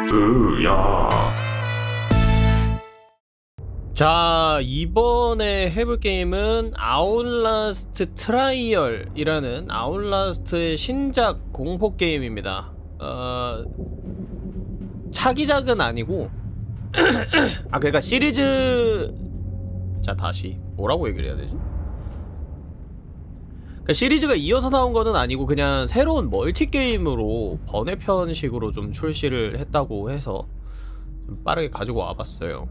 으야. 자, 이번에 해볼 게임은 아웃라스트 트라이얼이라는 아웃라스트의 신작 공포 게임입니다. 차기작은 아니고 그러니까 시리즈... 자, 다시 뭐라고 얘기를 해야 되지? 그러니까 시리즈가 이어서 나온 거는 아니고 그냥 새로운 멀티게임으로 번외편식으로 좀 출시를 했다고 해서 좀 빠르게 가지고 와봤어요.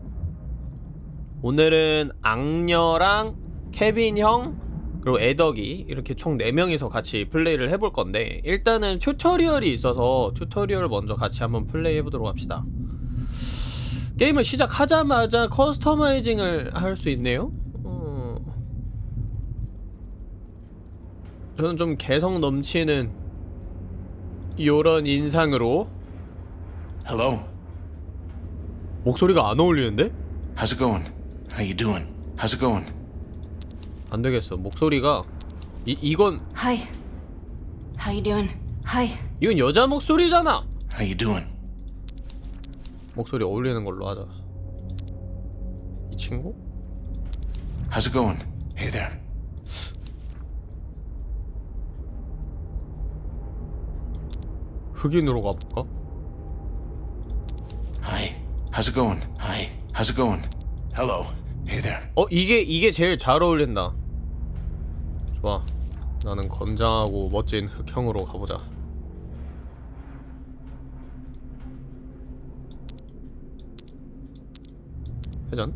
오늘은 악녀랑 케빈 형 그리고 애덕이 이렇게 총 4명이서 같이 플레이를 해볼 건데, 일단은 튜토리얼이 있어서 튜토리얼 먼저 같이 한번 플레이 해보도록 합시다. 게임을 시작하자마자 커스터마이징을 할 수 있네요? 저는 좀 개성 넘치는 요런 인상으로. Hello. 목소리가 안 어울리는데? How's it going? How you doing? How's it going? 안 되겠어. 목소리가 이건 Hi. How you doing? Hi. 이건 여자 목소리잖아. How you doing? 목소리 어울리는 걸로 하자. 이 친구? How's it going? Hey there. 흑인으로 가볼까? Hi. How's it going? Hi. How's it going? Hello. Hey there. 이게 제일 잘 어울린다. 좋아. 나는 건장하고 멋진 흑형으로 가보자. 회전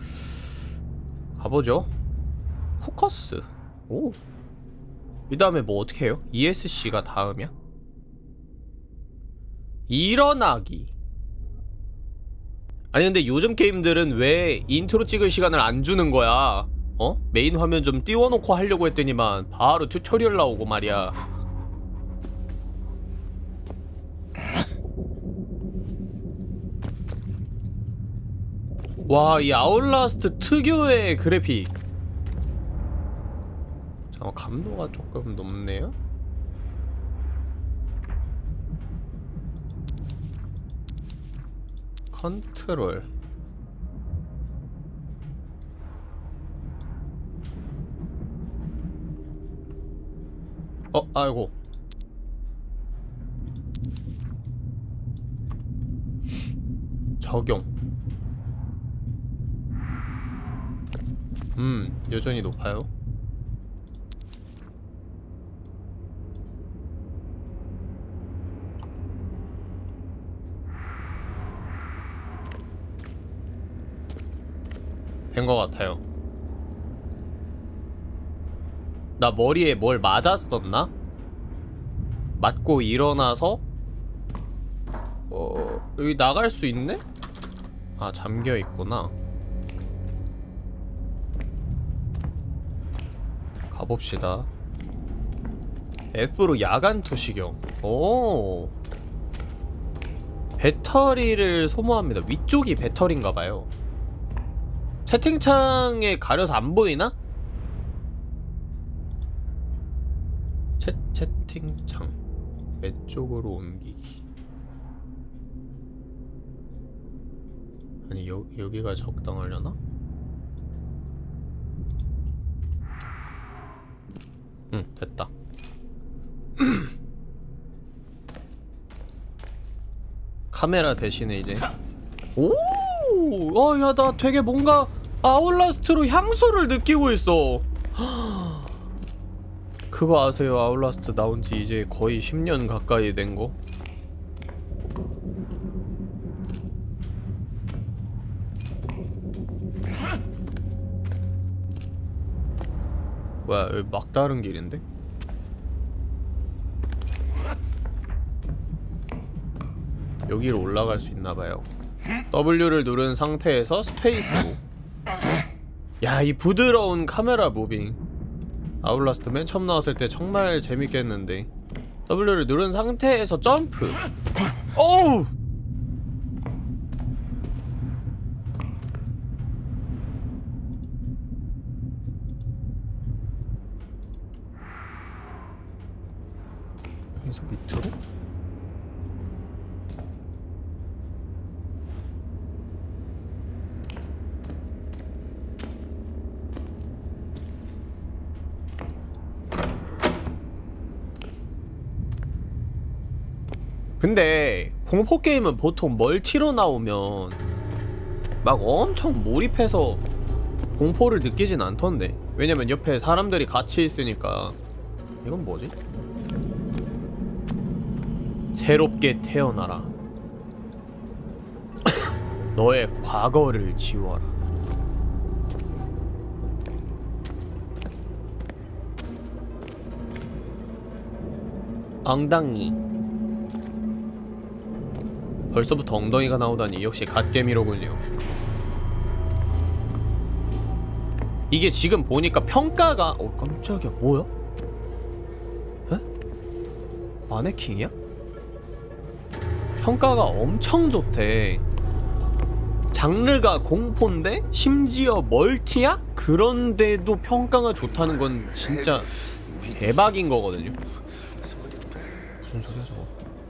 가보죠. 포커스. 오. 이 다음에 뭐 어떻게 해요? ESC가 다음이야? 일어나기. 아니 근데 요즘 게임들은 왜 인트로 찍을 시간을 안 주는 거야? 메인 화면 좀 띄워놓고 하려고 했더니만 바로 튜토리얼 나오고 말이야. 와, 이 아웃라스트 특유의 그래픽. 잠깐, 감도가 조금 높네요? 컨트롤. 아이고. 적용. 여전히 높아요. 된 것 같아요. 나 머리에 뭘 맞았었나? 맞고 일어나서 여기 나갈 수 있네? 아, 잠겨있구나. 가봅시다. F로 야간 투시경. 오, 배터리를 소모합니다. 위쪽이 배터리인가봐요. 채팅창에 가려서 안 보이나? 채팅창 왼쪽으로 옮기기. 아니 여기가 적당하려나? 됐다. 카메라 대신에 이제 오! 야, 나 되게 뭔가 아웃라스트로 향수를 느끼고 있어. 그거 아세요? 아웃라스트 나온지 이제 거의 10년 가까이 된 거? 뭐야, 여기 막다른 길인데? 여기로 올라갈 수 있나봐요. W를 누른 상태에서 스페이스로. 야, 이 부드러운 카메라 무빙. 아웃라스트 맨 처음 나왔을 때 정말 재밌겠는데. W를 누른 상태에서 점프. 어우! 여기서 밑으로? 근데 공포 게임은 보통 멀티로 나오면 막 엄청 몰입해서 공포를 느끼진 않던데. 왜냐면 옆에 사람들이 같이 있으니까. 이건 뭐지? 새롭게 태어나라. 너의 과거를 지워라. 엉덩이. 벌써부터 엉덩이가 나오다니 역시 갓개미로군요. 이게 지금 보니까 평가가 깜짝이야. 뭐야? 에? 마네킹이야? 평가가 엄청 좋대. 장르가 공포인데 심지어 멀티야? 그런데도 평가가 좋다는 건 진짜 대박인 거거든요. 무슨 소리야 저거?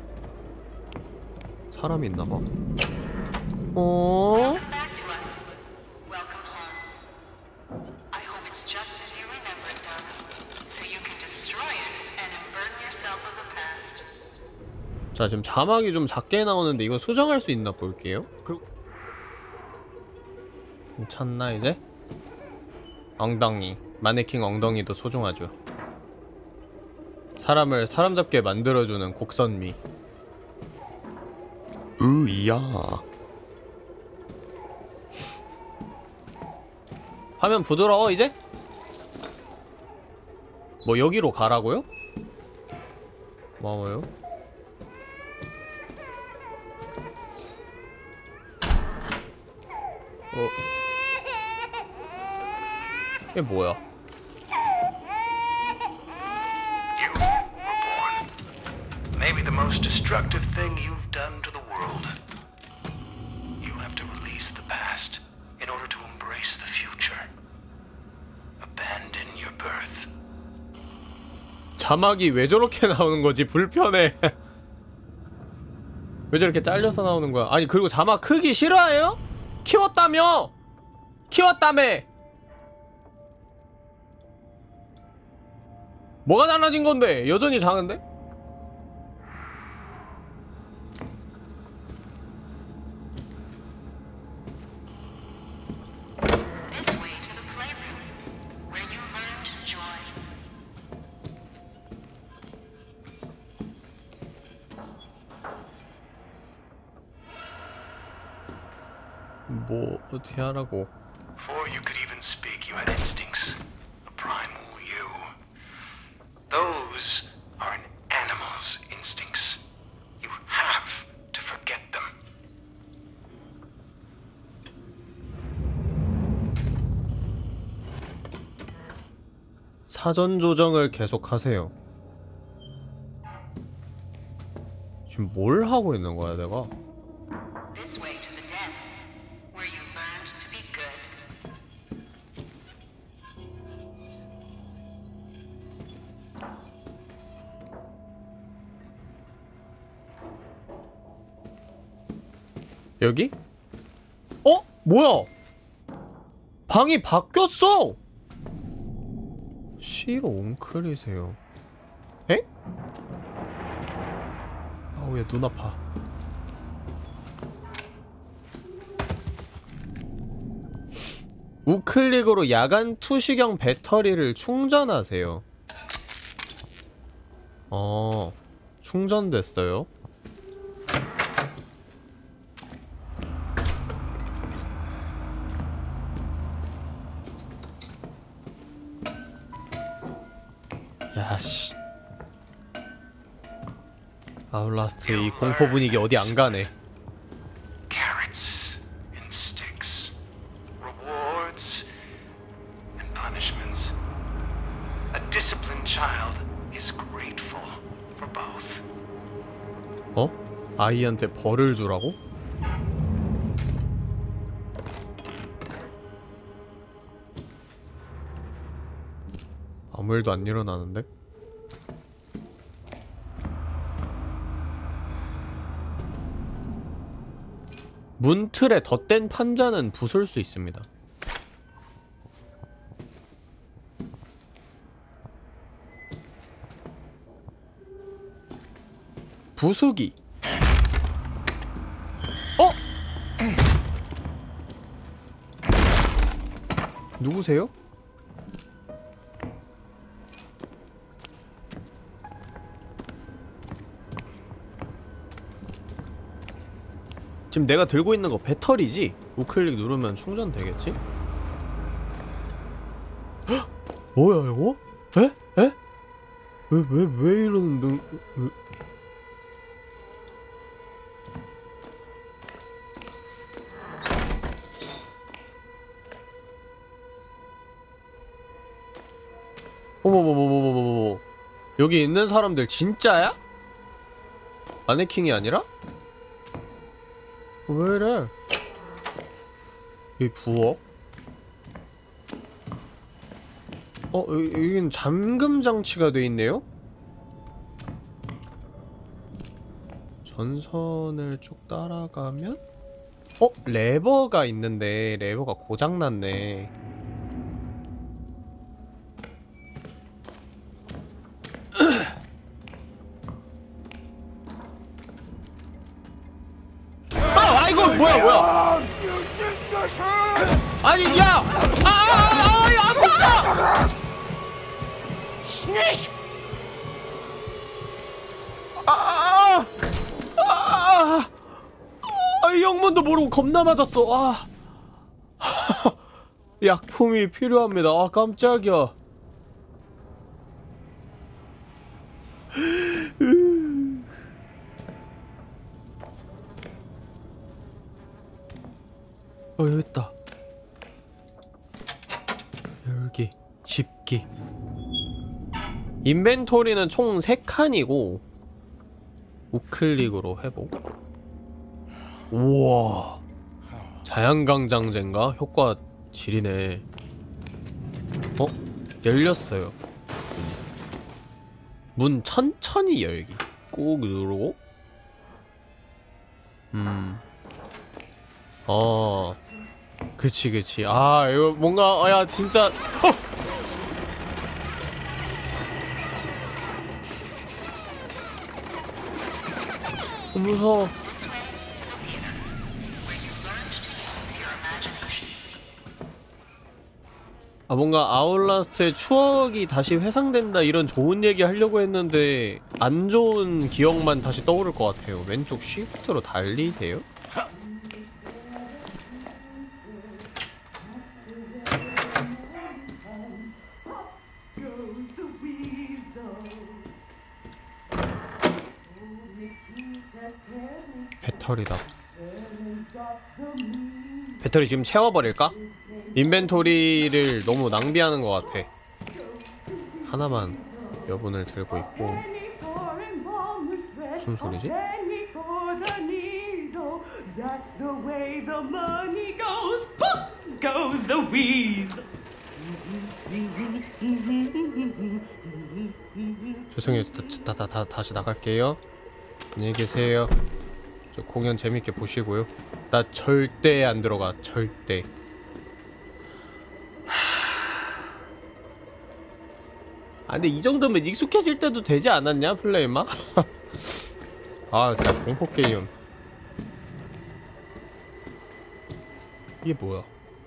사람이 있나봐. 어? 자, 지금 자막이 좀 작게 나오는데 이거 수정할 수 있나 볼게요. 괜찮나 이제? 엉덩이. 마네킹 엉덩이도 소중하죠. 사람을 사람답게 만들어주는 곡선미. 으이야. 화면 부드러워 이제? 뭐 여기로 가라고요? 뭐요? 이게 뭐야? You were born. Maybe the most destructive thing you've done to the world. You have to release the past in order to embrace the future. Abandon your birth. 자막이 왜 저렇게 나오는 거지? 불편해. 왜 저렇게 잘려서 나오는 거야? 아니 그리고 자막 크기 싫어해요? 키웠다며! 키웠다며! 뭐가 달라진 건데? 여전히 작은데? 뭐 어떻게 하라고? Before you could even speak, you had instincts. A primal you. Those are an animal's instincts. You have to forget them. 사전 조정을 계속하세요. 지금 뭘 하고 있는 거야, 내가? This way to the den, where you learned to be good. 여기? 어? 뭐야? 방이 바뀌었어! 시로 웅크리세요. 에? 아우, 얘 눈 아파. 우클릭으로 야간 투시경 배터리를 충전하세요. 충전됐어요. 야씨. 아웃라스트 이 공포 분위기 어디 안 가네. Carrots and sticks. Rewards and punishments. A disciplined child is grateful for both. 어? 아이한테 벌을 주라고? 아무 일도 안 일어나는데? 문틀에 덧댄 판자는 부술 수 있습니다. 부수기. 누구세요? 지금 내가 들고 있는 거 배터리지? 우클릭 누르면 충전되겠지? 헉! 뭐야 이거? 에? 에? 왜 이러는 어머머머머머머머, 여기 있는 사람들 진짜야? 마네킹이 아니라? 왜 이래? 여기 부엌? 여긴 잠금 장치가 돼 있네요? 전선을 쭉 따라가면? 레버가 있는데 레버가 고장났네. 아이고 뭐야 아니 야! 아파! 이 영문도 모르고 겁나 맞았어. 약품이 필요합니다. 깜짝이야. 여기 있다. 여기 집기. 인벤토리는 총 3칸이고 우클릭으로 회복. 우와, 자양강장제인가? 효과 지리네. 열렸어요. 문 천천히 열기 꾹 누르고. 그치. 이거 뭔가 야 진짜 무서워. 뭔가 아웃라스트의 추억이 다시 회상된다 이런 좋은 얘기 하려고 했는데 안 좋은 기억만 다시 떠오를 것 같아요. 왼쪽 쉬프트로 달리세요? 배터리다. 배터리 지금 채워버릴까? 인벤토리를 너무 낭비하는 것 같아. 하나만 여분을 들고 있고. 무슨 소리지? 죄송해요. 다시 나갈게요. 안녕히 계세요. 저 공연 재밌게 보시고요. 나 절대 안 들어가. 절대. 근데 이 정도면 익숙해질 때도 되지 않았냐, 플레이마? 진짜 공포게임. 이게 뭐야?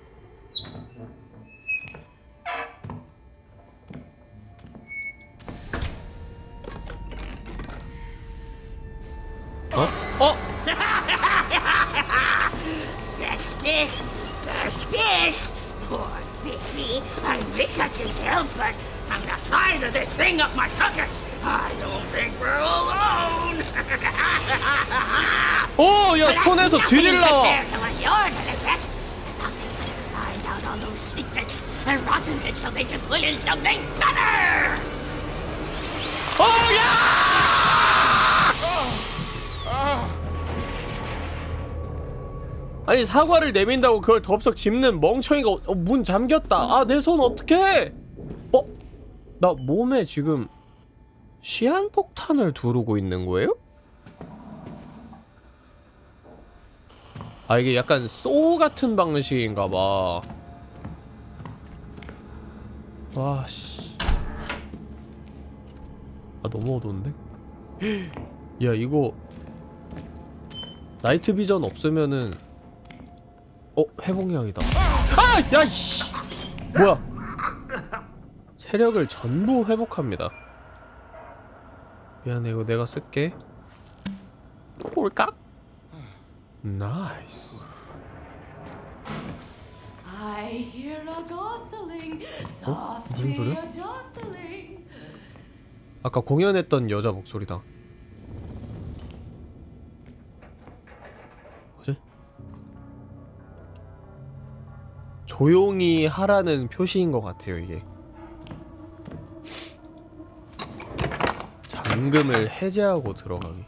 Fresh fish! Poor fishy! I wish I could help, but I'm the size of this thing up my tuchus! I don't think we're alone! 야, 손에서 드릴 나와! Find out all those secrets and rotten it so they can put in something better! 아니 사과를 내민다고 그걸 덥석 짚는 멍청이가. 문 잠겼다. 내 손 어떡해? 나 몸에 지금 시한폭탄을 두르고 있는 거예요? 이게 약간 소우 같은 방식인가봐. 와씨. 너무 어두운데? 야 이거 나이트 비전 없으면은 회복약이다. 야이씨. 뭐야? 체력을 전부 회복합니다. 미안해, 이거 내가 쓸게. 꼴깍? 나이스. I hear a jostling, 무슨 softly 소리야? a jostling. 아까 공연했던 여자 목소리다. 뭐지? 조용히 하라는 표시인 것 같아요, 이게. 잠금을 해제하고 들어가기.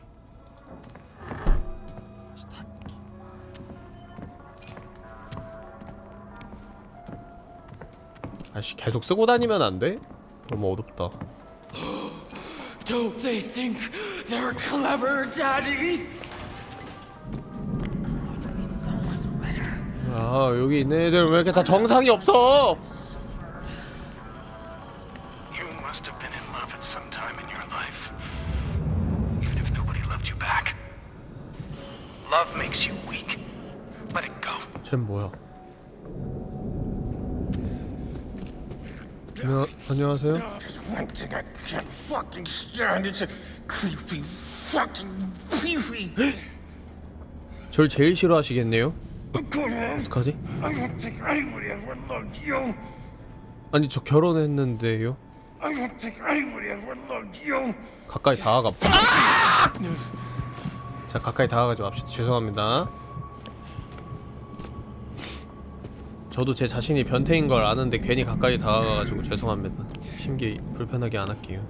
아씨, 계속 쓰고 다니면 안 돼? 너무 어둡다. Don't they think they're clever, Daddy? So much better. 아, 여기 있는 애들 왜 이렇게 다 정상이 없어? You must have been in love at some time in your life. Even if nobody loved you back. Love makes you weak. Let it go. 쟨 뭐야? 안녕하세요? One thing I can't fucking stand. It's a creepy fucking peefy. 절 제일 싫어하시겠네요? 어떡하지? I don't think anybody ever loved you. 아니, 저 결혼했는데요? I don't think anybody ever loved you. 가까이 다가가. 자, 가까이 다가가지 맙시다. 죄송합니다. 저도 제 자신이 변태인 걸 아는데 괜히 가까이 다가가가지고 죄송합니다. 심기 불편하게 안 할게요.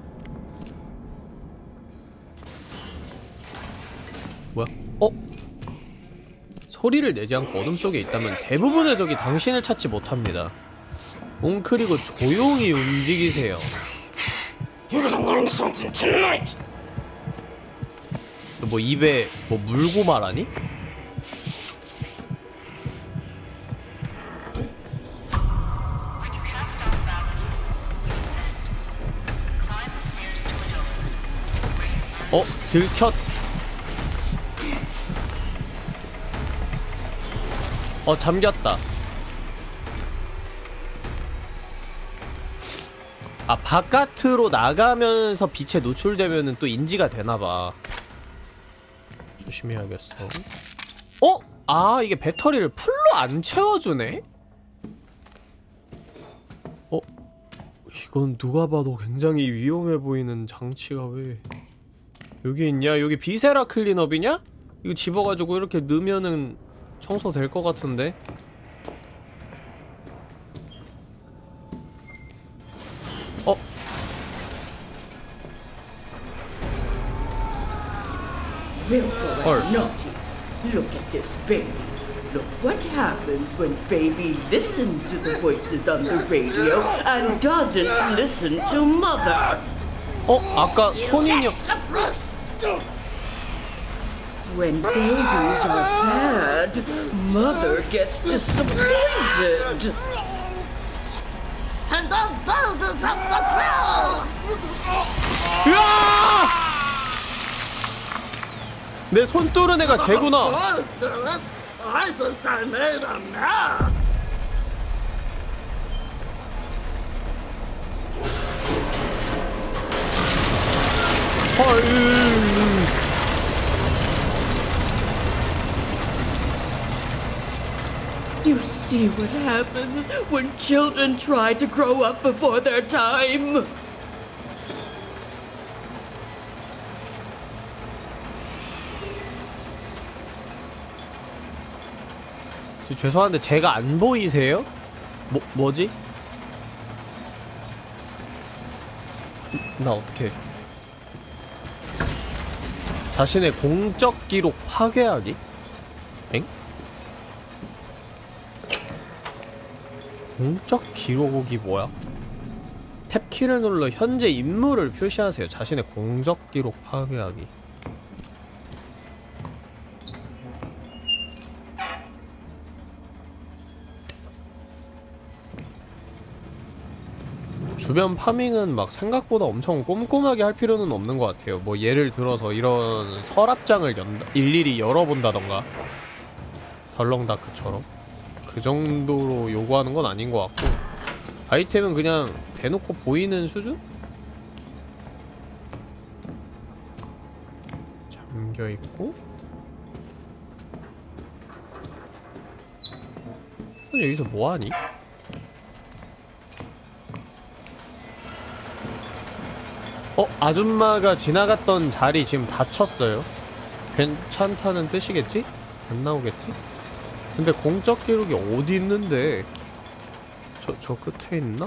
뭐야? 소리를 내지 않고 어둠 속에 있다면 대부분의 적이 당신을 찾지 못합니다. 웅크리고 조용히 움직이세요. You're gonna learn something tonight. 너 뭐 입에 뭐 물고 말하니? When you cast off ballast, ascend. Climb the stairs to adulthood, where you learn 들켰. 잠겼다. 아, 바깥으로 나가면서 빛에 노출되면은 또 인지가 되나봐. 조심해야겠어. 아, 이게 배터리를 풀로 안 채워주네? 이건 누가 봐도 굉장히 위험해 보이는 장치가 왜 여기 있냐? 여기 비세라 클린업이냐? 이거 집어가지고 이렇게 넣으면은 청소될 것 같은데? Wilful and naughty. Look at this baby. Look what happens when baby listens to the voices on the radio and doesn't listen to mother. 아까 손인형. When babies are bad, mother gets disappointed. And the babies have the crown. 으아! 내 손 뚫은 애가 쟤구나. I think I made a mess. You see what happens when children try to grow up before their time. 죄송한데 제가 안 보이세요? 뭐지? 나 어떡해. 자신의 공적 기록 파괴하기? 엥? 공적 기록이 뭐야? 탭키를 눌러 현재 임무를 표시하세요. 자신의 공적 기록 파괴하기. 주변 파밍은 막 생각보다 엄청 꼼꼼하게 할 필요는 없는 것 같아요. 뭐 예를 들어서 이런 서랍장을 일일이 열어본다던가 덜렁다크처럼 그 정도로 요구하는 건 아닌 것 같고 아이템은 그냥 대놓고 보이는 수준? 잠겨있고 여기서 뭐하니? 아줌마가 지나갔던 자리 지금 닫혔어요. 괜찮다는 뜻이겠지? 안 나오겠지? 근데 공적 기록이 어디 있는데? 저 끝에 있나?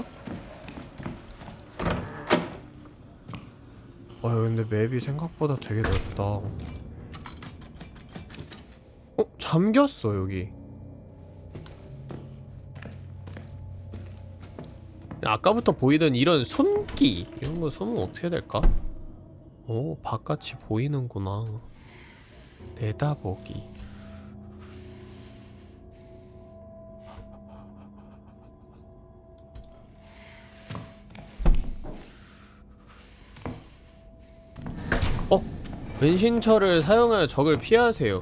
근데 맵이 생각보다 되게 넓다. 잠겼어 여기. 아까부터 보이던 이런 숨기 이런 거 숨으면 어떻게 될까? 바깥이 보이는구나. 내다보기. 은신처를 사용하여 적을 피하세요.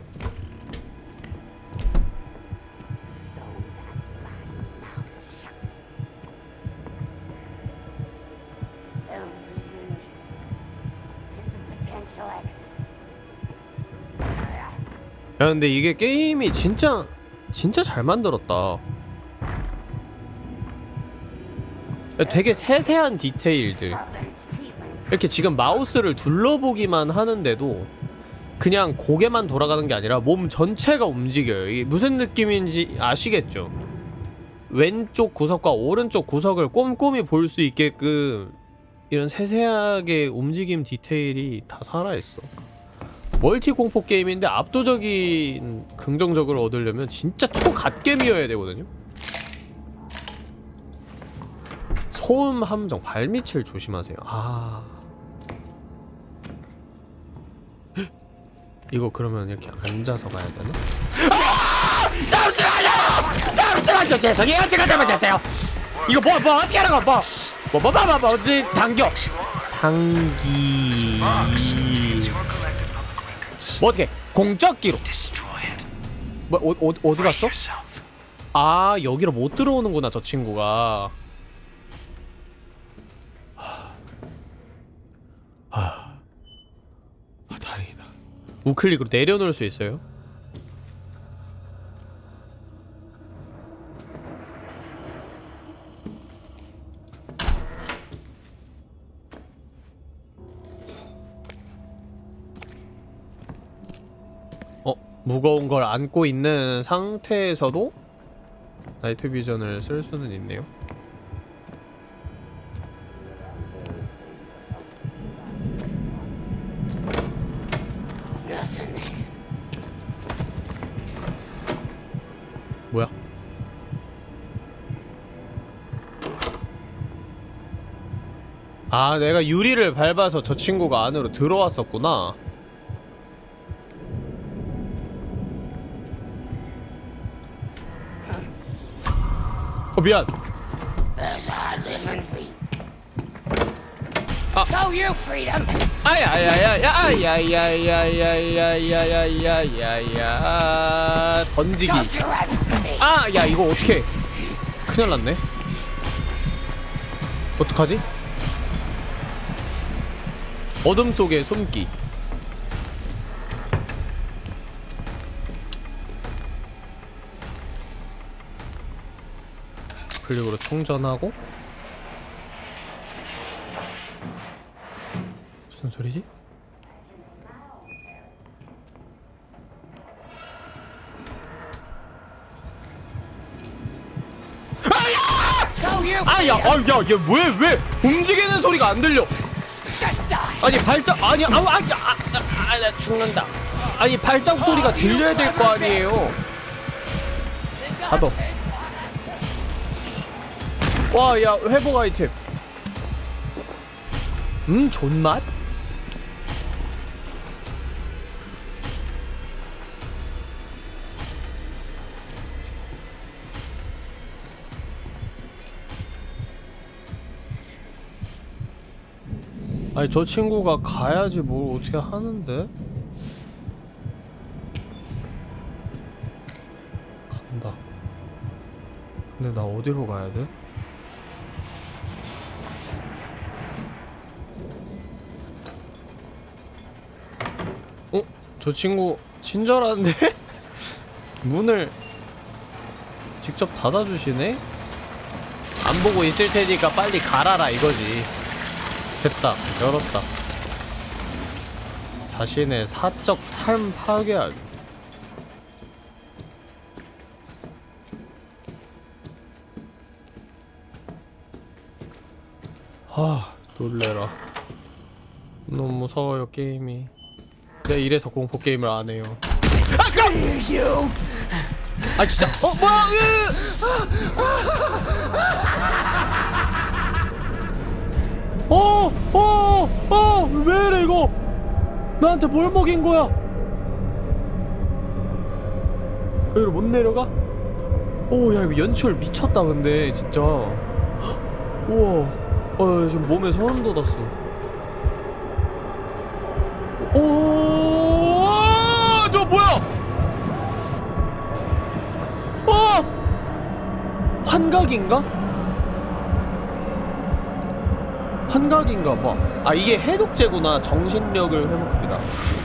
야 근데 이게 게임이 진짜 잘 만들었다. 되게 세세한 디테일들. 이렇게 지금 마우스를 둘러보기만 하는데도 그냥 고개만 돌아가는 게 아니라 몸 전체가 움직여요. 이게 무슨 느낌인지 아시겠죠? 왼쪽 구석과 오른쪽 구석을 꼼꼼히 볼 수 있게끔 이런 세세하게 움직임 디테일이 다 살아있어. 멀티 공포 게임인데 압도적인 긍정적을 얻으려면 진짜 초갓겜이어야 되거든요? 소음 함정, 발밑을 조심하세요. 이거 그러면 이렇게 앉아서 가야 되나? 잠시만요! 죄송해요. 제가 잘못했어요. 이거 뭐 어떻게 하는 거? 어디 당겨? 당기. 뭐 어떻게? 공적 기록. 어디 갔어? 여기로 못 들어오는구나 저 친구가. 다행이다. 우클릭으로 내려놓을 수 있어요? 무거운 걸 안고 있는 상태에서도 나이트 비전을 쓸 수는 있네요. 뭐야? 내가 유리를 밟아서 저 친구가 안으로 들어왔었구나. 미안. So you freedom. 야야야야야야야야야야야야야야야 던지기. 야 이거 어떻게? 큰일 났네. 어떡하지? 어둠 속의 숨기. 클릭으로 충전하고. 무슨 소리지? 야, 왜 움직이는 소리가 안 들려? 아니 발작 나 죽는다. 아니 발작 소리가 들려야 될 거 아니에요. 가둬. 와, 야 회복 아이템. 존맛? 아니 저 친구가 가야지 뭘 어떻게 하는데? 간다. 근데 나 어디로 가야 돼? 저 친구 친절한데? 문을 직접 닫아주시네? 안 보고 있을 테니까 빨리 가라라 이거지. 됐다. 열었다. 자신의 사적 삶 파괴하기. 놀래라. 너무 무서워요 게임이. 내가 이래서 공포 게임을 안 해요. 아 진짜. 뭐야? 왜 이래 이거? 나한테 뭘 먹인 거야? 여기로 못 내려가? 오, 야 이거 연출 미쳤다 근데 진짜. 우와. 지금 몸에 소름 돋았어. 오, 저 뭐야? 환각인가? 환각인가 봐. 아, 이게 해독제구나. 정신력을 회복합니다.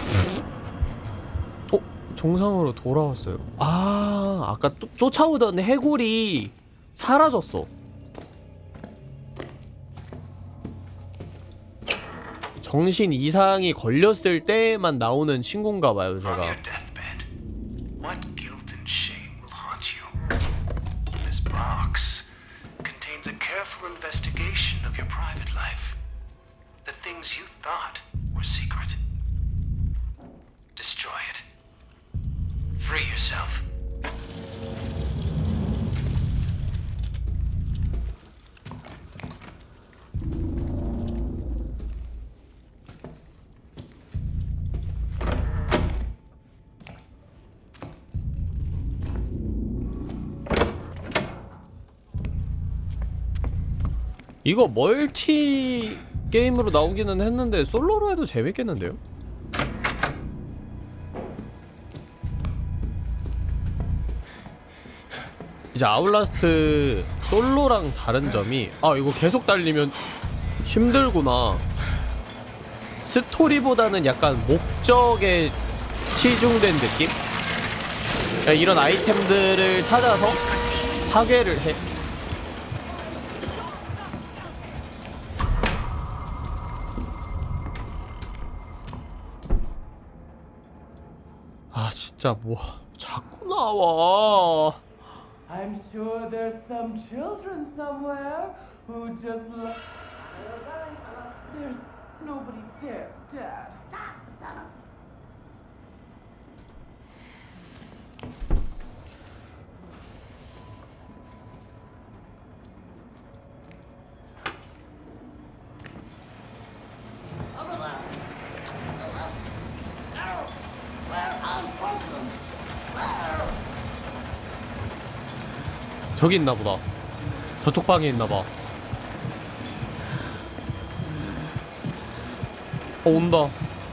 정상으로 돌아왔어요. 아까 쫓아오던 해골이 사라졌어. 정신 이상이 걸렸을 때만 나오는 친구인가봐요, 제가. On your deathbed, what guilt and shame will haunt you? This box contains a careful investigation of your private life. The things you thought were secret. Destroy it. Free yourself. 이거 멀티 게임으로 나오기는 했는데 솔로로 해도 재밌겠는데요? 이제 아웃라스트 솔로랑 다른 점이 이거 계속 달리면 힘들구나. 스토리보다는 약간 목적에 치중된 느낌? 그러니까 이런 아이템들을 찾아서 파괴를 해. 진짜 뭐 자꾸 나와. I'm sure there's some children somewhere who just love. There's nobody there, Dad. 저기 있나보다. 저쪽 방에 있나봐. 온다.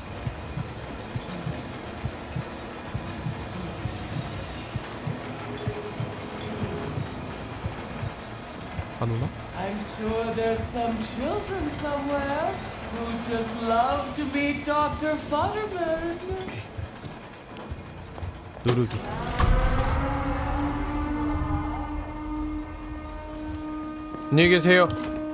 안 오나? I'm sure there's some children somewhere who just love to meet Dr. Futterman. 누르기. 안녕히 계세요.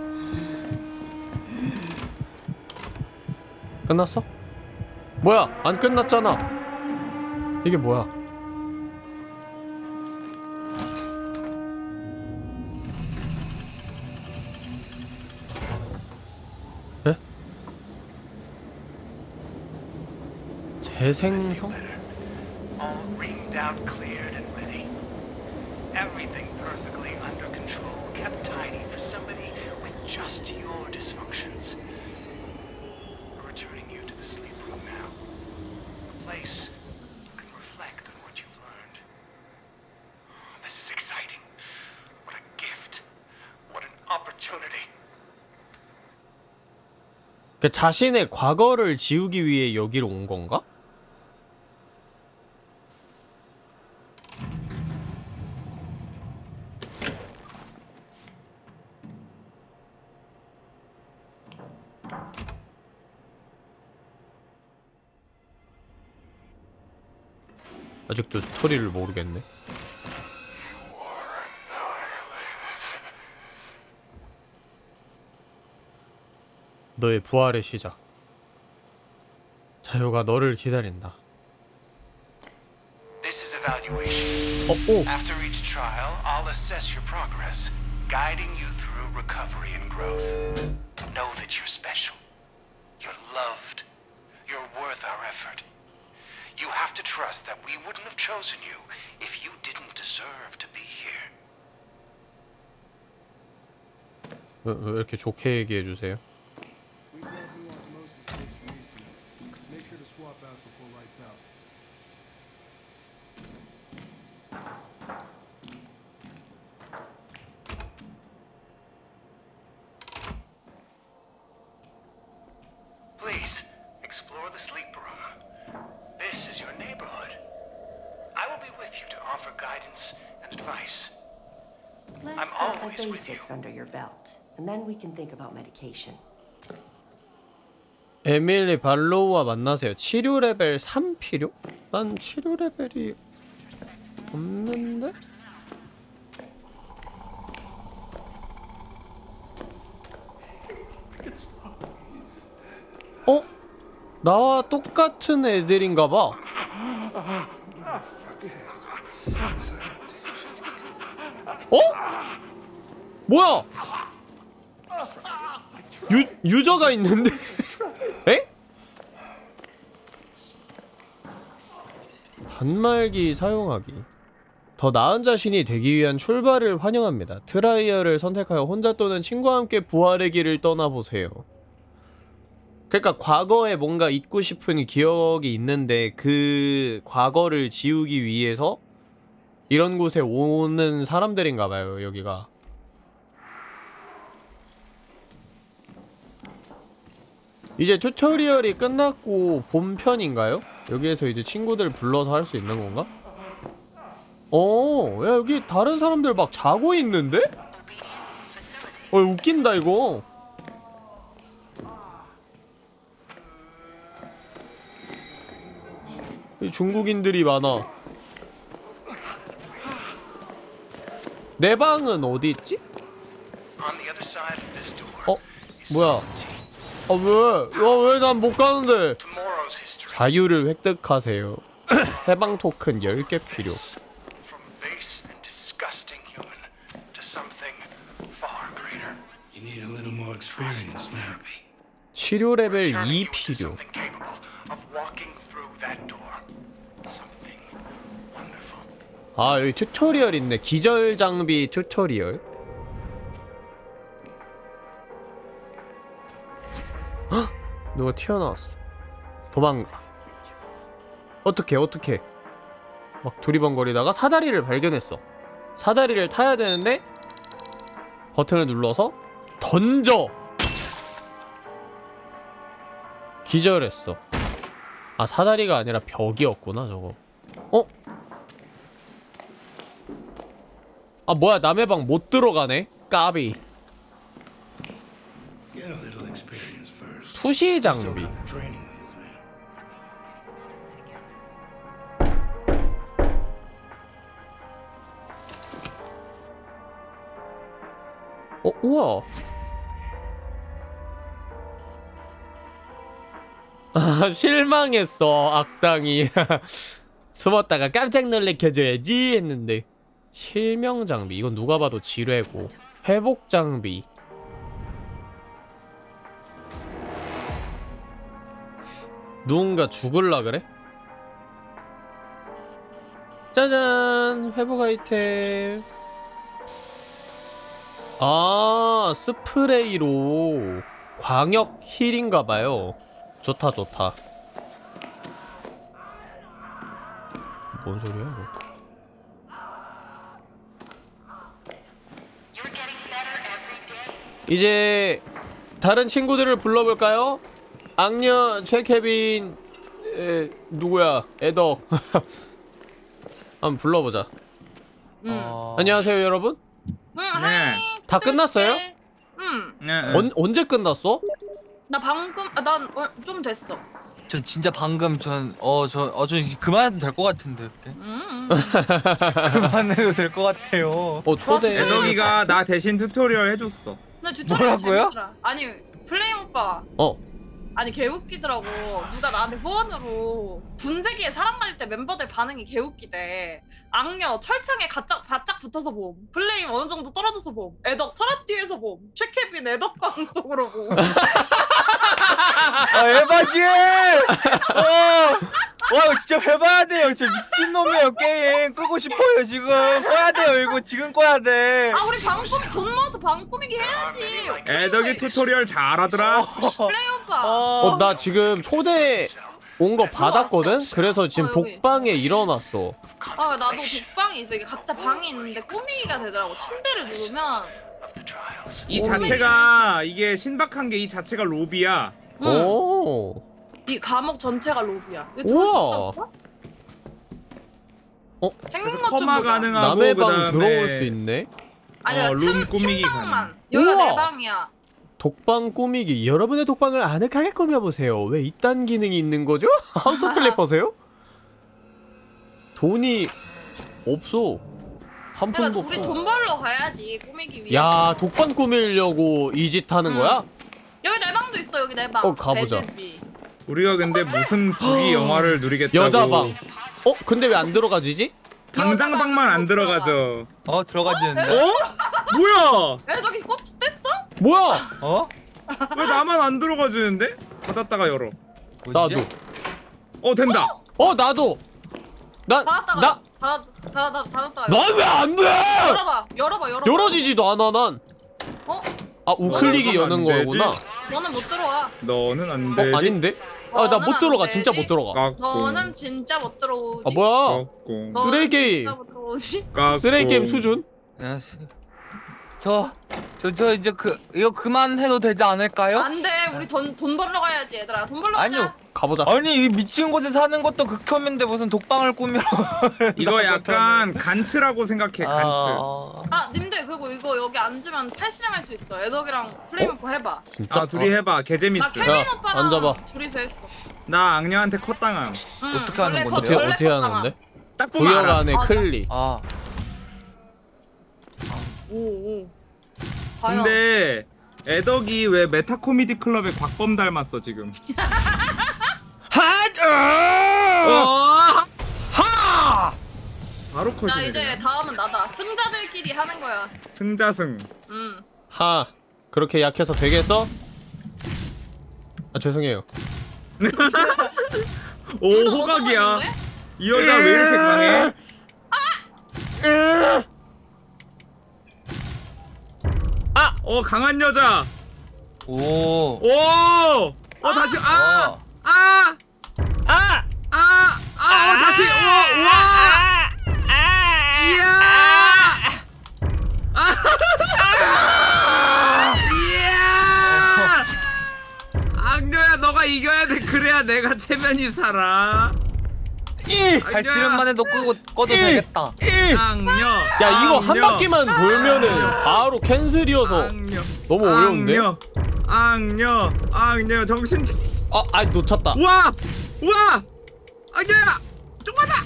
끝났어? 뭐야? 안 끝났잖아. 이게 뭐야? 에? 재생성? All reamed out, cleared, and ready. Everything perfectly under control, kept tidy for somebody with just your dysfunctions. We're returning you to the sleep room now. A place you can reflect on what you've learned. This is exciting. What a gift. What an opportunity. 그 자신의 과거를 지우기 위해 여기로 온 건가? 아직도 스토리를 모르겠네. 너의 부활의 시작. 자유가 너를 기다린다. This is evaluation. 오. After each trial, I'll assess your progress, guiding you through recovery and growth. Know that you're special. You're loved. You're worth our effort. You have to trust that we wouldn't have chosen you if you didn't deserve to be here. 왜 이렇게 좋게 얘기해 주세요? Please, explore the sleep room. This is your neighborhood. I will be with you to offer guidance and advice. I'm Let's get the always with you. basics under your belt, and then we can think about medication. 에밀리 발로우와 만나세요. 치료 레벨 3 필요? 난 치료 레벨이 없는데? 어? 나와 똑같은 애들인가봐. 어? 뭐야? 유저가 있는데? 에? 단말기 사용하기. 더 나은 자신이 되기 위한 출발을 환영합니다. 트라이얼을 선택하여 혼자 또는 친구와 함께 부활의 길을 떠나보세요. 그러니까 과거에 뭔가 잊고 싶은 기억이 있는데 그 과거를 지우기 위해서 이런 곳에 오는 사람들인가봐요, 여기가. 이제 튜토리얼이 끝났고 본편인가요? 여기에서 이제 친구들 불러서 할 수 있는 건가? 야, 여기 다른 사람들 막 자고 있는데? 웃긴다 이거. 중국인들이 많아. 내 방은 어디 있지? 뭐야? 왜 난 못 가는데? 자유를 획득하세요. 해방 토큰 10개 필요. 치료 레벨 2 필요. 아, 여기 튜토리얼 있네. 기절 장비 튜토리얼. 헉! 누가 튀어나왔어. 도망가. 어떡해. 막 두리번거리다가 사다리를 발견했어. 사다리를 타야 되는데 버튼을 눌러서 던져! 기절했어. 아, 사다리가 아니라 벽이었구나 저거. 아, 뭐야, 남의 방 못 들어가네. 까비. 투시 장비. 우와. 아, 실망했어, 악당이. 숨었다가 깜짝 놀래켜줘야지 했는데. 실명 장비. 이건 누가 봐도 지뢰고. 회복 장비. 누군가 죽을라 그래? 짜잔! 회복 아이템. 아, 스프레이로 광역 힐인가봐요. 좋다. 뭔 소리야 이거? 이제 다른 친구들을 불러볼까요? 악녀, 최케빈, 누구야? 애덕. 한번 불러보자. 안녕하세요 여러분. 네. 다 끝났어요? 네. 언제 끝났어? 나 방금 난 좀 됐어. 저 진짜 방금 전 이제 그만해도 될 것 같은데 이렇게. 그만해도 될 것 같아요. 초대. 애덕이가 나 대신 튜토리얼 해줬어. 근데 튜토리얼 뭐라고요? 재밌더라. 아니 플레임 오빠. 아니 개웃기더라고. 누가 나한테 후원으로 분쇄기에 사람 말릴 때 멤버들 반응이 개웃기대. 악녀 철창에 바짝 붙어서 봄. 플레임 어느 정도 떨어져서 봄. 애덕 서랍 뒤에서 봄. 최케빈 애덕 방송으로 봄. 에바지! 와 이거 진짜 해봐야 돼요. 진짜 미친놈이에요. 게임 끄고 싶어요. 지금 꺼야 돼요. 이거 지금 꺼야 돼. 아 우리 방꾸미 돈 모아서 방꾸미기 해야지. 애덕이 튜토리얼 잘하더라. 플레이 오빠. 나 지금 초대 온 거 받았거든? 그래서 지금 여기. 독방에 일어났어. 아 나도 독방이 있어. 이게 각자 방이 있는데 꾸미기가 되더라고. 침대를 누르면 이 자체가 이게 신박한 게 이 자체가 로비야. 오. 이 감옥 전체가 로비야. 이거 들어올 수 있어? 오빠? 생긴 그래서 것 좀 커마 보자. 가능하고 남의 방 그다음에 들어올 수 있네? 아니야 룸 꾸미기 침방만. 여기가 우와. 내 방이야. 독방 꾸미기. 여러분의 독방을 아늑하게 꾸며보세요. 왜 이딴 기능이 있는 거죠? 하우스 오브 클리퍼세요? 돈이 없어. 한 그러니까 푼도 우리 없어. 돈 벌러 가야지 꾸미기 위해. 야, 독방 꾸미려고 이 짓 하는 거야? 여기 내 방도 있어. 여기 내 방. 가보자. 베드지. 우리가 근데 무슨 불이 영화를 누리겠다고. 여자 방. 근데 왜 안 들어가지지? 당장 방만 안 들어가죠. 들어가지는데. 뭐야? 야 저기 꽃 뗐어? 뭐야? 왜 나만 안 들어가지는데? 닫았다가 열어. 나도. 된다. 나도. 닫았다가. 닫았다가. 난 왜 안 돼? 열어봐. 열어지지도 않아 난. 우클릭이 여는 거구나. 너는 못 들어와. 너는 안 되지. 아닌데? 나 못 들어가. 진짜 못 들어가. 너는 진짜 못 들어오지. 뭐야? 너는 쓰레기 게임. 진짜 못 들어오지. 쓰레기 게임 수준? 저 이제 이거 그만해도 되지 않을까요? 안 돼. 우리 돈 벌러 가야지 얘들아. 돈 벌러 가자. 아니요. 가보자. 아니 이 미친 곳에 사는 것도 극혐인데 무슨 독방을 꾸며. 이거 약간 간츠라고 생각해. 간츠. 님들 그리고 이거 여기 앉으면 팔씨름 수 있어. 애덕이랑 플레임 오빠 해봐. 진짜? 둘이 해봐. 개재밌어. 나 케빈 오빠랑 앉아봐. 둘이서 했어. 나 악녀한테 컷당함. 어떻게 하는 건데? 어떻게 하는데? 딱 보면 구역 알아. 안에 클릭. 오. 근데 애덕이 왜 메타 코미디 클럽의 곽범 닮았어 지금? 바로 컷이네. 자 이제 다음은 나다. 승자들끼리 하는 거야. 승자승. 그렇게 약해서 되겠어? 죄송해요. 오 호각이야. 이 여자 왜 이렇게 강해? 강한 여자. 다시 다시 악녀야 너가 이겨야 돼. 그래야 내가 체면이 살아. 발치름만 해도 꺼도 되겠다. 악녀. 야 이거 한 바퀴만 돌면은 바로 캔슬이어서 너무 어려운데? 악녀 정신. 놓쳤다. 우와 악녀야 좀만 더.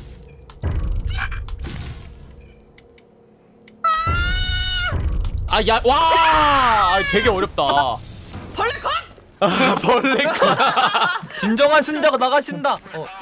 되게 어렵다. 벌레 컷! 벌레 컷. 진정한 승자가 나가신다.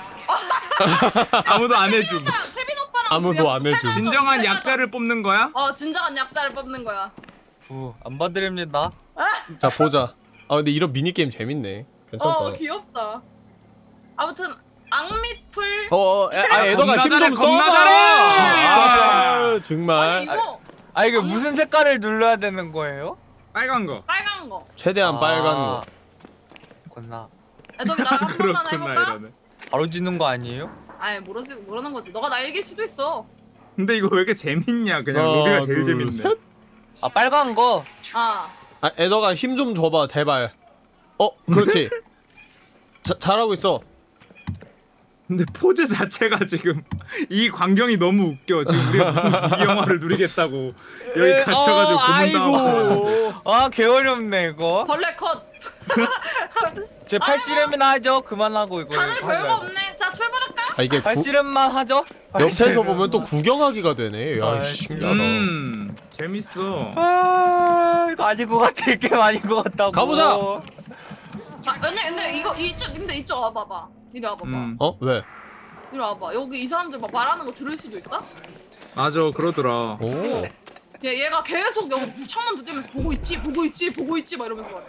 아무도 안 해줌. 케빈 오빠랑 아무도 안 해줌. 진정한 약자를 뽑는 거야? 진정한 약자를 뽑는 거야. 안 봐드립니다. 자 보자. 근데 이런 미니게임 재밌네. 괜찮다. 귀엽다. 아무튼 악밑풀. 애더가 힘 좀 써. 겁나 잘해. 정말. 이거 무슨 색깔을 눌러야 되는 거예요? 빨간 거. 최대한 빨간 거. 그렇구나. 애덕이 나랑 한 번만 해볼까? 바로 지는 거 아니에요? 모르는 거지. 너가 날 이길 수도 있어. 근데 이거 왜 이렇게 재밌냐? 그냥 로비가 제일 재밌네. 셋. 빨간 거. 애더가 힘 좀 줘봐 제발. 그렇지. 잘하고 있어. 근데 포즈 자체가 지금 이 광경이 너무 웃겨. 지금 우리가 무슨 부귀 영화를 누리겠다고 여기 갇혀가지고 고문당하고. 개 어렵네 이거. 벌레 컷. 제 팔씨름이나 하죠. 그만하고 이거. 다들 별거 없네. 자 출발할까? 아 이게 팔씨름만 하죠. 옆에서 보면 또 구경하기가 되네. 야 신기하다. 재밌어. 아 이거 아닌 것 같아. 게임 아닌 것 같다고. 가보자. 아, 근데 이거 이쪽 와봐봐. 이리 와봐봐. 어 왜? 이리 와봐. 여기 이 사람들 막 말하는 거 들을 수도 있다? 맞아 그러더라. 오. 얘가 계속 여기 창문 두드리면서 보고 있지 막 이러면서 말해.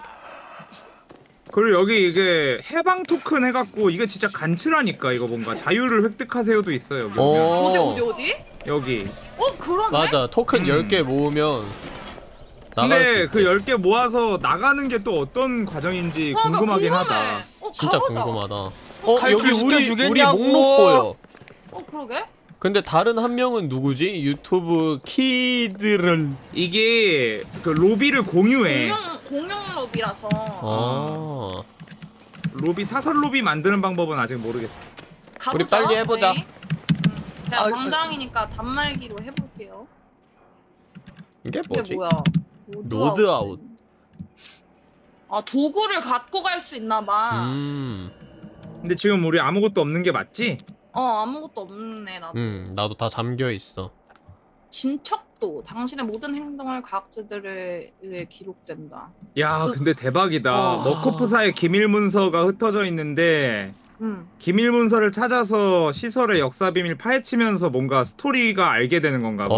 그리고 여기 이게 해방 토큰 해갖고 이게 진짜 간츠라니까. 이거 뭔가 자유를 획득하세요도 있어 여기. 어디? 여기. 그러네? 맞아 토큰 10개 모으면 나갈 근데 수 그 10개 모아서 나가는 게 또 어떤 과정인지 궁금하긴 하다. 진짜 가보자. 궁금하다. 갈줄 우리 시켜주겠냐고. 목록 보여. 그러게? 근데 다른 한 명은 누구지? 유튜브 키들은 이게 그 로비를 공유해. 공용 로비라서. 아. 로비 사설 로비 만드는 방법은 아직 모르겠어. 가보자. 우리 빨리 해보자. 그냥 당장이니까 단말기로 해볼게요. 이게 뭐지? 이게 뭐야? 로드아웃. 아 도구를 갖고 갈 수 있나봐. 근데 지금 우리 아무것도 없는 게 맞지? 아무것도 없네 나도. 나도 다 잠겨 있어. 진척도 당신의 모든 행동을 과학자들에 의해 기록된다. 야 근데 대박이다. 머커프사의 기밀 문서가 흩어져 있는데 기밀 문서를 찾아서 시설의 역사 비밀 파헤치면서 뭔가 스토리가 알게 되는 건가 봐.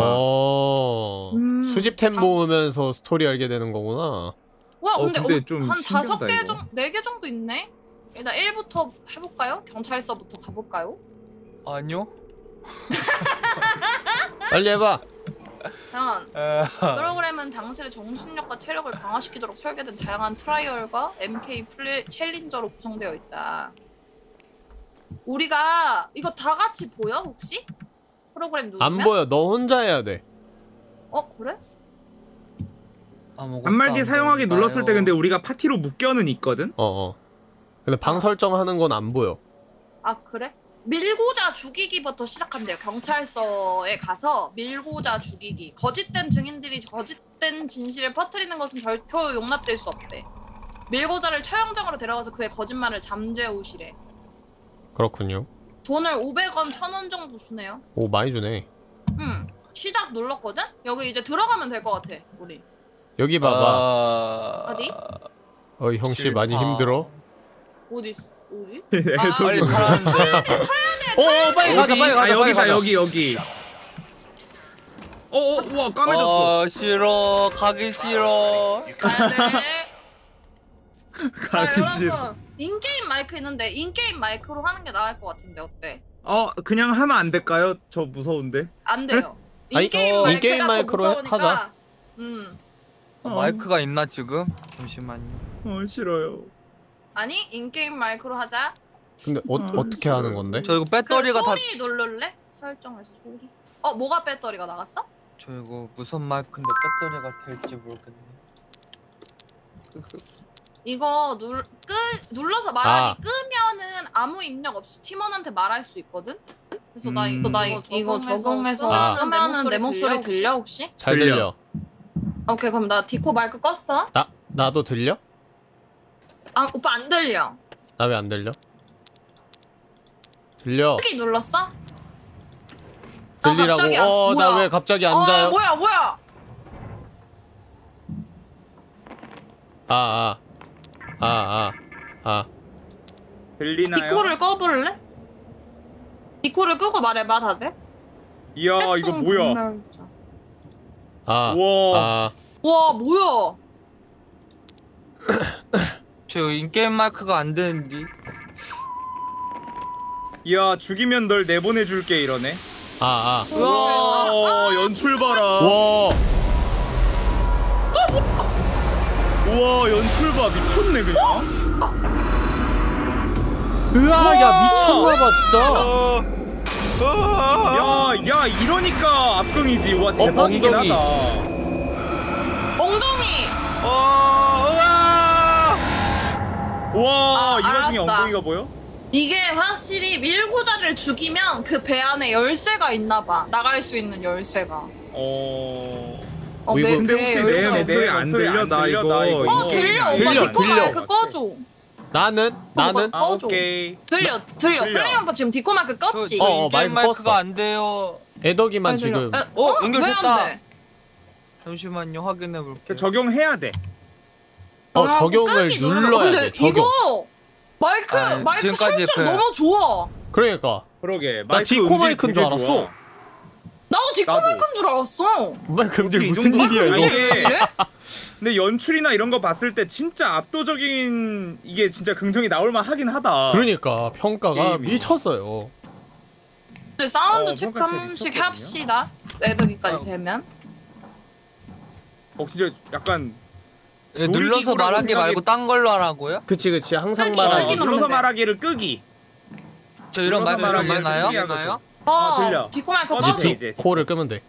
수집템 모으면서 스토리 알게 되는 거구나. 와 근데 좀 한 신기하다, 5개 이거. 정도 4개 정도 있네. 일단 1부터 해볼까요? 경찰서부터 가볼까요? 아니요. 빨리 해봐. 당연. 프로그램은 당신의 정신력과 체력을 강화시키도록 설계된 다양한 트라이얼과 MK 챌린저로 구성되어 있다. 우리가 이거 다 같이 보여 혹시? 프로그램 누르면? 안 보여. 너 혼자 해야 돼. 그래? 단말기 사용하기 눌렀을 때 근데 우리가 파티로 묶여는 있거든? 근데 방 설정하는 건 안 보여. 아 그래? 밀고자 죽이기부터 시작한대요. 경찰서에 가서 밀고자 죽이기. 거짓된 증인들이 거짓된 진실을 퍼뜨리는 것은 결코 용납될 수 없대. 밀고자를 처형장으로 데려가서 그의 거짓말을 잠재우시래. 그렇군요. 돈을 500원, 1000원 정도 주네요. 오 많이 주네. 시작 눌렀거든? 여기 이제 들어가면 될 것 같아 우리. 여기 봐봐. 어디? 형씨 많이 힘들어? 어디? 빨리 타라는데. 빨리 가자 빨리 가자. 여기다 여기. 우와 까매졌어. 싫어. 가기 싫어. 가기 싫어. 여러분 인게임 마이크 있는데 인게임 마이크로 하는 게 나을 것 같은데 어때? 그냥 하면 안 될까요? 저 무서운데. 안 돼요. 인게임 마이크로 하자. 마이크가 있나 지금? 잠시만요. 싫어요. 아니 인게임 마이크로 하자. 근데 어떻게 하는 건데? 저 이거 배터리가 다. 소리 누를래? 설정에서 소리. 뭐가 배터리가 나갔어? 저 이거 무선 마이크인데 배터리가 될지 모르겠네. 이거 눌러서 말하기 끄면은 아무 입력 없이 팀원한테 말할 수 있거든? 그래서 나 이거 적용해서 끄면은 내 목소리 들려 혹시? 잘 들려. 오케이 그럼 나 디코 마이크 껐어. 나도 들려? 오빠 안 들려. 나 왜 안 들려? 들려. 크기 눌렀어? 들리라고. 나 왜 갑자기 앉아요? 뭐야? 들리나요? 디코를 꺼볼래? 디코를 끄고 말해봐 다들. 이야 이거 뭐야? 와 뭐야? 저 인게임 마이크가 안 되는데. 이야 죽이면 널 내보내줄게 이러네. 우와 연출 봐라. 우와 연출 봐 미쳤네 그냥. 야 미쳤나봐 진짜. 야 이러니까 압승이지. 와 대박이긴 하다. 엉덩이. 와 이 알았다. 와중에 엉덩이가 보여? 이게 확실히 밀고자를 죽이면 그 배 안에 열쇠가 있나봐. 나갈 수 있는 열쇠가. 이거 근데 혹시 내 목소리 안 들려? 나 이거 들려. 들려, 오빠 디코 들려. 마이크 꺼줘. 나는 꺼줘. 오케이. 들려. 플레이 오빠 지금 디코 마이크 껐지? 마이크 마이크가 껐어. 안 돼요. 애덕이만 지금 연결됐다. 왜 안 돼? 잠시만요, 확인해 볼게요. 적용해야 돼. 적용을 끄기 눌러야 돼. 적용. 이거 마이크 지금까지 설정 너무 좋아. 그러니까 그러게. 나 디코 마이크인 줄 알았어. 나도 디코 마이크인 줄 알았어. 마이크 음질 무슨 일이야 이거? 이게 근데 연출이나 이런 거 봤을 때 진짜 압도적인 이게 진짜 긍정이 나올만 하긴 하다. 그러니까 평가가 게임이. 미쳤어요. 근데 사운드 체크 평가 한 번씩 재밌었거든요. 합시다. 애들기까지 되면. 진짜 약간 눌러서 말하기 말고 딴 걸로 하라고요? 그치 항상 끄기, 말하기. 끄기 눌러서 누르면 돼. 말하기를 끄기. 저 이런 말도 눌러서 좀 말하기를 되나요? 끄기 하고. 들려. 디코 마이크 꺼지, 꺼줘. 이제. 디코를 끄면 돼.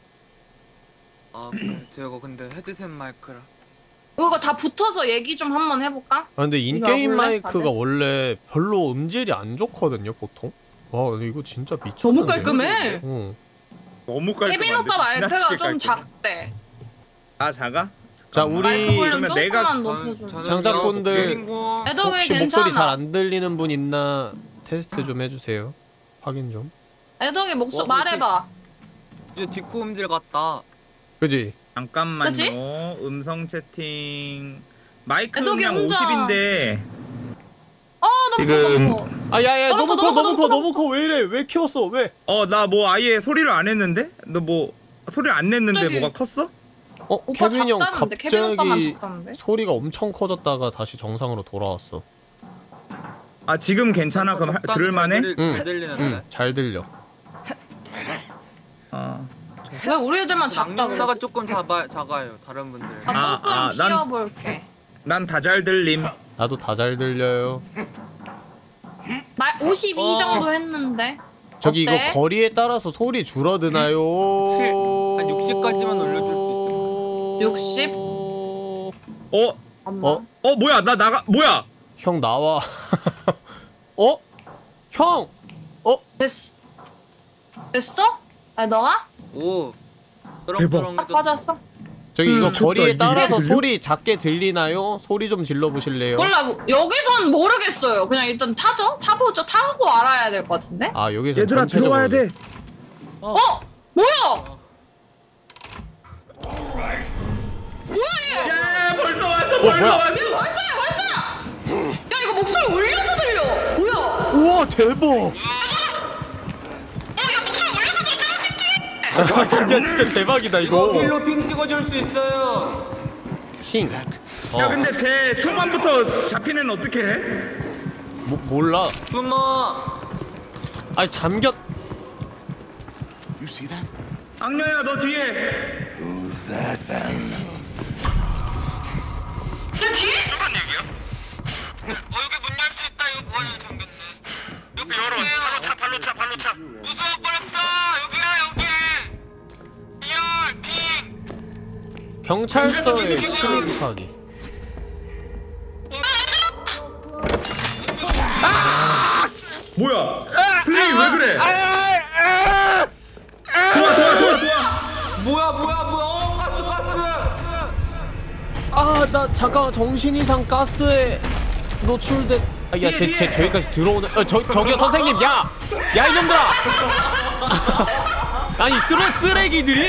저거 근데 헤드셋 마이크라. 이거 다 붙어서 얘기 좀 한번 해볼까? 근데 이거 인게임 해볼래? 마이크가 다들? 원래 별로 음질이 안 좋거든요 보통. 와 근데 이거 진짜 미쳤는데. 너무 깔끔해. 너무 깔끔한데. 케빈 오빠 마이크가 지나치게 좀 깔끔해. 작대. 아 작아? 자 마이크 우리 볼륨 그러면 내가 조금만 높여줘. 장작꾼들 애덕이 혹시 목소리 괜찮아. 잘 안 들리는 분 있나 테스트 좀 해주세요. 확인 좀. 애덕이 목소리 와, 말해봐. 이제 디코 음질 같다. 그지? 잠깐만요. 그치? 음성 채팅. 마이크 애덕이 음량 혼자. 50인데 너무 지금- 커. 아야야 너무 너무 커, 커 왜 이래? 왜 키웠어? 왜? 나 뭐 아예 소리를 안 했는데? 너 뭐 소리를 안 냈는데 갑자기. 뭐가 컸어? 오빠 케빈이 형 작다는데 케빈 오빠만 갑자기 작다는데? 소리가 엄청 커졌다가 다시 정상으로 돌아왔어. 아 지금 괜찮아? 그럼 들을만해? 잘 들리는데. 잘 들려. 왜 우리 애들만 작다 악령사가 그러지? 조금 작아요. 다른 분들. 나 조금 난- 키워볼게. 난 다 잘 들림. 나도 다 잘 들려요. 52 정도 했는데. 저기 어때? 이거 거리에 따라서 소리 줄어드나요? 한 60까지만 올려줄 수 60? 뭐야 나 나가 뭐야? 형 나와. 형. 됐어? 너가? 오. 딱 빠졌어? 저기 이거 미쳤다, 거리에 이게 따라서 들려? 소리 작게 들리나요? 소리 좀 질러 보실래요? 몰라 여기선 모르겠어요. 그냥 일단 타보죠. 타고 알아야 될 것 같은데? 아 여기서 얘들아 들어와야 돼. 뭐야? 뭐야 얘? 야 벌써 왔어 뭐야? 야 월사야! 야 이거 목소리 올려서 들려. 뭐야? 우와 대박. 야 목소리 올려서 들려. 진짜 대박이다 이거. 빌로 핑 찍어줄 수 있어요. 핑. 야 근데 쟤 초반부터 잡히는 어떻게 해? 몰라. 숨어. 아니 잠겼. 악녀야 너 뒤에. 야 뒤에? 그런 얘기야? 여기 문 열 수 있다. 이거 뭐하냐 잠겼네. 여기 열어. 발로 차. 무서워 버렸어. 여기야 여기. 핑. 경찰서에 침입하기. 뭐야? 플레이 왜 그래? 도와. 뭐야? 가스. 아 나 잠깐 정신 이상 가스에 노출돼. 쟤 저기까지 들어오는. 저기요 선생님 야 이놈들아. 아니 쓰레기들이.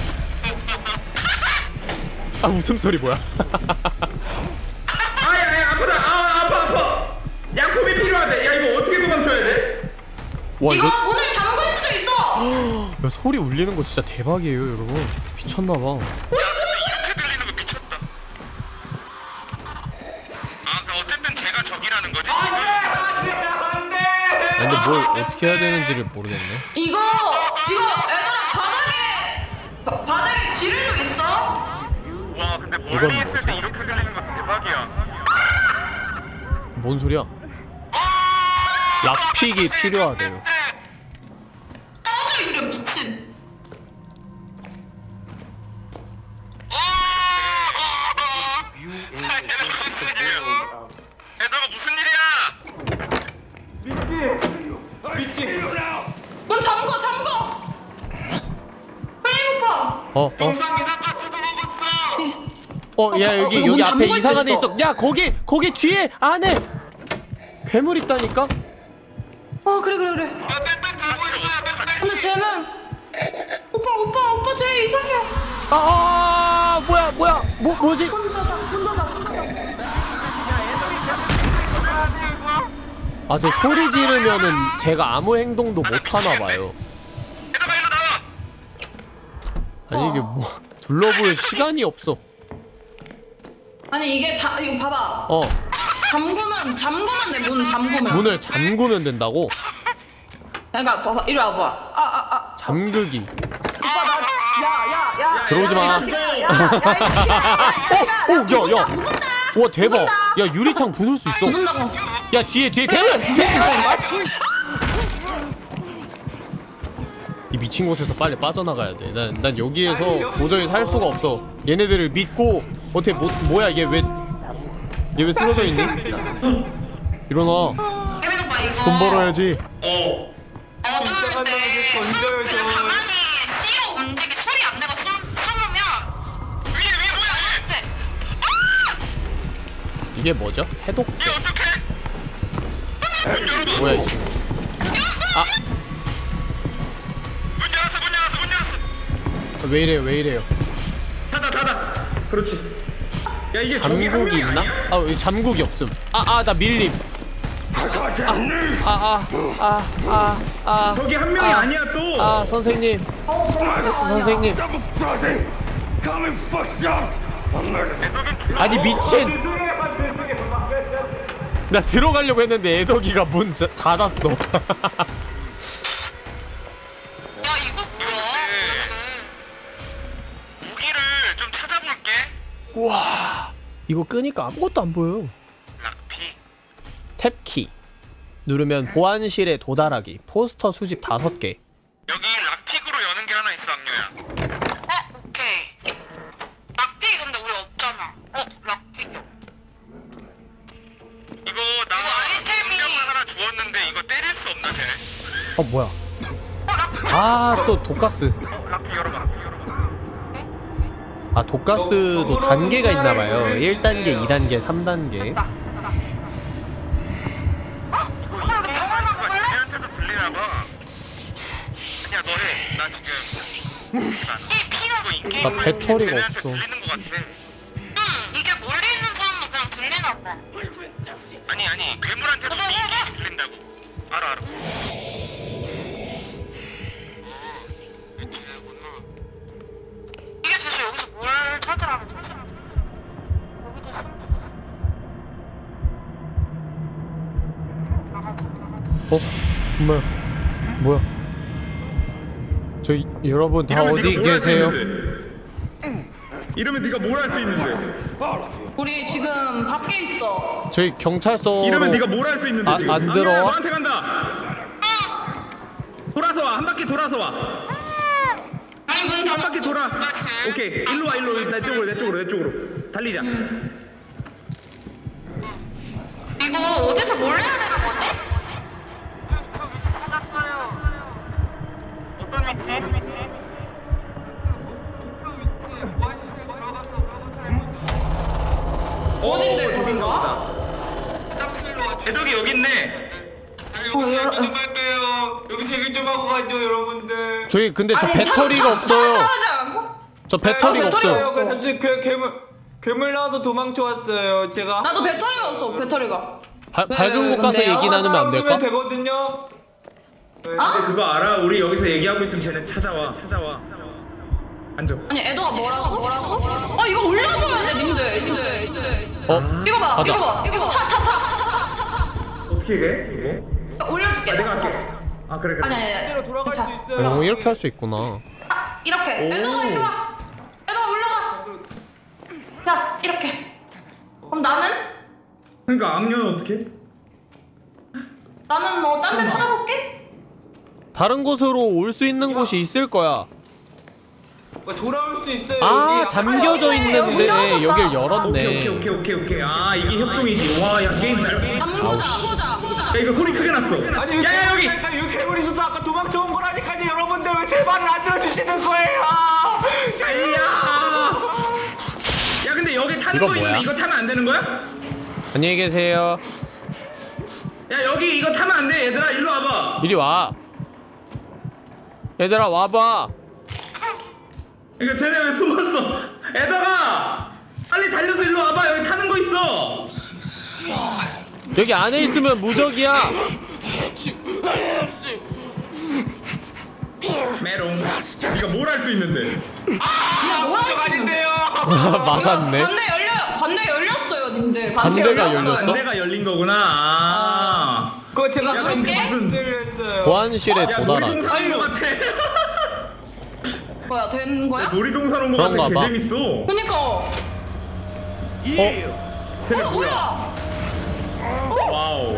아 웃음소리 뭐야? 아야 아파. 약품이 필요하대. 야 이거 어떻게 도망쳐야 돼? 와 이거 이거 오늘 잠글 수도 있어. 야, 소리 울리는 거 진짜 대박이에요 여러분. 미쳤나봐. 이렇게 들리는 거 미쳤다. 어쨌든 제가 적이라는 거지. 근데 뭘 어떻게 해야 되는지를 모르겠네. 이거 애들아 바닥에 지뢰도 있어? 와 근데 이건 멀리 있을 때 이렇게 들리는 거 대박이야. 뭔 소리야? 락픽이 필요하대요. 아주 이래 미친. 너가 무슨 일이야? 미친. 문 잠궈. 플레이 오빠. 어? 영상 이상 가스도 야 여기 문 여기 앞에 잠글 수 이상한 애 있어. 있어. 야 거기 뒤에 안에 괴물 있다니까. 그래. 근데 쟤는 오빠 쟤 이상해. 뭐지? 쟤 소리 지르면은 제가 아무 행동도 못 하나 봐요. 아니 이게 뭐 둘러볼 시간이 없어. 아니 이게 이거 봐봐. 잠그면 돼. 문 잠그면. 문을 잠그면 된다고? 그러니까 봐봐. 이리 와봐. 잠그기. 오빠 야. 들어오지 마. 야. 와 대박. 야 유리창 부술 수 있어. 부순다고. 야 뒤에 괴물. 이 미친 곳에서 빨리 빠져나가야 돼. 난 여기에서 도저히 살 수가 없어. 얘네들을 믿고 어떻게 뭐야 얘 왜 쓰러져 있니? 일어나. 돈 벌어야지. 이상한 놈에게 던져요 저. 가만히 C로 움직이 소리 안 내고 숨으면 위에 뭐야? 이게 뭐죠? 해독제. 뭐야 이 친구. 왜 이래요? 닫아. 그렇지. 야 이게 잠국이 있나? 여기 잠국이 없음. 나 밀림. 저기 한 명이 아니야 또. 선생님. 아니 미친. 나 들어가려고 했는데 애덕이가 문 닫았어. 우와 이거 끄니까 아무것도 안 보여. 락피. 탭키 누르면 보안실에 도달하기. 포스터 수집 5개. 여기 락픽으로 여는 게 하나 있어 악녀야. 오케이. 락픽 근데 우리 없잖아. 락픽. 이거 나 공격을 하나 주웠는데 이거 때릴 수 없나 쟤? 뭐야? 또 독가스. 락픽 열어봐. 독가스도 단계가 있나봐요. 1단계, 2단계, 3단계. 얘한테도 들리나봐. 야 너해. 나 지금 나 배터리가 없어. 들리는 것 같아. 이게 멀리 있는 사람도 그냥 들리나 봐. 아니 괴물한테도 이 얘기 들린다고. 알아. 이게 도대체 여기서 뭘 찾으라는 거지? 뭐야? 여러분 다 어디 계세요? 이러면 네가 뭘 할 수 있는데? 우리 지금 밖에 있어. 저희 경찰서. 이러면 네가 뭘 할 수 있는데 지금? 안 들어. 너한테 간다. 돌아서 와. 한 바퀴 돌아서 와. 아니 문 한 바퀴 돌아. 오케이. 일로 와. 내 쪽으로. 달리자. 이거 어디서 뭘 해야 되는 거지? 어떤 위치? 어딘데 저긴가? 대덕이 여기 있네. 여기서 좀 할게요. 여기서 얘기 좀 하고 가죠 여러분들. 저희 근데 저 아니, 배터리가 없어요. 하지 않았어? 저 배터리가 없어요. 잠시 괴물 나와서 도망쳐 왔어요. 제가 나도 배터리가 없어. 배터리가. 밝은 곳 가서 근데요? 얘기 나누면 안 될까? 되거든요. 근데 그거 알아? 우리 여기서 얘기하고 있으면 쟤네 찾아와. 앉아. 아니 애도가 뭐라고? 이거 올려줘야 돼 님들. 이거 봐. 가자. 이거 봐. 타. 어떻게 해? 이거? 올려줄게. 내가 할게. 그래. 아니. 돌아갈 수 있어요. 이렇게 할 수 있구나. 이렇게. 애도가 이리 와. 애도가 올라가. 자 이렇게. 그럼 나는? 그러니까 악녀는 어떻게? 나는 뭐 딴 데 찾아볼게. 다른 곳으로 올 수 있는 곳이 있을 거야. 돌아올 수도 있어요. 잠겨져 있는데 여길 열었네. 오케이. 이게 협동이지. 와, 야 게임 잘. 보자. 야 이거 소리 크게 났어. 아니 야 여기. 여기 괴물 있어서 아까 도망쳐온 거라니까요. 여러분들 왜 제 말을 안 들어주시는 거예요? 야 근데 여기 타는 이거 거 뭐야? 있는데 이거 타면 안 되는 거야? 안녕히 계세요. 야 여기 이거 타면 안 돼. 얘들아 일로 와봐. 이리 와. 얘들아 와봐. 그러니까 쟤네 왜 숨었어? 애들아 빨리 달려서 일로 와봐. 여기 타는 거 있어. 여기 안에 있으면 무적이야. 메롱. 이거 뭘 할 수 있는데? 무적 아닌데요. 맞았네. 반대 열렸어요, 님들. 반대가 열렸어? 반대가 열린 거구나. 아. 그거 제가 약간 무슨 일을 했어요. 보안실에 도달한. 놀이동산 온 거 같아. 뭐야, 된 거야? 놀이동산 온 거 같아. 그런가 봐. 개재밌어. 그니까. 쟤네 뭐야? 와우.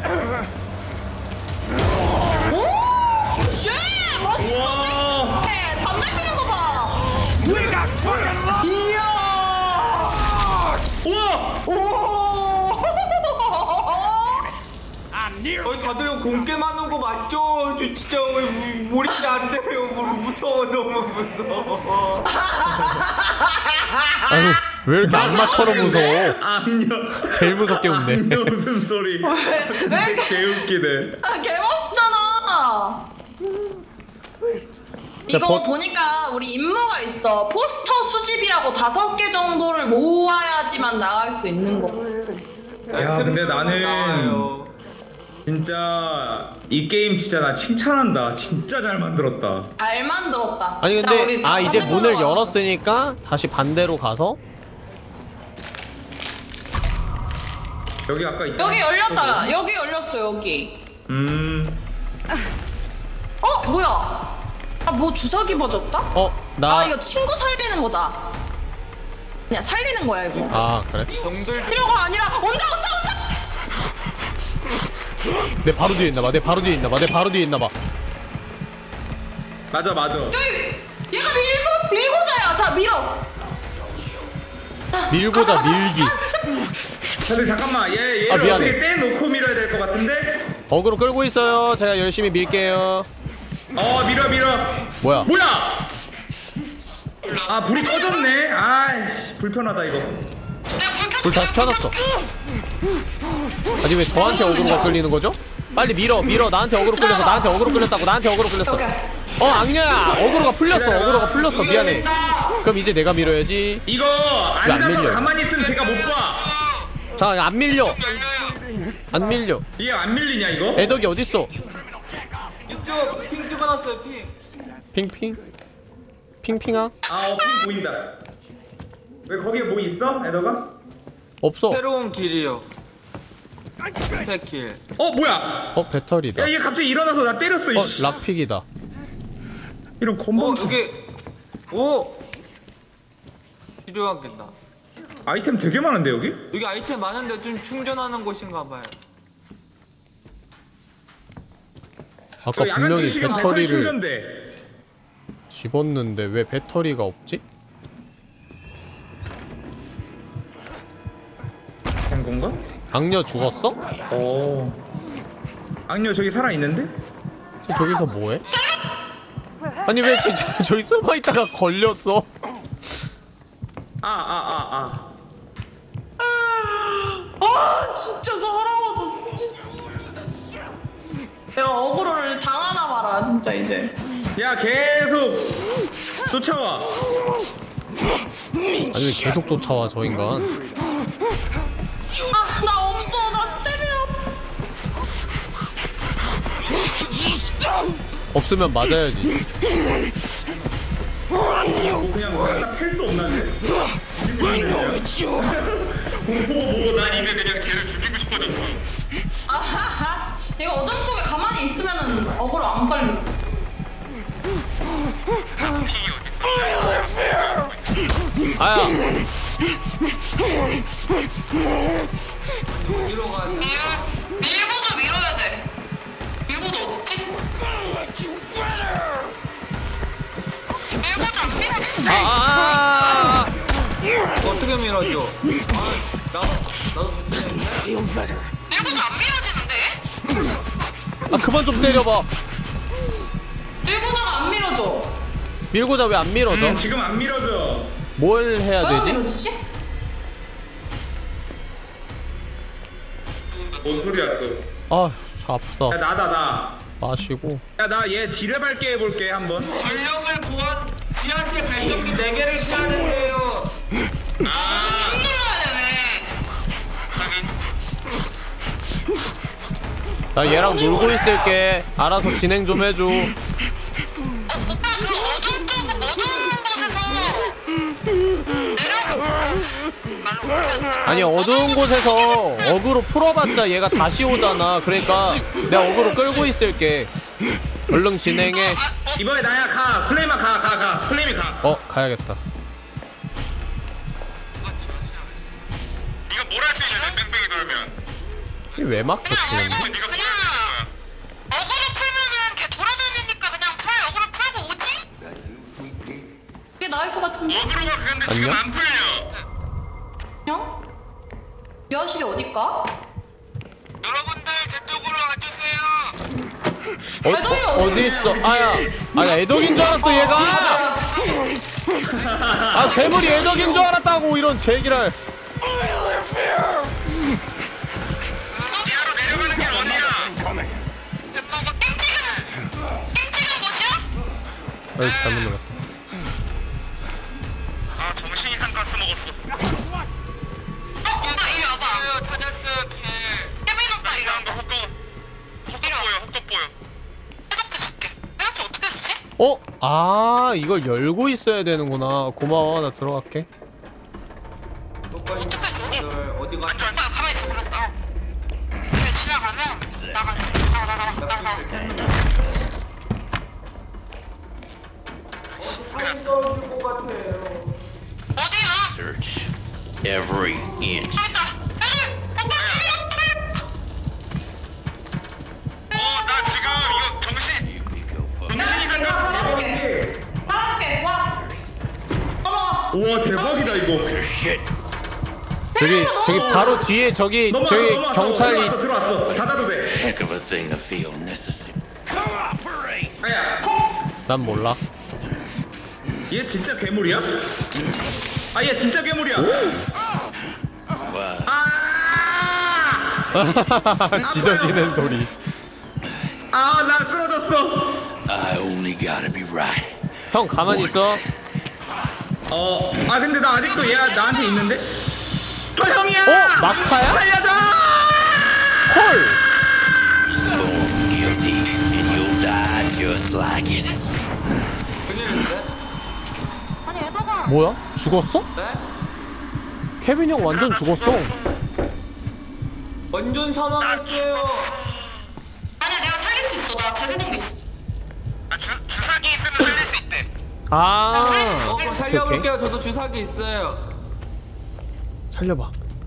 오! 쉣! 멋있어! 우와. 담배 피는 거 봐! 이야! 우와! 오! 다들 공개 많은 거 맞죠? 저 진짜 몰입이 안 돼요. 무서워, 너무 무서워. 아유 왜 이렇게 악마처럼 무서워? 악녀. 제일 무섭게 웃네. 악녀 무슨 소리? 왜? 개웃기네. 아, 개 멋있잖아. 이거 보니까 우리 임무가 있어. 포스터 수집이라고 5개 정도를 모아야지만 나갈 수 있는 거. 야 근데 나는 진짜 이 게임 진짜 나 칭찬한다. 진짜 잘 만들었다. 잘 만들었다. 아니 자, 우리 근데 이제 반대편으로 문을 가시죠. 열었으니까 다시 반대로 가서 여기 아까 있다. 여기 열렸다. 여기 열렸어, 여기. 뭐야? 아, 뭐 주사기 맞았다? 나 이거 친구 살리는 거다. 그냥 살리는 거야, 이거. 아 그래? 필요가 아니라 온다. 내 바로 뒤에 있나봐. 내 바로 뒤에 있나봐. 맞아. 여기 얘가 밀고자야. 자, 밀어. 밀고자 밀기. 근데 잠깐만 얘를 미안해. 어떻게 떼놓고 밀어야 될 것 같은데? 어그로 끌고 있어요. 제가 열심히 밀게요. 밀어. 뭐야? 아 불이 꺼졌네. 아이씨 불편하다 이거. 불 다시 켜놨어. 아니 왜 저한테 어그로가 끌리는 거죠? 빨리 밀어. 나한테 어그로 끌렸어. 나한테 어그로 끌렸어. 악녀야. 어그로가 풀렸어. 미안해. 그럼 이제 내가 밀어야지. 이거 안 앉아서 밀려. 가만히 있으면 제가 못 봐. 자, 안 밀려. 이게 안 밀리냐 이거? 애덕이 어딨어? 이쪽 핑 찍어놨어요, 핑. 핑핑아? 핑 보인다. 왜 거기에 뭐 있어? 애더가? 없어. 새로운 길이요. 길. 뭐야? 배터리다. 야 얘 갑자기 일어나서 나 때렸어. 이씨. 락픽이다. 이런 건방. 여기 필요하겠다. 아이템 되게 많은데 여기? 여기 아이템 많은데 좀 충전하는 곳인가 봐요. 아까 야간 분명히 충전기 배터리 배터리를 충전돼. 집었는데 왜 배터리가 없지? 된 건가? 악녀 죽었어? 악녀 저기 살아 있는데? 저기서 뭐해? 아니 왜 진짜 저기 숨어 있다가 걸렸어? 진짜 살아와서 내가 어그로를 당하나 봐라, 진짜 이제. 야 계속 쫓아와. 아니 왜 계속 쫓아와 저 인간? 나 없어. 나 스태미나. 없으면 맞아야지. 그냥 갖다 팰수 없나는데? 난 이제 그냥 걔를 죽이고 싶어졌어. 이거 어둠 속에 가만히 있으면은 어그로 안 걸려. 아야. 밀보조 밀어야 돼. 밀보조 어딨지? 밀보조 안 밀어지지? 어떻게 밀어줘? 나도 밀보조 안 밀어지는데? 그만 좀 때려봐. 밀보조가 안 밀어져. 밀고자 왜 안 밀어져? 지금 안 밀어져. 뭘 해야 되지? 밀어지지? 뭔 소리야 또. 아, 아프다. 야 나. 마시고. 야 나 얘 지뢰밟게 해볼게 한번. 전력을 구한 지하실 발전기 4개를 시하는데요. 나 얘랑 놀고 있을게. 알아서 진행 좀 해줘. 아니 어두운 곳에서 어그로 풀어봤자 얘가 다시 오잖아. 그러니까 내가 어그로 끌고 있을게. 얼른 진행해. 이번에 나야 가. 플레이만 가. 플레이미 가. 가야겠다. 네가 뭘 할 수 있냐 뺑뺑이 돌면. 이게 왜 막혔지? 어그로 풀면은 걔 돌아다니니까 그냥 털 어그로 풀고 오지? 그게 나을 것 같은데? 어그로가 근데 지금 안녕? 안 풀려. 형? 지하실이 어딜까? 여러분들 저쪽으로 와주세요. 어디 있어? 아야 애덕인 줄 알았어 얘가. 아 괴물이 애덕인 줄 알았다고. 이런 제기랄. 지하로 내려가는 길 어디야? 찍은 곳이야? 아이 잘못 눌렀다. 아 정신이 상가스 먹었어. 오빠 이리 와봐. 찾았어요 걔. 깨민 오빠 이리 와봐. 헛것 보여. 해독해 줄게. 해독해 어떻게 주지? 아 이걸 열고 있어야 되는구나. 고마워. 나 들어갈게. 똑바로 어디 가? 오빠 가만히 있어. 그래 지나가면 나가. 어디야? Search every inch. 나 지금 이거 정신이 상가스. 우와 대박이다 이거. 저기 바로 뒤에 저기 경찰이. 들어왔어. 닫아도 돼. Heck of a thing to feel necessary. 난 몰라. 얘 진짜 괴물이야? 아 얘 진짜 괴물이야. 찢어지는 소리. 나 쓰러졌어. I only gotta be right. 형 가만히 있어. 근데 나 아직도 얘 나한테 있는데? 형이야! 마카야? 살려줘! 헐! Born guilty and you'll die just like it. 뭐야? 죽었어? 네? 케빈 형 완전 죽었어. 완전 사망했어요. 아니야 내가 살릴 수 있어. 나 재생능력 있어. 주사기 있으면 살릴 수 있대. 그럼 살려볼게요. 저도 주사기 있어요. 살려봐.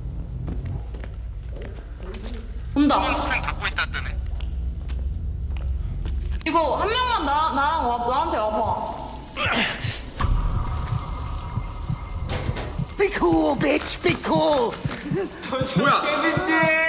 온다. 소생 받고 있다 뜨네. 이거 한 명만 나한테 와봐. Be cool, bitch. Be cool. 뭐야? 케빈씨.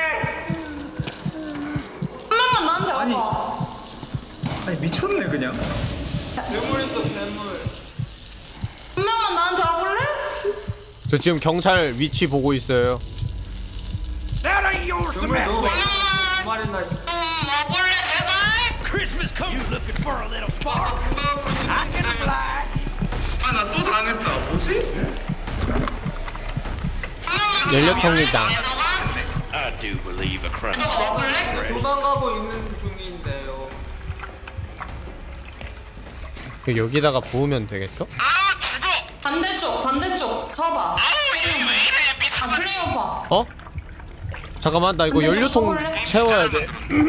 한 명만 나한테 와봐. 아니 미쳤네 그냥. 괴물 있어 괴물. 한 명만 나한테 와볼래? 저 지금 경찰 위치 보고 있어요. 괴물 너무 말이나. 와볼래 제발? Christmas come looking for a little spark. I can oblige. 나 또 당했다. 뭐지? 연료통이다. I do believe a crime. 도망가고 있는 중인데요. 여기다가 부으면 되겠죠? 반대쪽 서봐. 플레이 오빠. 잠깐만 나 이거 연료통 채워야 돼.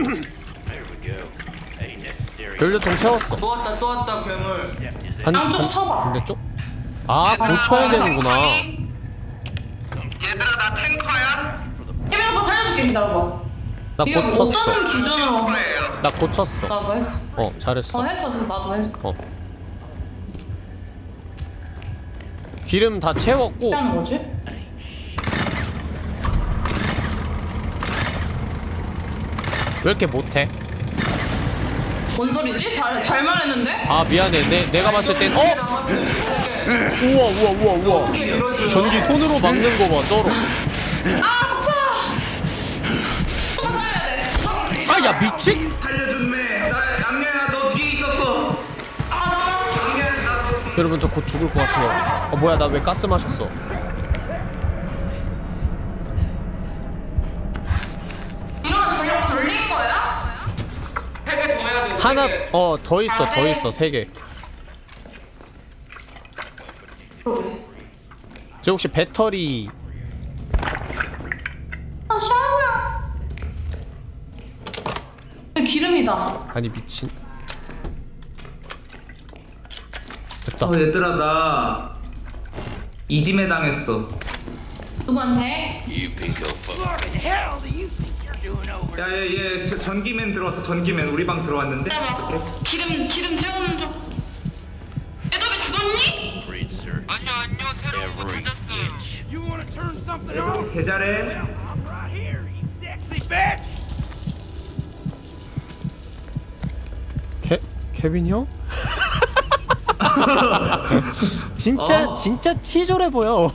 연료통 채웠어. 또 왔다 괴물. 양쪽 서봐. 반대쪽? 고쳐야 되는구나. 얘들아 나 탱커야. 케빈 오빠 살려줄게. 기다려봐. 나 이거 고쳤어. 어떤 기준으로? 나 고쳤어. 나도 했어. 잘했어. 했어. 나도 했어. 기름 다 채웠고. 하는 거지? 왜 이렇게 못해? 뭔 소리지? 잘 말했는데? 미안해. 내가 봤을 땐 우와. 전기 손으로 막는 거 봐. 쩔어. 아파. 아, 야 미친! 살려준매. 나 악녀야 너 뒤에 있었어. 여러분 저 곧 죽을 것 같아요. 뭐야 나 왜 가스 마셨어? 이러면 전력 돌린 거야? 3개 더 해야 돼. 하나 더 있어 더 있어 3개. 저 혹시 배터리 아 샤워. 기름이다. 아니 미친. 됐다. 얘들아 나 이짐에 당했어. 누구한테? 야얘 전기맨 들어왔어. 전기맨 우리 방 들어왔는데. 기름 채우는 중. 애덕이 죽었니? 아니요 새로운 거 찾았어요. 개 잘해. 케빈 형? 진짜 치졸해 보여.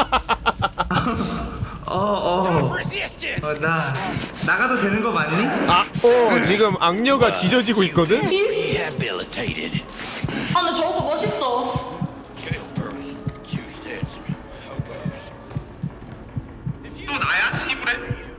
나 나가도 되는 거 맞니? 지금 악녀가 지져지고 있거든? 아 근데 저거 멋있어. 또 나야 시부레?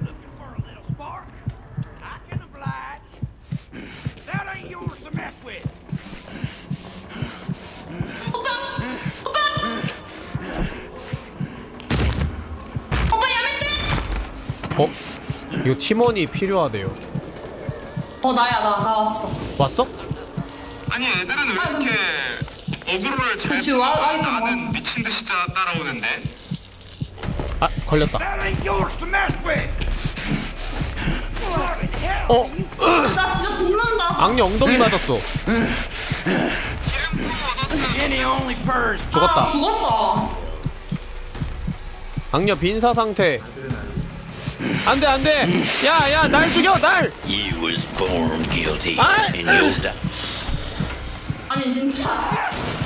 이거 팀원이 필요하대요. 나야 나 왔어. 왔어? 아니 애들은 왜 이렇게 어그로를 잘 그치, 와이즈 나는 미친 듯이 따라오는데. 아 걸렸다. 나 진짜 죽는다. 악녀 엉덩이 맞았어. 죽었다. 죽었다. 악녀 빈사 상태. 안돼. 야 날 죽여 날. You was born guilty and you'll die. 아니 진짜.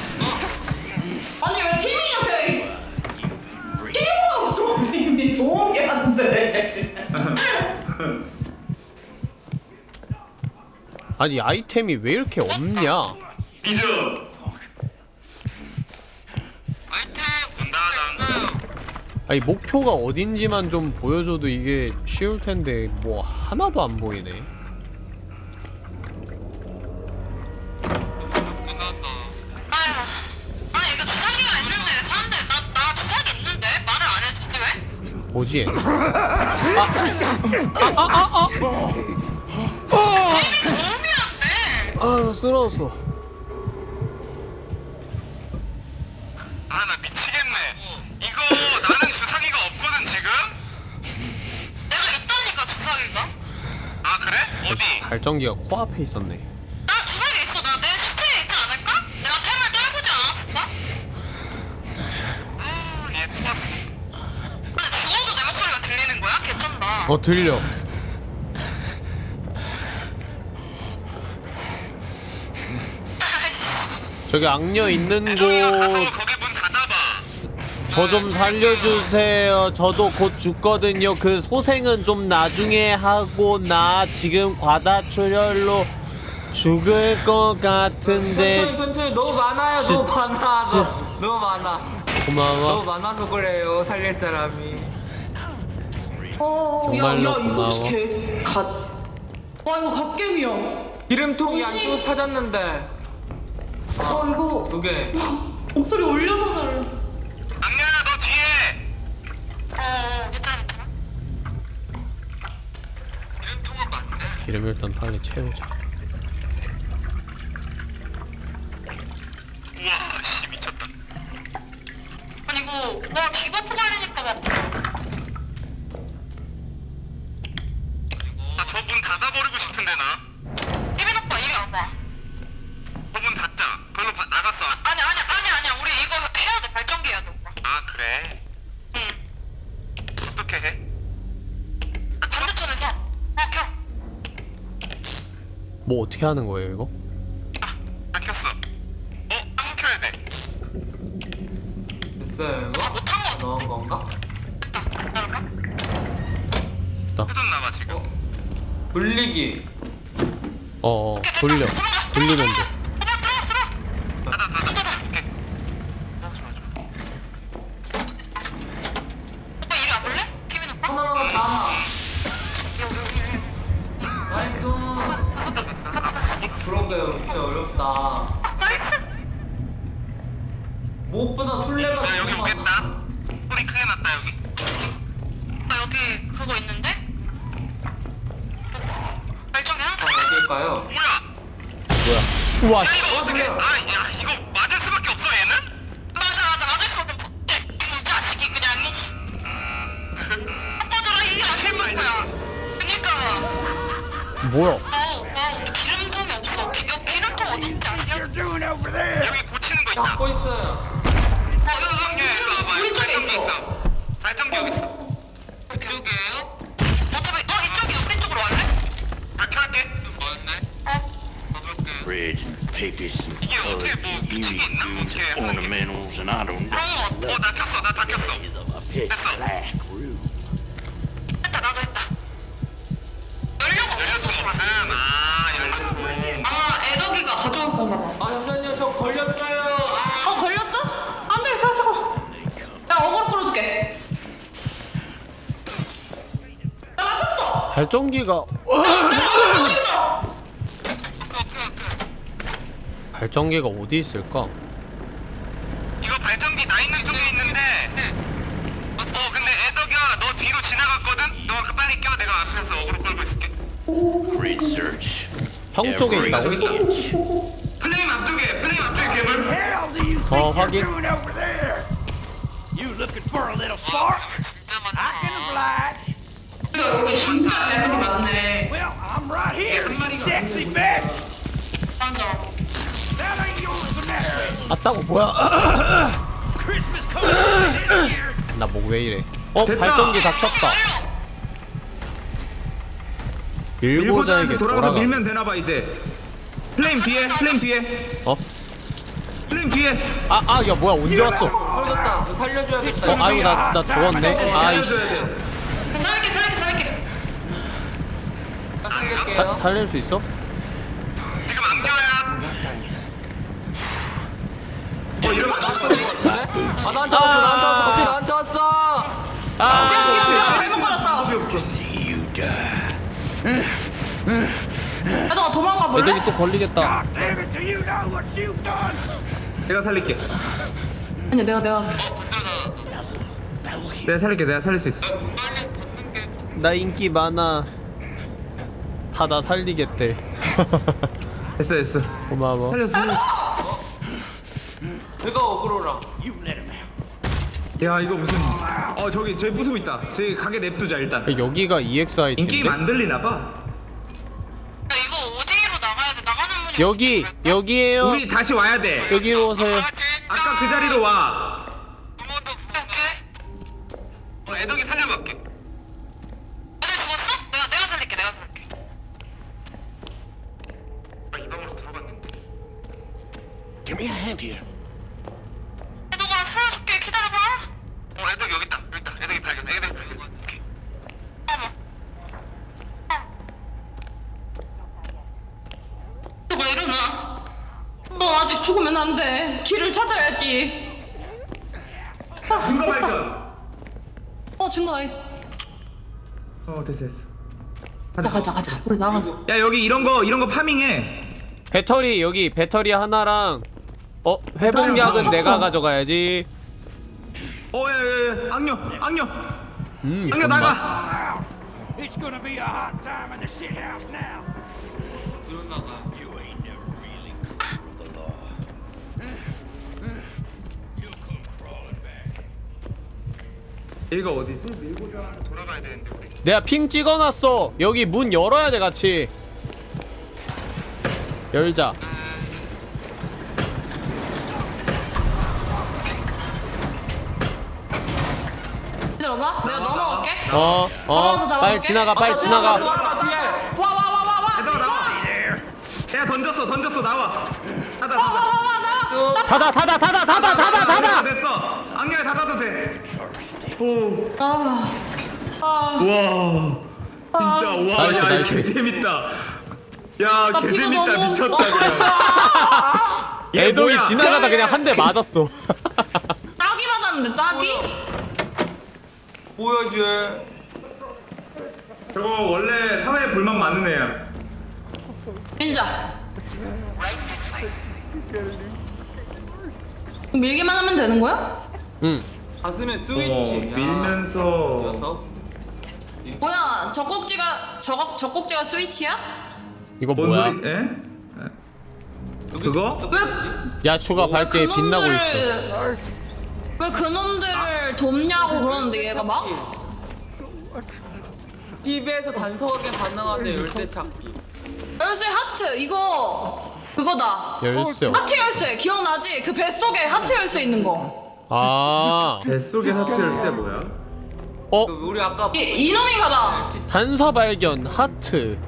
아니 왜 팀이 이렇게 게임가 없어? 팀이 도움이 안 돼. 아니 아이템이 왜 이렇게 없냐? 비저. 아이템 본다. 아니 목표가 어딘지만 좀 보여줘도 이게 쉬울 텐데 뭐 하나도 안 보이네. 아니 이거 주사기가 있는데 사람들 나 주사기 있는데 말을 안 해주지 왜? 뭐지? 게임이 도움이 안 돼. 나 쓰러졌어. 나 미치겠네. 이거 나는 주사기가 없거든 지금. 내가 있다니까 주사기가. 아 그래? 어디? 발전기가 코앞에 있었네. 나 주사기 있어. 나 내 시체에 있지 않을까? 내가 템을 떨구지 않았을까? 얘 뽑았어. 근데 죽어도 내 목소리가 들리는 거야? 개쩐다. 들려. 저기 악녀 있는 곳. 저 좀 살려주세요. 저도 곧 죽거든요. 그 소생은 좀 나중에 하고 나 지금 과다출혈로 죽을 것 같은데. 천천히 너무 많아요. 너무 많아. 너무 많아. 고마워. 너무 많아서 그래요. 살릴 사람이. 정말로 이거 고마워. 와 이거 갓겜이야. 기름통이 안쪽에서 찾았는데. 이거 2개. 목소리 올려서 나를. 악녀야 너 뒤에. 괜찮아. 기름통은 맞네. 기름 일단 빨리 채우자. 우와 씨 미쳤다. 아니 이거 디버프 걸리니까 막. 저 문 닫아버리고 싶은데 나. 케빈 오빠 이리 와봐. 저 문 닫자. 별로 나갔어. 아니야. 우리 이거 해야 돼. 발전기 해야 돼 오빠. 아 그래? 응. 어떻게 해? 반대편에서. 켜. 뭐 어떻게 하는 거예요 이거? 다 켰어. 안 켜야 돼. 됐어요 이거? 못한 거 넣은 건가? 기다려봐. 켜졌나봐 지금. 돌리기. 돌리면 돼. 하나만 다. 아이고. 그러게요. 진짜 어렵다. 무엇보다 술래가 야 여기 오겠다. 소리 크게 났다 여기. 여기 그거 있는데? 발전기야? 어딜까요? 우와. 야 이거 어떻게? 야 이거 맞을 수밖에 없어 얘는? 맞아 맞을 수 없어. 이 자식이 그냥 꺼져라 이 아실물이야. 그니까. 뭐야? 우리 기름통이 없어. 기름통 어딘지 아세요? 여기 고치는 거 있다. 잡고 있어요. 여기 우리 쪽에 있어. 발전기 여기 있어. 그쪽이에요? 어차피 이쪽이요. 우리 쪽으로 왔네? 그렇게 할게. 뭐였네? Bridge, papers, and colors, beauty, goods, ornamentals, and I don't know. 나 켰어. 나 다 켰어. A pitch black room. 했다 나도 했다. 연료가 없어서 열렸어. 애덕이가 가져올 건가 봐. 잠시만요. 저 걸렸어요. 걸렸어? 안돼 가져가. 나 어그로 끌어줄게. 나 맞췄어. 발전기가 발전기가 어디 있을까? 이거 발전기 나 있는 쪽에 있는데. 근데 애덕이야 너 뒤로 지나갔거든. 너 빨리 껴. 내가 앞에서 어그로 끌고 있을게. Grid search. 형 쪽에 있다고? 플레임 앞쪽에 괴물. 확인. You looking for a little spark? I can oblige. 여기 진짜 괴물이 많네. Well, I'm right here, you sexy bitch. 맞아. That ain't yours, Vanessa. 아따고 뭐야? Christmas coming this year. 나 목 왜 이래? 됐다. 발전기 다 켰다. 밀고자에게 돌아가서 돌아가. 밀면 되나봐 이제. 플레임 뒤에. 플레임 뒤에. 야 뭐야 언제 왔어? 걸렸다. 살려줘야겠다. 아이고 나 죽었네. 아이씨. 살릴게. 살릴게요. 살릴 수 있어? 지금 안겨야. 이러면 나한테 왔어. 갑자기 나한테 왔어. 미안 잘못 걸었다. See you die. 애덕아 도망가 볼래? 애들이 또 걸리겠다. Damn it, do you know what you've done? 내가 살릴게. 아니 내가 내가 살릴 수 있어. 나 인기 많아. 다 나 살리겠대. 됐어. 고마워. 살렸어. 내가 어그로라. You let him out. 야 이거 무슨 저기 부수고 있다. 저기 가게 냅두자 일단. 여기가 EXIT인데? 인게임 안 들리나봐. 이거 어디로 나가야 돼? 나가는 문이 여기에요. 우리 다시 와야 돼. 여기로 오세요. 아까 그 자리로 와. 애덕이 살려볼게. 애들 죽었어? 내가 살릴게. 이 방으로 들어갔는데. Give me a hand here. 애덕아 살려줄게. 기다려봐. 애덕이 여기 있다. 애덕이 발견. 오케이. 왜 이러나? 너 아직 죽으면 안 돼. 길을 찾아야지. 증거 발견. 증거 나이스. 됐어. 가자. 우리 나가자. 야 여기 이런 거 파밍해. 배터리 여기 배터리 하나랑 회복약은 쳤어. 내가 가져가야지. 야. 악녀. 존나. 나가. It's gonna be a hot time in the shit house now. You ain't never really cool with the law. You'll come crawling back. 얘가 어디지? 돌아가야 되는데 우리. 내가 핑 찍어놨어. 여기 문 열어야 돼 같이. 열자. 기다려봐. 내가 넘어갈게. 빨리 지나가. 왔다 뒤에. 와. 얘들아 나와. 야 던졌어 나와. 닫아. 됐어. 악녀야 닫아도 돼. 와. 진짜 와. 야 나이스. 이거 재밌다. 야 나 개재밌다 피가 너무 미쳤다 없어. 그냥. 얘 애동이 뭐야? 지나가다 그냥 한 대 맞았어. 딱이 맞았는데 딱이? 뭐야 쟤? 저거 원래 사회에 불만 많은 애야. 밀자. 밀기만 하면 되는 거야? 응. 가슴에 스위치. 밀면서. 녀석. 뭐야 저 꼭지가 스위치야? 이거 뭔 뭐야? 소리? 에? 그거? 야추가 밝게 빛나고 있어. 왜 그놈들을 돕냐고 그러는데 얘가 막? TV에서 단서하게 가능한데 열쇠 찾기. 열쇠 하트 이거 그거다. 열쇠. 하트 열쇠 기억나지? 그 뱃속에 하트 열쇠 있는 거. 아. 뱃속에 하트 열쇠 뭐야? 우리 아까 이놈인가 봐. 단서 발견 하트.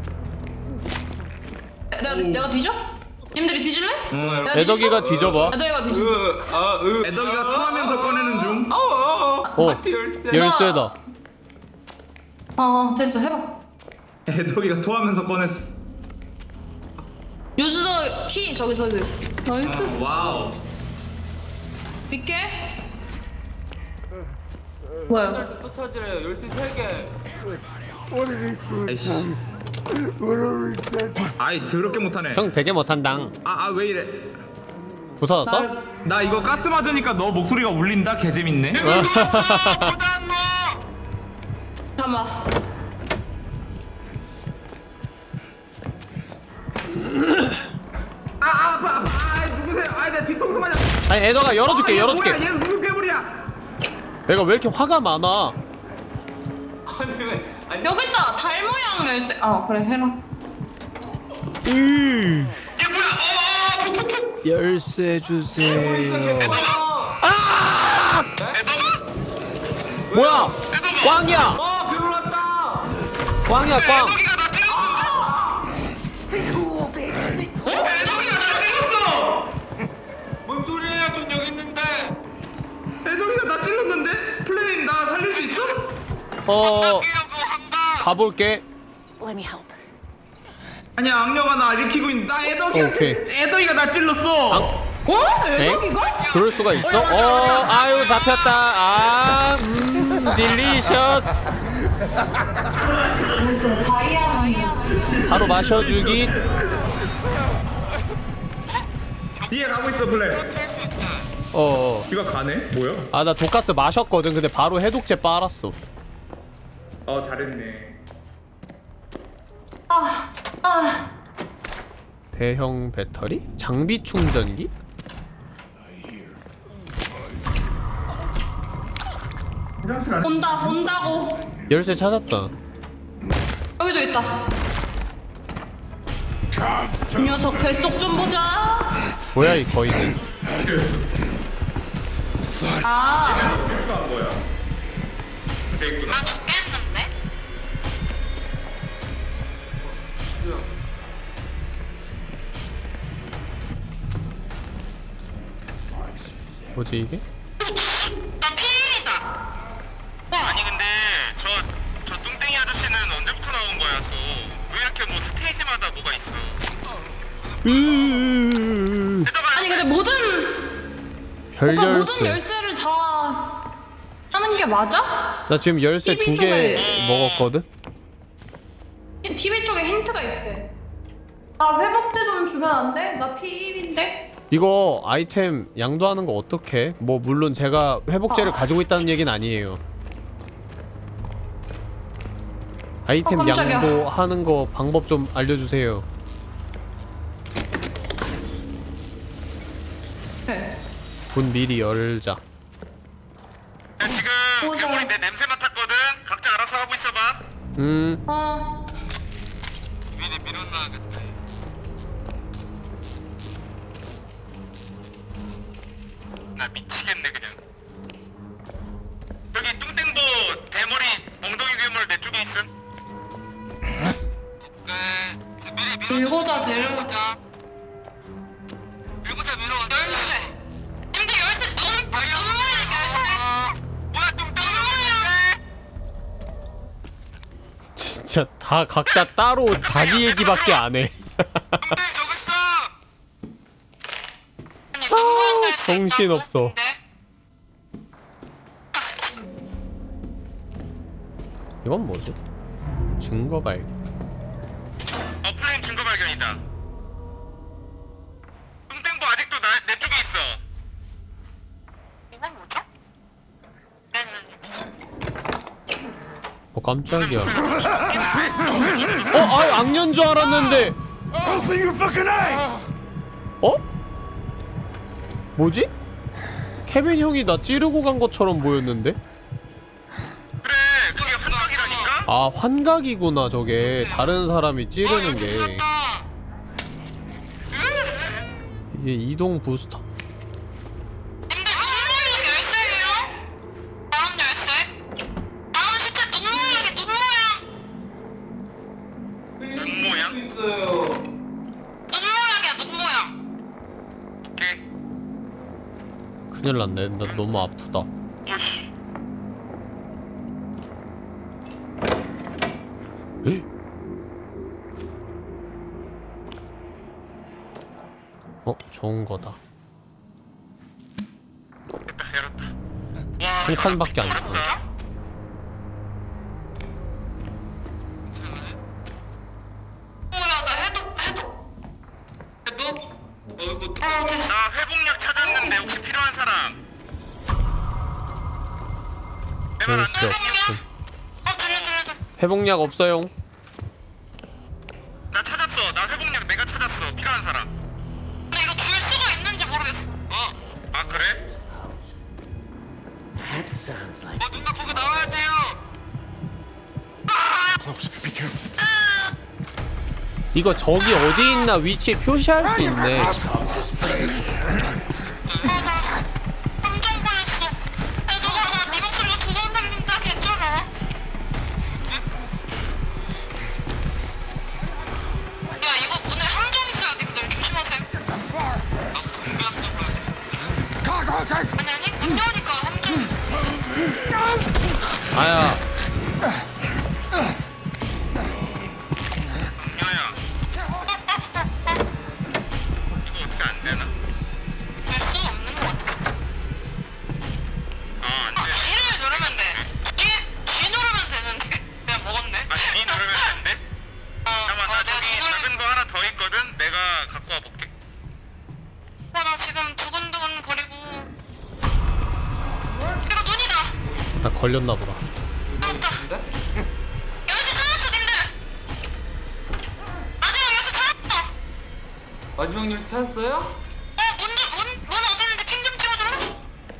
내가 뒤져? 님들이 뒤질래? 애덕이가 뒤져봐. 애덕이가 뒤져. 애덕이가 토하면서 꺼내는 중. 하트 열쇠. 열쇠다. 됐어 해봐. 애덕이가 토하면서 꺼냈어. 유수저 키 저기 나이스. 와우. 믿게. 뭐야? 또 찾으래요. 열쇠 3개. 아이씨. 아이 더럽게 못하네. 형 되게 못한당. 왜 이래? 부서졌어? 나 이거 가스 맞으니까 너 목소리가 울린다. 개재밌네. 잠깐만. 아파. 누구세요? 내 뒤통수 맞아. 아니 애덕아 열어줄게. 열어줄게. 뭐야, 얘는 누구 괴물이야? 내가 왜 이렇게 화가 많아? 아니 왜? 아니, 여기 있다. 달 모양 열쇠. 그래 해라. 열쇠 주세요. 아! 뭐야? 꽝이야. 괴물 왔다. 꽝이야 꽝. 뭔 소리예요? 전 여기 있는데. 애덕이가 나 찔렀는데? 플레임 나 살릴 수 있어? 가볼게. Let me help. 아니야 악녀가 나 일으키고 있는. 나 오케이. 애덕이가 나 찔렀어. 애덕이가? 그럴 수가 있어? 아유 잡혔다. 딜리셔스. 바로 마셔주기. 뒤에 가고 있어 플레임. 이거 가네? 뭐야? 아 나 독가스 마셨거든. 근데 바로 해독제 빨았어. 잘했네. 대형 배터리? 장비 충전기? 온다고. 열쇠 찾았다. 여기도 있다. 이 녀석 뱃속 좀 보자. 뭐야 이 거인은? 나 죽겠는데? 뭐지 이게? 나 피해이다. 아니 근데 저 뚱땡이 아저씨는 언제부터 나온 거야 또? 왜 이렇게 뭐 스테이지마다 뭐가 있어? 아니 근데 모든 별열쇠. 열쇠를 다 하는 게 맞아? 나 지금 열쇠 TV 2개 쪽에- 먹었거든? TV 쪽에 힌트가 있대. 회복제 좀 주면 안 돼? 나 P1인데? 이거 아이템 양도하는 거 어떡해? 뭐 물론 제가 회복제를 가지고 있다는 얘기는 아니에요. 아이템 깜짝이야. 양도하는 거 방법 좀 알려주세요. 네. 문 미리 열자. 지금 괴물이 내 냄새 맡았거든? 각자 알아서 하고 있어봐. 미리 밀어놔야겠다. 나 미치겠네 그냥. 여기 뚱땡보 대머리 엉덩이 괴물 내 쪽에 있음. 밀고자 데려가. 밀고자 밀어. 열쇠. 근데 열쇠 눈물 열쇠. 뭐야 뚱땡이 진짜 다 각자 따로 자기 얘기밖에 안 해. 정신없어. 이건 뭐지? 증거 발견. 플레임 증거 발견이다. 뚱땡보 아직도 내 쪽에 있어. 이건 뭐죠? 깜짝이야. 아유 악년 줄 알았는데. 뭐지? 케빈 형이 나 찌르고 간 것처럼 보였는데? 그래, 그게 환각이라니까? 아 환각이구나 저게. 다른 사람이 찌르는 게. 이게 이동 부스터? 큰일 났네. 나 너무 아프다. 에? 좋은 거다. 열었다. 한 칸밖에 안 차네. 나 회복약 찾았는데 혹시 필요한 사람? 별 수 없음. 회복약 없어요. 나 찾았어. 나 회복약 내가 찾았어. 필요한 사람. 근데 이거 줄 수가 있는지 모르겠어. 아 그래? 누가 보고 나와야 돼요. 이거 저기 어디 있나 위치 표시할 수 있네. 아야. 이거 어떻게 안 되나? 될 수 없는 것 같아. 안 돼. G를 누르면 돼. G 누르면 되는데. 내가 먹었네. G 누르면 된대? 잠깐만, 나 저기 작은 거 하나 더 있거든? 내가 갖고 와볼게. 나 지금 두근두근 거리고. 이거 눈이다. 나 걸렸나 보다. 열쇠 찾았어, 님들. 마지막 열쇠 찾았어. 마지막 열쇠 찾았어요? 문 어딨는지 핑 좀 찍어줄래?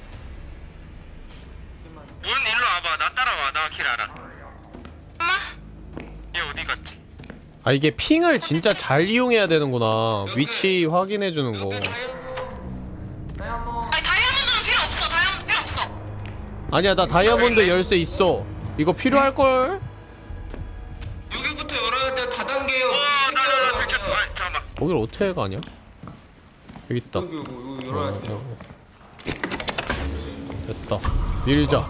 문 일로 와봐. 나 따라와. 나 길 알아. 엄마? 얘 어디 갔지? 아 이게 핑을 진짜 잘 이용해야 되는구나. 위치 확인해주는 거. 아니 다이아몬드는 필요 없어. 다이아몬드 필요 없어. 아니야 나 다이아몬드 열쇠 있어. 이거 필요할걸? 여기부터 열어야 돼. 다단계요. 나 들켰어. 잠깐만. 거길 어떻게 가냐? 여기 있다. 여기 열어야 돼. 됐다. 밀자.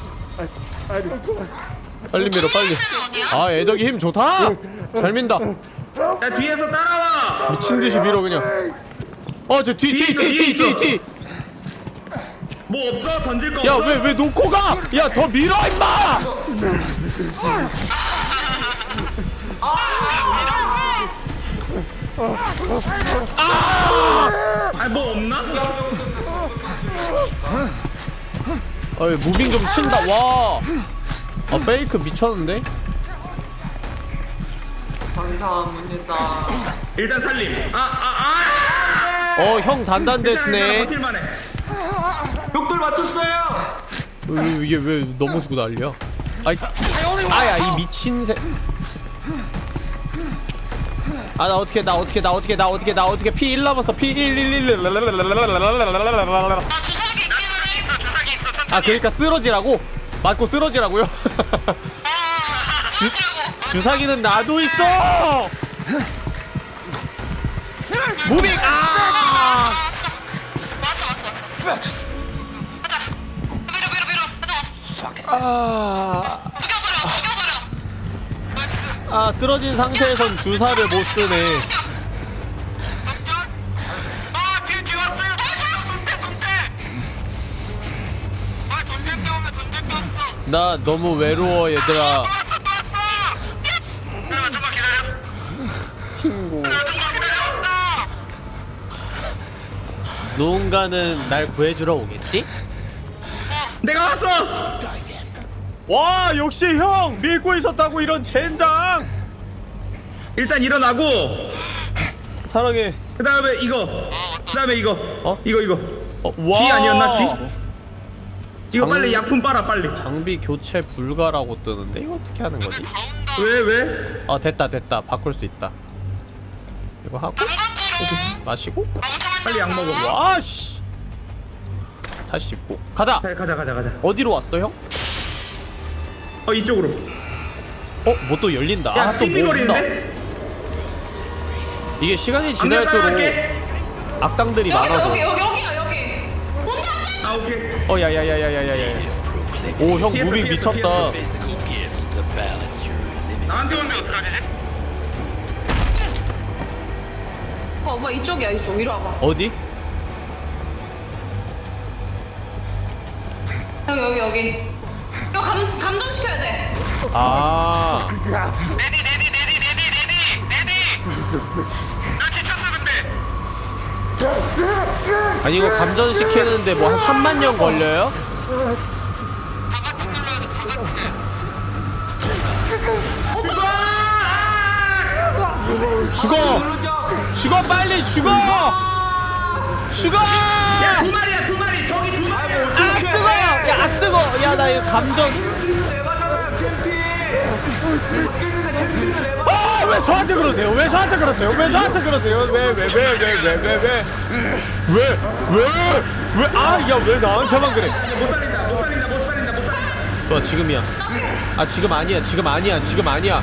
빨리 밀어 빨리. 아 애덕이 힘 좋다. 잘 민다. 야 뒤에서 따라와. 미친듯이 밀어 그냥. 저 뒤. 뭐 없어? 던질 거 야 없어? 왜 놓고 가? 야 더 밀어 임마. 아니 뭐 없나? 무빙 좀 친다. 와. 페이크 미쳤는데? 감사합니다. 일단 살림. 형 단단데스네. 버틸만해. 벽돌 맞췄어요. 이게 왜 넘어지고 난리야? 아야 이 미친 새. 나 어떻게 피 1 남았어. 피 1. 그러니까 쓰러지라고? 맞고 쓰러지라고요? 주사기는 나도 있어. 무빙. 쓰러진 상태에선 주사를 못 쓰네. 나 너무 외로워 얘들아. 친구. 누군가는 날 구해주러 오겠지? 내가 왔어! 와 역시 형! 믿고 있었다고 이런 젠장! 일단 일어나고 사랑해. 그 다음에 이거 이거 이거 와. G 아니었나? G? 이거 빨리 약품 빨아 빨리. 장비 교체 불가라고 뜨는데 이거 어떻게 하는 거지? 왜? 됐다 바꿀 수 있다. 이거 하고 마시고 빨리 약 먹어. 와씨 다시 짚고 가자. 가자. 어디로 왔어 형? 이쪽으로. 뭐 또 열린다. 야, 또 뭐 온다. 이게 시간이 지날수록 악당들이 많아서. 여기야 여기. 아 오케이. 야야야야야야야. 오 형 무빙 미쳤다. 나한테 오는데 어떡하지? 엄마 이쪽이야 이쪽. 이리 와봐. 어디? 여기. 이거 감전시켜야 돼. 아. 레디. 나 지쳤어 근데. 아니 이거 감전시키는데 뭐 한 3만 년 걸려요? 다 같이 눌러야 돼. 다 같이. 죽어 빨리 죽어. 야 2마리야 저기 2마리. 아 뜨거. 야 나 이거 감전. 왜 저한테 그러세요? 왜? 야 왜 나한테만 그래? 못 살린다. 좋아 지금이야. 지금 아니야.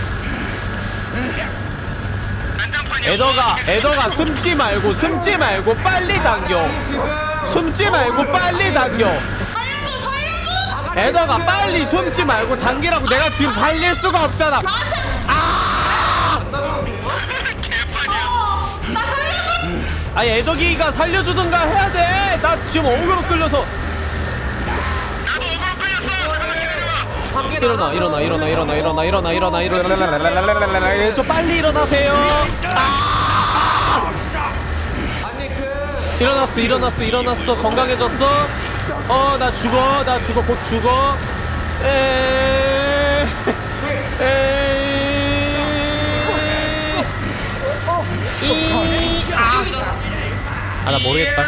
에더가 숨지 말고 빨리 당겨. 에더가 빨리 숨지 말고 당기라고. 내가 지금 살릴 수가 없잖아. 아니 에더기가 살려주든가 해야 돼. 나 지금 어그로 끌려서. 일어나. 좀 빨리 일어나세요. 일어났어. 건강해졌어. 나 죽어. 곧 죽어. 나 모르겠다.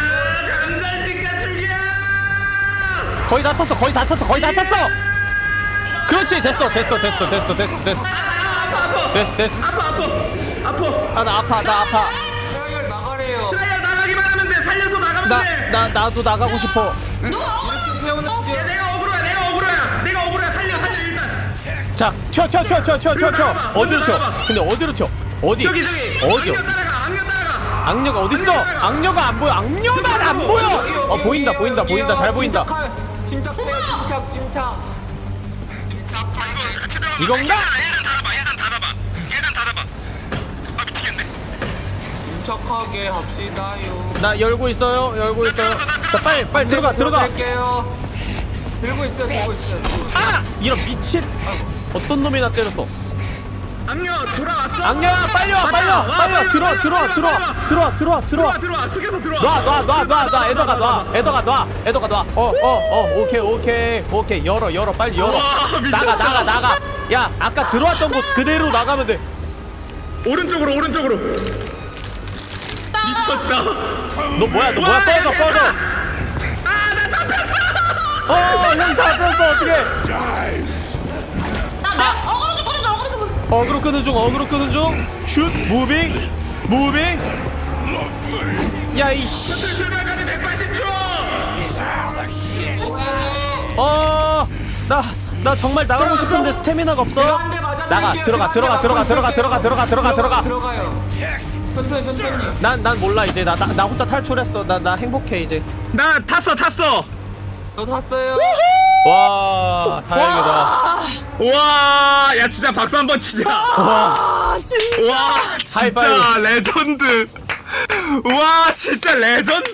거의 다 찼어. 그렇지. 됐어. 나 아파. 나가래요. 나가기만 하면 돼. 살려서 나가면 돼. 나도 나가고 싶어. 내가 억울해. 살려 일단. 자, 튀어. 어디로 튀어? 근데 어디로 튀어? 어디? 저기. 어디요? 악녀 따라가. 악녀가 어딨어? 악녀가 안 보여. 악녀만 안 보여. 보인다. 잘 보인다. 침착해요. 이건가? 일단 닫아봐. 미치겠네. 침착하게 합시다요. 나 열고 있어요. 자, 빨리 들어가. 들어갈게요. 들고 있어요. 이런 미친. 어떤 놈이 나 때렸어? 악녀 돌아왔어? 악녀야 빨리 와. 들어와. 숙여서 들어와. 놔. 에더가 놔. 오케이. 열어. 빨리 열어. 나가. 야, 아까 들어왔던 곳 그대로 나가면 돼. 오른쪽으로. 미쳤다. 너 뭐야? 꺼져. 나 잡혔어. 형 잡혔어. 어떡해? 어그로 끄는 중. 슛, 무빙. 야 이씨. 출발까지 180초. 나 정말 나가고 싶은데 스태미나가 없어. 들어가. 들어가요. 천천히. 난 몰라 이제. 나 혼자 탈출했어. 나 행복해 이제. 나 탔어. 저 탔어요. 와 다행이다. 와, 야 진짜 박수 한번 치자. 와 진짜 레전드. 와 진짜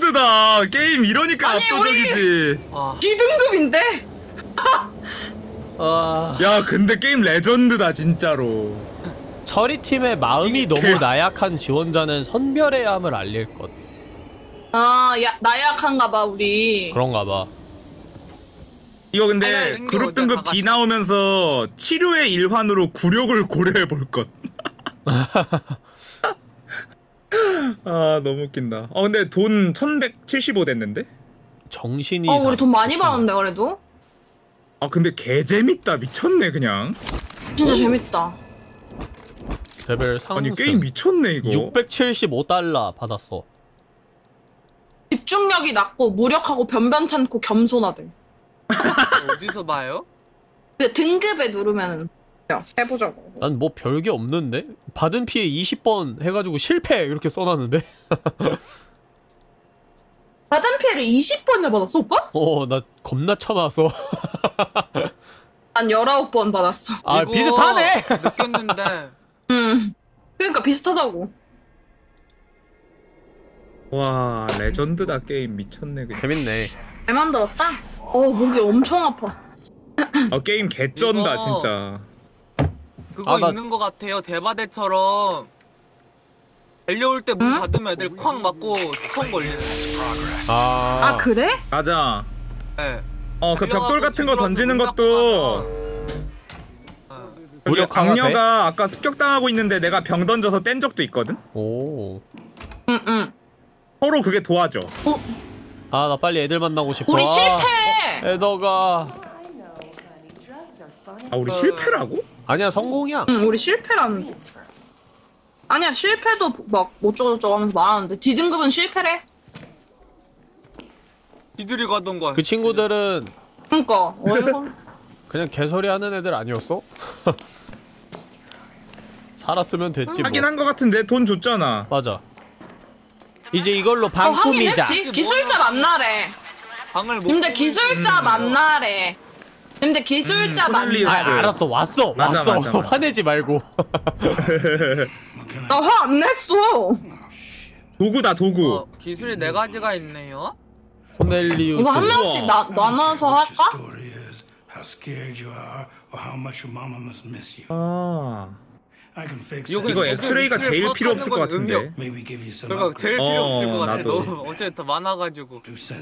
레전드다. 게임 이러니까 압도적이지. B등급인데? 야 근데 게임 레전드다 진짜로. 처리팀의 마음이 너무 나약한 지원자는 선별해야 함을 알릴 것. 나약한가봐 우리. 그런가봐. 이거 근데 그룹 등급 D 나오면서 치료의 일환으로 굴욕을 고려해 볼 것. 아 너무 웃긴다. 근데 돈 1175 됐는데? 정신이. 우리 돈 많이 받았는데 그래도? 근데 개 재밌다. 미쳤네 그냥. 진짜 재밌다. 레벨 상승. 아니 게임 미쳤네 이거. 675달러 받았어. 집중력이 낮고 무력하고 변변찮고 겸손하대. 어디서 봐요? 근데 등급에 누르면은 해보자고. 난 뭐 별게 없는데? 받은 피해 20번 해가지고 실패 이렇게 써놨는데? 받은 피해를 20번이나 받았어 오빠? 나 겁나 쳐놨어. 난 19번 받았어. 비슷하네. 느꼈는데. 그러니까 비슷하다고. 와 레전드다 게임 미쳤네 그냥. 재밌네. 잘 만들었다? 목이 엄청 아파. 게임 개쩐다 진짜. 그거 있는 거 같아요. 대바대처럼 달려올 때 문 닫으면 애들 쾅 맞고 스톤 걸리는. 그래? 맞아. 네. 그 벽돌 같은 거 던지는 것도 무력 강녀가 아까 습격당하고 있는데 내가 병 던져서 뗀 적도 있거든? 오. 서로 그게 도와줘. 나 빨리 애들 만나고 싶어. 우리 실패! 에더가. 우리 실패라고? 아니야 성공이야. 우리 실패라는 거. 아니야 실패도 막 어쩌고저쩌고 하면서 말하는데 D등급은 실패래. 니들이 가던 거. 그 친구들은 그니까 그냥 개소리 하는 애들 아니었어? 살았으면 됐지 뭐. 하긴 한 거 같은데 돈 줬잖아. 맞아. 이제 이걸로 방 꾸미자. 기술자 만나래. 방을 못. 근데 기술자 만나래. 근데 기술자 만나래. 알았어 왔어. 맞아. 화내지 말고. 나 화 안 냈어. 도구다 도구. 기술이 4가지가 있네요. 코넬리우스. 이거 한 명씩 나눠서 할까? 이거 엑스레이가 제일 필요 없을 것 같은데. 그러니까 제일 필요 없을 것 같아. 너무 어쨌든 많아가지고.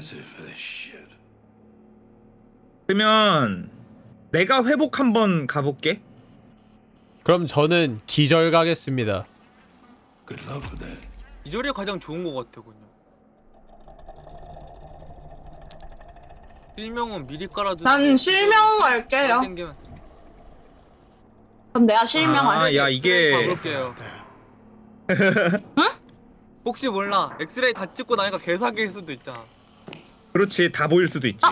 그러면 내가 회복 한번 가볼게. 그럼 저는 기절 가겠습니다. 기절이 가장 좋은 것 같아 그냥. 실명은 미리 깔아두세요. 난 실명 갈게요. 그럼 내가 실명 할게. 야 이게 가볼게요. 응? 혹시 몰라. 엑스레이 다 찍고 나니까 개사기일 수도 있잖아. 그렇지 다 보일 수도 있지.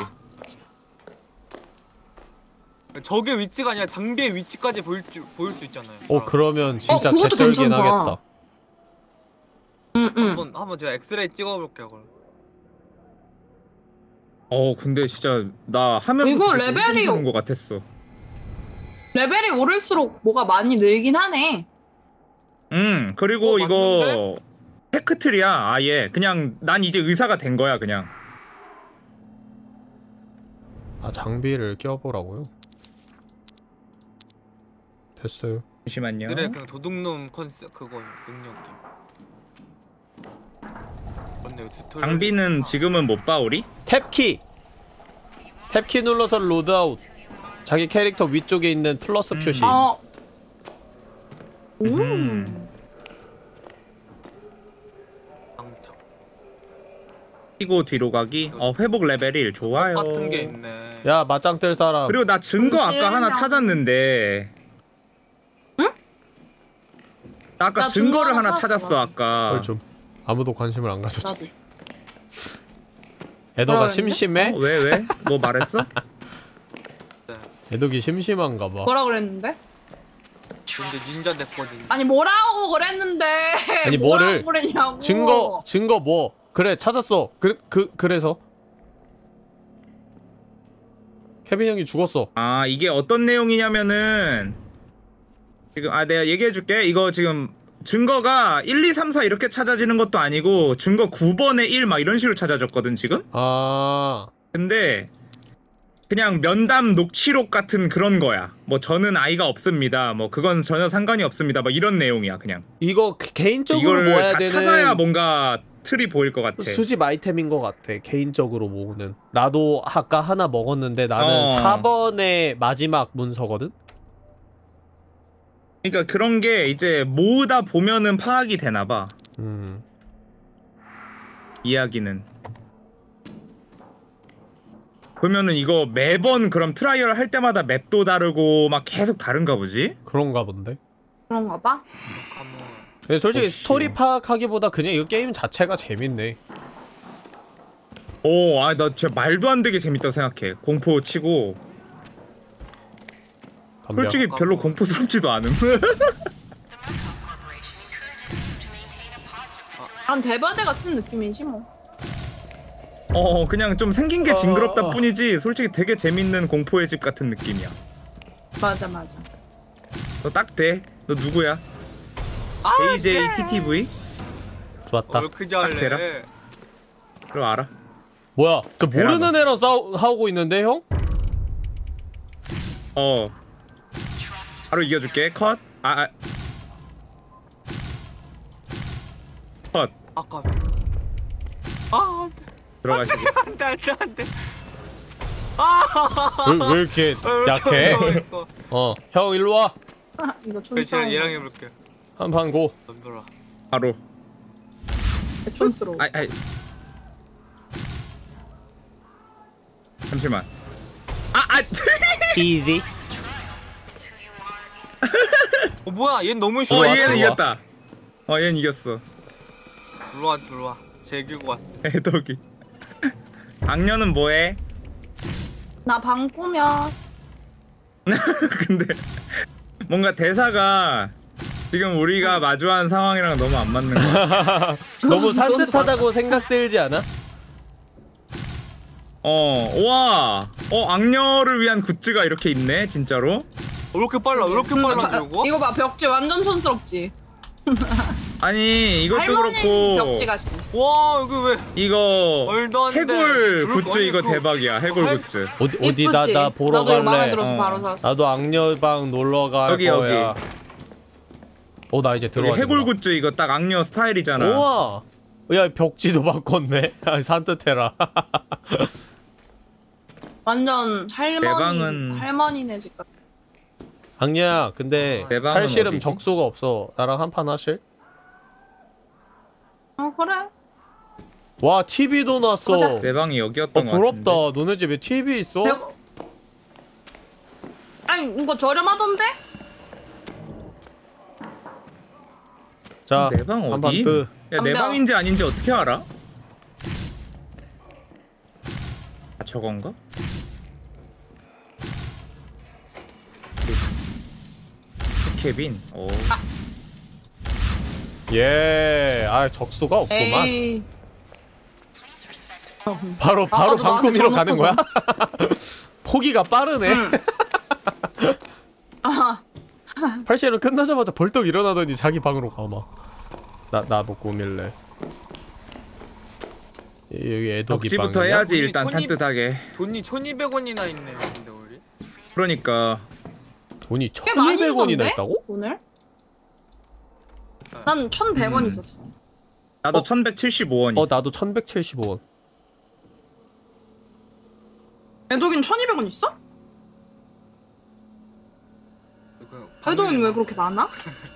적의 위치가 아니라 장비의 위치까지 보일 수 있잖아요. 그러면 진짜 그것도 개쩔긴 괜찮다. 하겠다. 한번 제가 엑스레이 찍어볼게요. 그럼. 근데 진짜 나 하면서 이거 레벨이 좋은 것 같았어. 레벨이 오를수록 뭐가 많이 늘긴 하네. 그리고 이거 테크트리야 아예. 그냥 난 이제 의사가 된 거야 그냥. 장비를 껴보라고요? 됐어요. 잠시만요. 그래 그냥 도둑놈 컨셉 그거 능력이. 장비는 지금은 못 봐 우리? 탭키 눌러서 로드아웃. 자기 캐릭터 위쪽에 있는 플러스 표시. 뛰고 뒤로 가기. 회복 레벨 1 좋아요. 같은 게 있네. 야 맞짱 뜰 사람. 그리고 나 증거 아까 하나 찾았는데. 응? 나 아까 증거를 하나 찾았어 아까. 좀 아무도 관심을 안 가졌지. 에더가 심심해? 왜? 뭐 말했어? 에더기 심심한가 봐. 뭐라 그랬는데? 근데 닌자 됐거든. 아니 뭐라고 그랬는데. 아니 뭐를? 뭐라고 그랬냐고. 증거 뭐? 그래 찾았어. 그래서 케빈 형이 죽었어. 이게 어떤 내용이냐면은 지금 내가 얘기해줄게. 이거 지금 증거가 1, 2, 3, 4 이렇게 찾아지는 것도 아니고 증거 9번에 1 막 이런 식으로 찾아졌거든 지금. 아. 근데 그냥 면담 녹취록 같은 그런 거야. 뭐 저는 아이가 없습니다. 뭐 그건 전혀 상관이 없습니다. 뭐 이런 내용이야 그냥. 이거 개인적으로 이걸 모아야 다 되는 찾아야 뭔가 틀이 보일 것 같아. 수집 아이템인 것 같아. 개인적으로 모으는. 나도 아까 하나 먹었는데 나는 4번의 마지막 문서거든? 그러니까 그런 게 이제 모으다 보면은 파악이 되나봐. 이야기는. 그러면은 이거 매번 그럼 트라이얼 할 때마다 맵도 다르고 막 계속 다른가 보지? 그런가 본데? 그런가 봐. 근데 솔직히 스토리 파악하기보다 그냥 이거 게임 자체가 재밌네. 아, 나 진짜 말도 안 되게 재밌다고 생각해. 공포 치고. 솔직히 별로 공포스럽지도 않음. 난 대바대 같은 느낌이지 뭐. 그냥 좀 생긴 게 징그럽다 뿐이지 솔직히 되게 재밌는 공포의 집 같은 느낌이야. 맞아. 너 딱 돼. 너 누구야? AJTTV? 좋았다. 그 잘래. 그럼 알아. 뭐야? 저 모르는 애랑 싸우고 있는데 형? 바로 이겨줄게. 컷. 컷. 아까. 들어가시고. 안돼. 왜 이렇게 약해? 형 일로 와. 이거 그래, 제가 얘랑 해볼게요. 한판 고. 덤벼라. 바로. 촌스러워. 잠시만. 이지. 뭐야? 얘는 너무 쉬워. 얘는 이겼다. 얘는 이겼어. 들어와. 제기고 왔어. 애덕이. 악녀는 뭐해? 나 방 꾸며. 근데 뭔가 대사가 지금 우리가 마주한 상황이랑 너무 안 맞는 거야. 너무 산뜻하다고 생각들지 않아? 와. 악녀를 위한 굿즈가 이렇게 있네, 진짜로. 이렇게 빨라 저거? 이거 봐, 벽지 완전 촌스럽지. 아니 이것도 할머니 그렇고 벽지 같지. 와 여기 왜? 이거 말도 안 돼. 해골 굿즈 이거 대박이야. 해골 굿즈. 어디 나 보러 나도 갈래. 이거 마음에 들어서 바로 샀어. 나도 악녀방 놀러 갈 거야. 나 이제 들어와. 해골 굿즈 이거 딱 악녀 스타일이잖아. 우와. 야 벽지도 바꿨네. 산뜻해라. 완전 방은- 할머니네 집 같아. 악녀야, 근데 내 방은 팔씨름 어디지? 적수가 없어. 나랑 한판 하실? 그래. 와, TV도 놨어. 내 방이 여기였던 것 부럽다. 같은데. 너네 집에 TV 있어? 아니 이거 저렴하던데? 자, 내 방 한판 어디? 뜨. 야, 내 방인지 아닌지 어떻게 알아? 저건가? 케빈. 예. 적수가 없구만. 에이. 바로 나도 방꾸미로 나한테 가는 거야? 포기가 빠르네. 팔씨름 끝나자마자 벌떡 일어나더니 자기 방으로 가마. 나 뭐 꾸밀래. 여기 애덕이 덕지부터 방이냐? 해야지 일단 산뜻하게. 돈이 1,200원이나 있네. 근데 우리. 그러니까 돈이 꽤 많이 1,200원이나 주던데? 있다고? 돈을? 난 1,100원 있었어. 나도 1,175원 있어. 나도 1,175원. 애독이는 1,200원 있어? 애독이는 왜 그렇게 많아?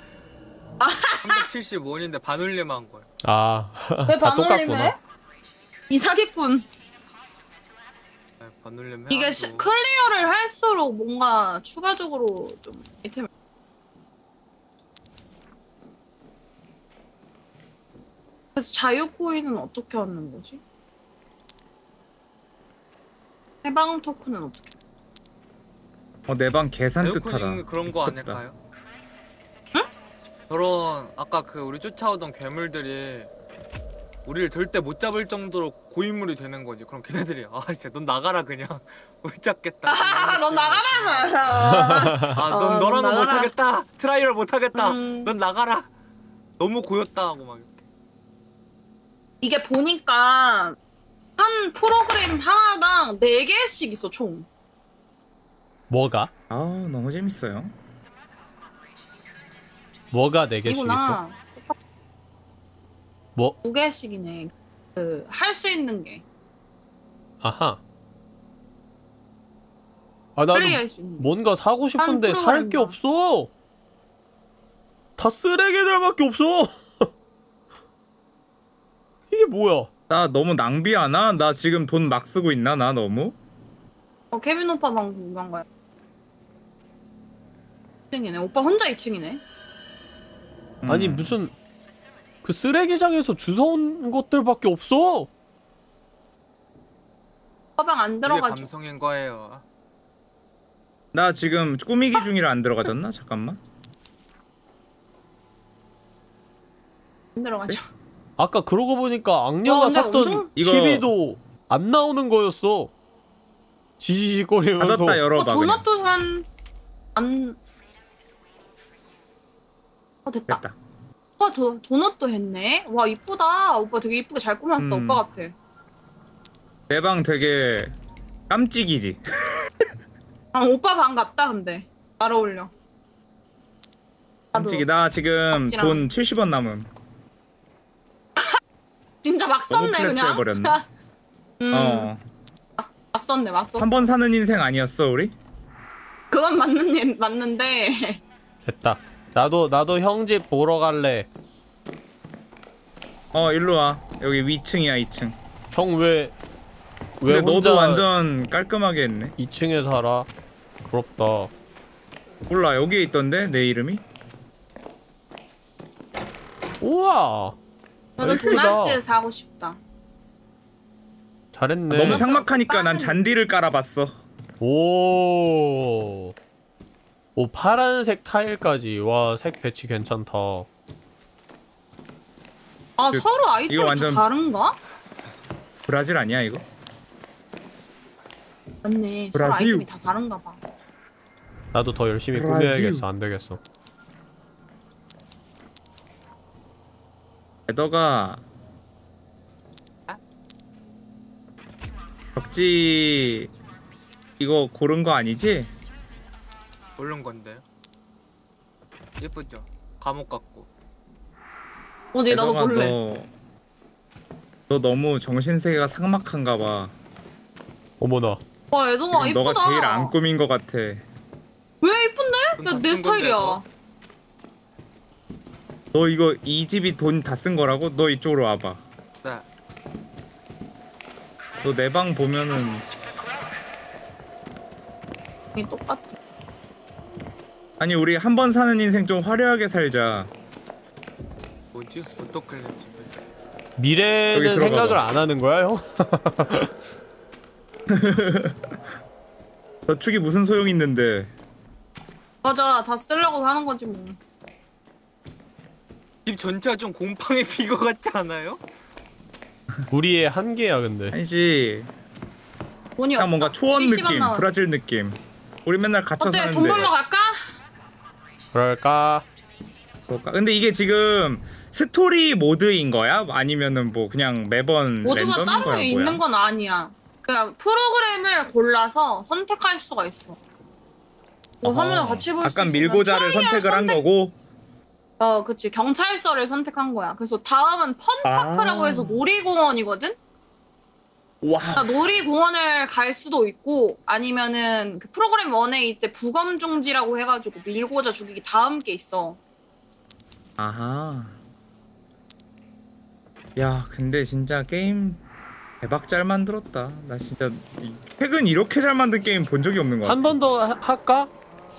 375원인데 반올림 한 거야. 왜 반올림해? 똑같구나. 이 사기꾼. 반올림 해. 이게 클리어를 할수록 뭔가 추가적으로 좀 아이템을. 그래서 자유 코인은 어떻게 얻는 거지? 해방 토큰은 어떻게? 내 방 개산뜻하다. 에어컨 그런 거 아닐까요? 저런 아까 그 우리 쫓아오던 괴물들이 우리를 절대 못 잡을 정도로 고인물이 되는 거지. 그럼 걔네들이 진짜 넌 나가라 그냥 못 잡겠다. 넌 나가라. 넌 너랑은 나가라. 못하겠다. 트라이얼 못하겠다. 넌 나가라. 너무 고였다 하고 막. 이게 보니까 한 프로그램 하나당 4개씩 있어 총. 뭐가? 아 너무 재밌어요. 뭐가 4개씩 있어? 이구나. 뭐? 2개씩이네. 그 할 수 있는 게. 아하. 아 나도 플레이할 수 있는. 뭔가 사고 싶은데 한 살 게 프로그램이다. 없어. 다 쓰레기들밖에 없어. 이게 뭐야? 나 너무 낭비하나? 나 지금 돈 막 쓰고 있나? 나 너무? 케빈 오빠 방송 간 거야. 2층이네. 오빠 혼자 2층이네. 아니 무슨 그 쓰레기장에서 주워온 것들밖에 없어. 오빠방 안 이게 들어가죠. 감성인 거예요. 나 지금 꾸미기 중이라 안 들어가졌나? 잠깐만. 안 들어가죠. 아까 그러고 보니까 악녀가 근데 샀던 엄청- TV도 안 나오는 거였어. 지지직거리면서. 닫았다 열어봐. 그냥. 도넛도 안. 됐다. 됐다. 오빠 도넛도 했네. 와 이쁘다. 오빠 되게 이쁘게 잘 꾸몄다. 오빠 같아. 내 방 되게 깜찍이지. 아 오빠 방 같다 근데. 잘 어울려. 깜찍이. 나 지금 덕질함. 돈 70원 남음. 진짜 막 너무 썼네 플렉스 그냥. 해버렸네. 어. 막 썼네 막 썼어. 한 번 사는 인생 아니었어 우리? 그건 맞는데. 됐다. 나도 형 집 보러 갈래. 일로 와. 여기 위층이야 2층. 형 왜 근데 너도 혼자 완전 깔끔하게 했네. 2층에 살아? 부럽다. 몰라 여기에 있던데 내 이름이? 우와. 저도 예쁘다. 도넛 사고 싶다. 잘했네. 너무 삭막하니까 난 잔디를 깔아봤어. 오. 오 파란색 타일까지. 와 색 배치 괜찮다. 아 그, 서로 이거 아이템이 완전- 다 다른가? 브라질 아니야 이거? 맞네. 서로 브라질. 아이템이 다 다른가 봐. 나도 더 열심히 브라질. 꾸며야겠어. 안 되겠어. 너가 벽지 이거 고른 거 아니지? 고른 건데요. 예쁘죠? 감옥 같고. 어디 나도 애덕아, 볼래. 너 너무 정신세계가 삭막한가 봐. 어머나. 와 애동아 지금 이쁘다. 너가 제일 안 꾸민 거 같아. 왜 이쁜데? 나 내 스타일이야. 너 이거 이 집이 돈 다 쓴 거라고? 너 이쪽으로 와봐. 네. 너 내 방 보면은 이 똑같아. 아니 우리 한 번 사는 인생 좀 화려하게 살자. 뭐지? 어떡할래 집에? 미래는 여기 들어가봐. 생각을 안 하는 거야 형? 저축이 무슨 소용 있는데? 맞아 다 쓰려고 사는 거지 뭐. 집 전체가 좀 곰팡이 피고 같지 않아요? 우리의 한계야 근데. 아니지. 돈이 그냥 뭔가 없다. 초원 70만 느낌, 남았어. 브라질 느낌. 우리 맨날 갇혀 어때 사는데. 돈 벌러 갈까? 그럴까? 그럴까? 근데 이게 지금 스토리 모드인 거야? 아니면은 뭐 그냥 매번 모두가 랜덤인 따로 거야? 있는 건 아니야. 그냥 프로그램을 골라서 선택할 수가 있어. 뭐 화면을 같이 볼 수 약간 있으면 밀고자를 트라이얼 선택을 한 거고. 그치. 경찰서를 선택한 거야. 그래서 다음은 펀파크라고 해서 놀이공원이거든? 와. 그러니까 놀이공원을 갈 수도 있고 아니면은 그 프로그램 1에 이때 부검중지라고 해가지고 밀고자 죽이기 다음 게 있어. 아하. 야, 근데 진짜 게임 대박 잘 만들었다. 나 진짜 최근 이렇게 잘 만든 게임 본 적이 없는 것 같아. 한 번 더 할까?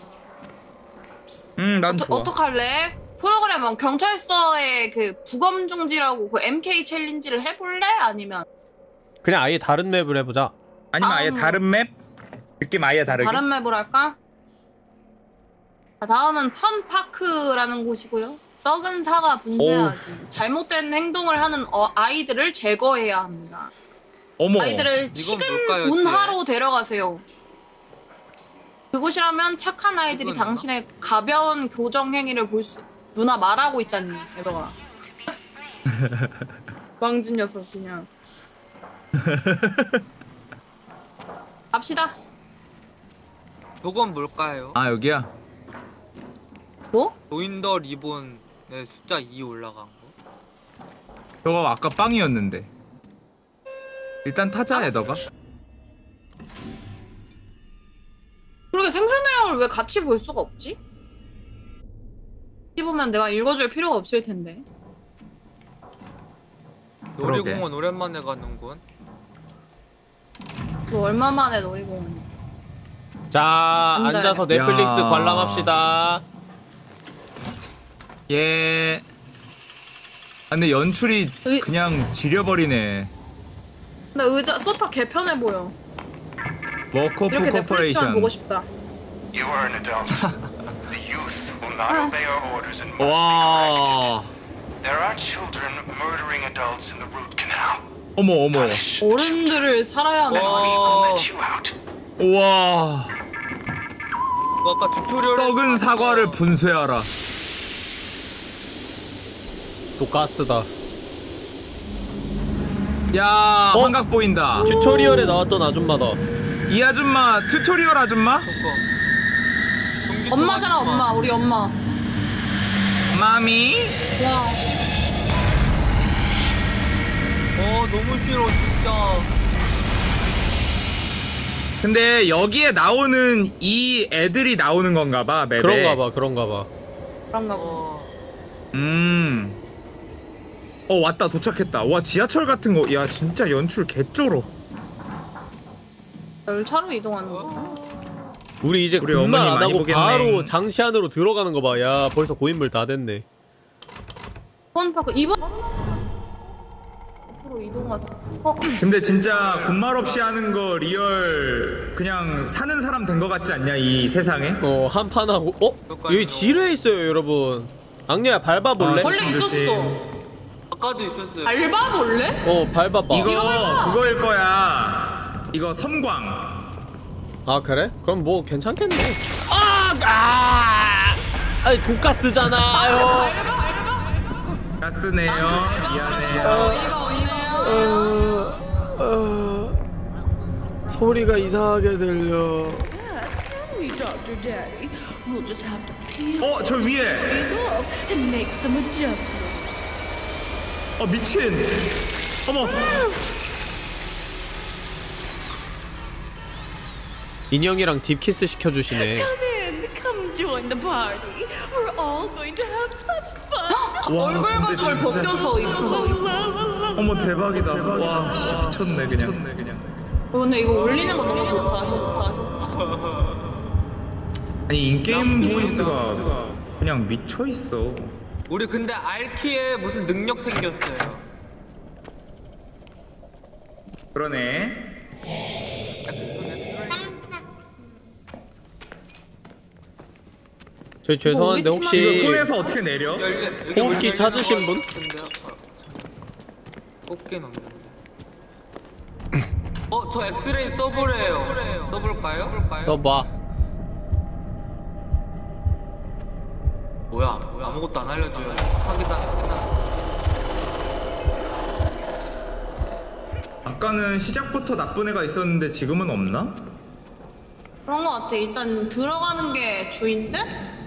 난 좋아. 어떡할래? 프로그램 1 경찰서의 그 부검중지라고 그 MK 챌린지를 해볼래? 아니면 그냥 아예 다른 맵을 해보자. 아니면 아예 다른 맵? 느낌 아예 다르게? 다른 맵을 할까? 자, 다음은 펀파크라는 곳이고요. 썩은 사과 분쇄하기. 잘못된 행동을 하는 아이들을 제거해야 합니다. 어머. 아이들을 식은 뭘까요, 분하로 데려가세요. 그곳이라면 착한 아이들이 당신의 가벼운 교정 행위를 볼 수... 누나 말하고 있잖니, 얘들아. 왕진 녀석 그냥. 갑시다. 저건 뭘까요? 아 여기야. 뭐? 조인더 리본의 숫자 2 올라간 거. 저거 아까 빵이었는데. 일단 타자 에더가. 그러게 생존 내용을 왜 같이 볼 수가 없지? 같이 보면 내가 읽어줄 필요가 없을 텐데. 놀이공원 오랜만에 가는군. 뭐 얼마 만에 놀이공원? 자, 앉아서 넷플릭스 야. 관람합시다. 예. 아, 근데 연출이 그냥 지려버리네. 나 의자 소파 개편해 보여. 워커프 이렇게 넷플릭스만 보고 코퍼레이션. 싶다. You are an adult. The youth will not obey our orders and must 와. be corrected. There are children murdering adults in the root canal. 어머 어머. 어른들을 살아야 하는 우와. 아까 튜토리얼 썩은 사과를 분쇄하라. 또 가스다. 야, 환각 보인다. 튜토리얼에 나왔던 아줌마다. 이 아줌마 튜토리얼 아줌마? 엄마잖아 엄마. 우리 엄마. 마미? 와. 너무 싫어 진짜. 근데 여기에 나오는 이 애들이 나오는 건가 봐, 맵에. 그런가 봐. 그런가 봐. 그런가 봐. 왔다. 도착했다. 와, 지하철 같은 거. 야, 진짜 연출 개쩔어. 열차로 이동하는 거. 우리 이제 우리 군말 어머니 안 많이 하고 보겠네. 바로 장시 안으로 들어가는 거 봐. 야, 벌써 고인물 다 됐네. 폰파크 이번 앞으로 이동하자. 근데 진짜 군말 없이 하는 거 리얼 그냥 사는 사람 된 거 같지 않냐, 이 세상에? 한판 하고. 여기 지뢰 있어요, 여러분. 악녀야, 밟아볼래? 원래 있었어. 아까도 있었어요. 밟아볼래? 밟아봐. 이거 그거일 거야. 이거 섬광. 아, 그래? 그럼 뭐 괜찮겠네. 아이, 독가스잖아. 아유. 가스네요. 미안해요. 어이가 없네요. 소리가 이상하게 들려. We, Dr. Daddy, we'll just have to peel 저 위에. these off and make some adjustments. 미친. 어머. 인형이랑 딥키스 시켜주시네. Come in, come join the party. We're all going to have such fun. 와, 근데 가죽을 진짜- 벗겨서 입어서. 어머 대박이다. 와, 씨, 미쳤네 그냥. 근데 이거 올리는 거 너무 좋다. 아니 인게임 보이스가 그냥 미쳐 있어. 우리 근데 알키에 무슨 능력 생겼어요. 그러네. 저희 죄송한데 혹시 이거 손에서 어떻게 내려? 호흡기 찾으신 분? 뽑기는 없는데. 저 엑스레이 써보래요. 써볼까요? 써봐. 뭐야? 아무것도 안 알려줘요. 확인다. 아까는 시작부터 나쁜 애가 있었는데 지금은 없나? 그런 거 같아. 일단 들어가는 게 주인데?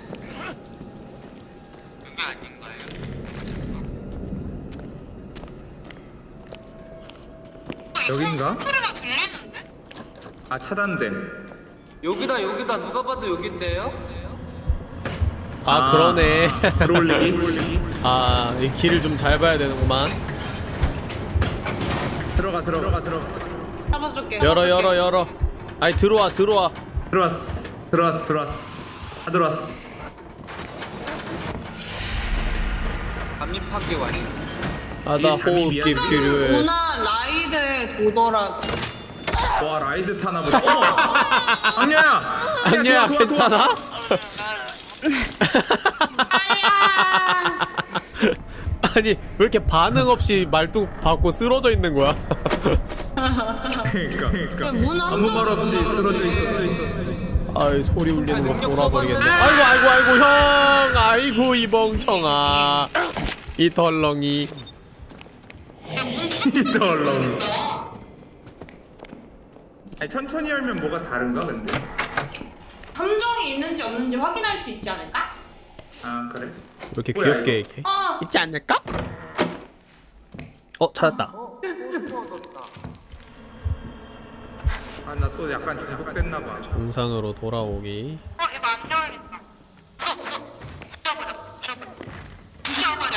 여긴가? 아, 차단됨. 여기다 누가 봐도 여긴데요? 그러네. 들어올리기. 이 길을 좀 잘 봐야 되는구만. 들어가. 잡아줄게. 열어. 아니, 들어와. 들어왔어. 다 들어왔어. 감립하기 완료. 나 이게 잠이 호흡기 미안해. 필요해. 누나 라이드에 도더라고. 와, 라이드 타나 보다. 어머! 악녀야, 도와. 괜찮아? 아니, 왜 이렇게 반응 없이 말뚝 받고 쓰러져 있는 거야? 그러니까. 문 아무 말 없이 쓰러져 있었어. 아이, 소리 울리는 거 돌아버리겠네. 아이고 형. 아이고 이 멍청아. 이 덜렁이. 아니, 천천히 열면 뭐가 다른가 근데? 함정이 있는지 없는지 확인할 수 있지 않을까? 아 그래? 왜 이렇게 귀엽게 얘기해? 있지 않을까? 찾았다. 아 나 또 약간 중독됐나봐. 정상으로 돌아오기. 이거 안 열어야겠다. 부셔버려.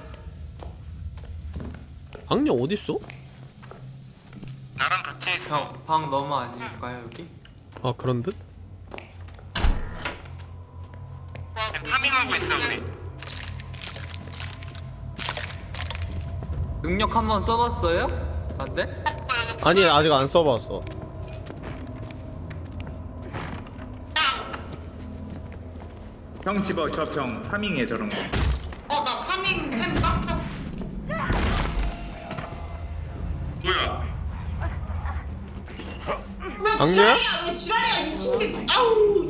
악녀 어딨어? 나랑 같이 방 너무 아닐까요 여기? 아 그런 듯? 파밍하고 있어 우리. 능력 한번 써봤어요? 안 돼? 아니 아직 안 써봤어. 형 집어 저형 파밍해 저런 거. 나 파밍 템 빡쳤어. 뭐야? 왜 악녀야? 지랄이야? 왜 지랄이야? 미친게. 아우.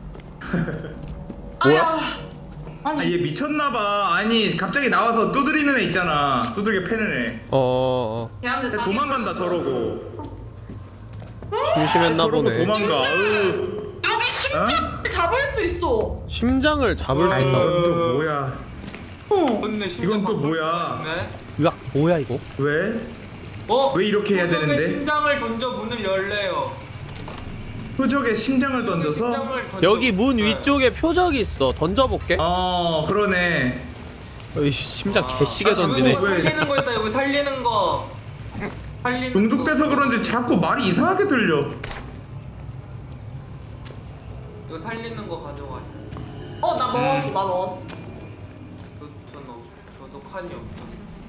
뭐야? 아얘 미쳤나봐. 아니 갑자기 나와서 두드리는 애 있잖아. 두들겨 패는 애. 걔한테 도망간다 저러고. 심심했나 저러고 보네. 도망가. 여기 심장을 잡을 수 있어. 심장을 잡을 수 있다고? 또 뭐야? 이건 또 뭐야? 으악 뭐야 이거? 왜? 왜 이렇게 해야 표적에 되는데? 심장을 던져 문을 열래요. 표적에 심장을 던져서? 여기 문 위쪽에 표적이 있어. 던져볼게. 그러네. 심장 개시게 던지네. 살리는 거 있다. 여기 살리는 거. 중독돼서 그런지 자꾸 말이 이상하게 들려. 이거 살리는 거 가져가자. 나 먹었어. 저도 칸이 없어.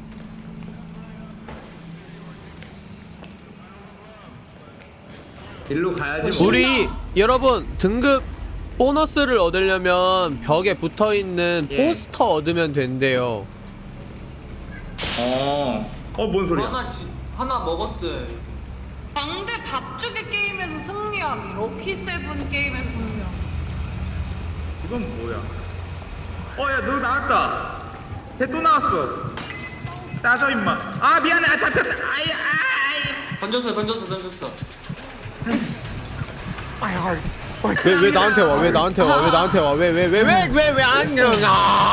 일로 가야지. 우리 여러분 등급 보너스를 얻으려면 벽에 붙어있는 포스터 얻으면 된대요. 뭔 소리야? 하나 먹었어요. 광대 밥주기 게임에서 승리하기. 럭키 세븐 게임에서 승리하기. 이건 뭐야? 야 너 나왔다. 걔 또 나왔어. 따져 임마. 아 미안해. 잡혔다. 던졌어. 왜 나한테 와? 왜 나한테 와? 왜 나한테 와? 왜 안녕아?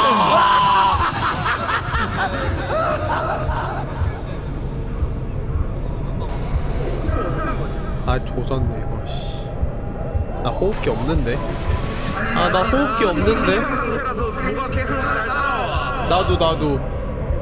조졌네 이거. 씨. 나 호흡기 없는데. 나 호흡기 없는데. 나도.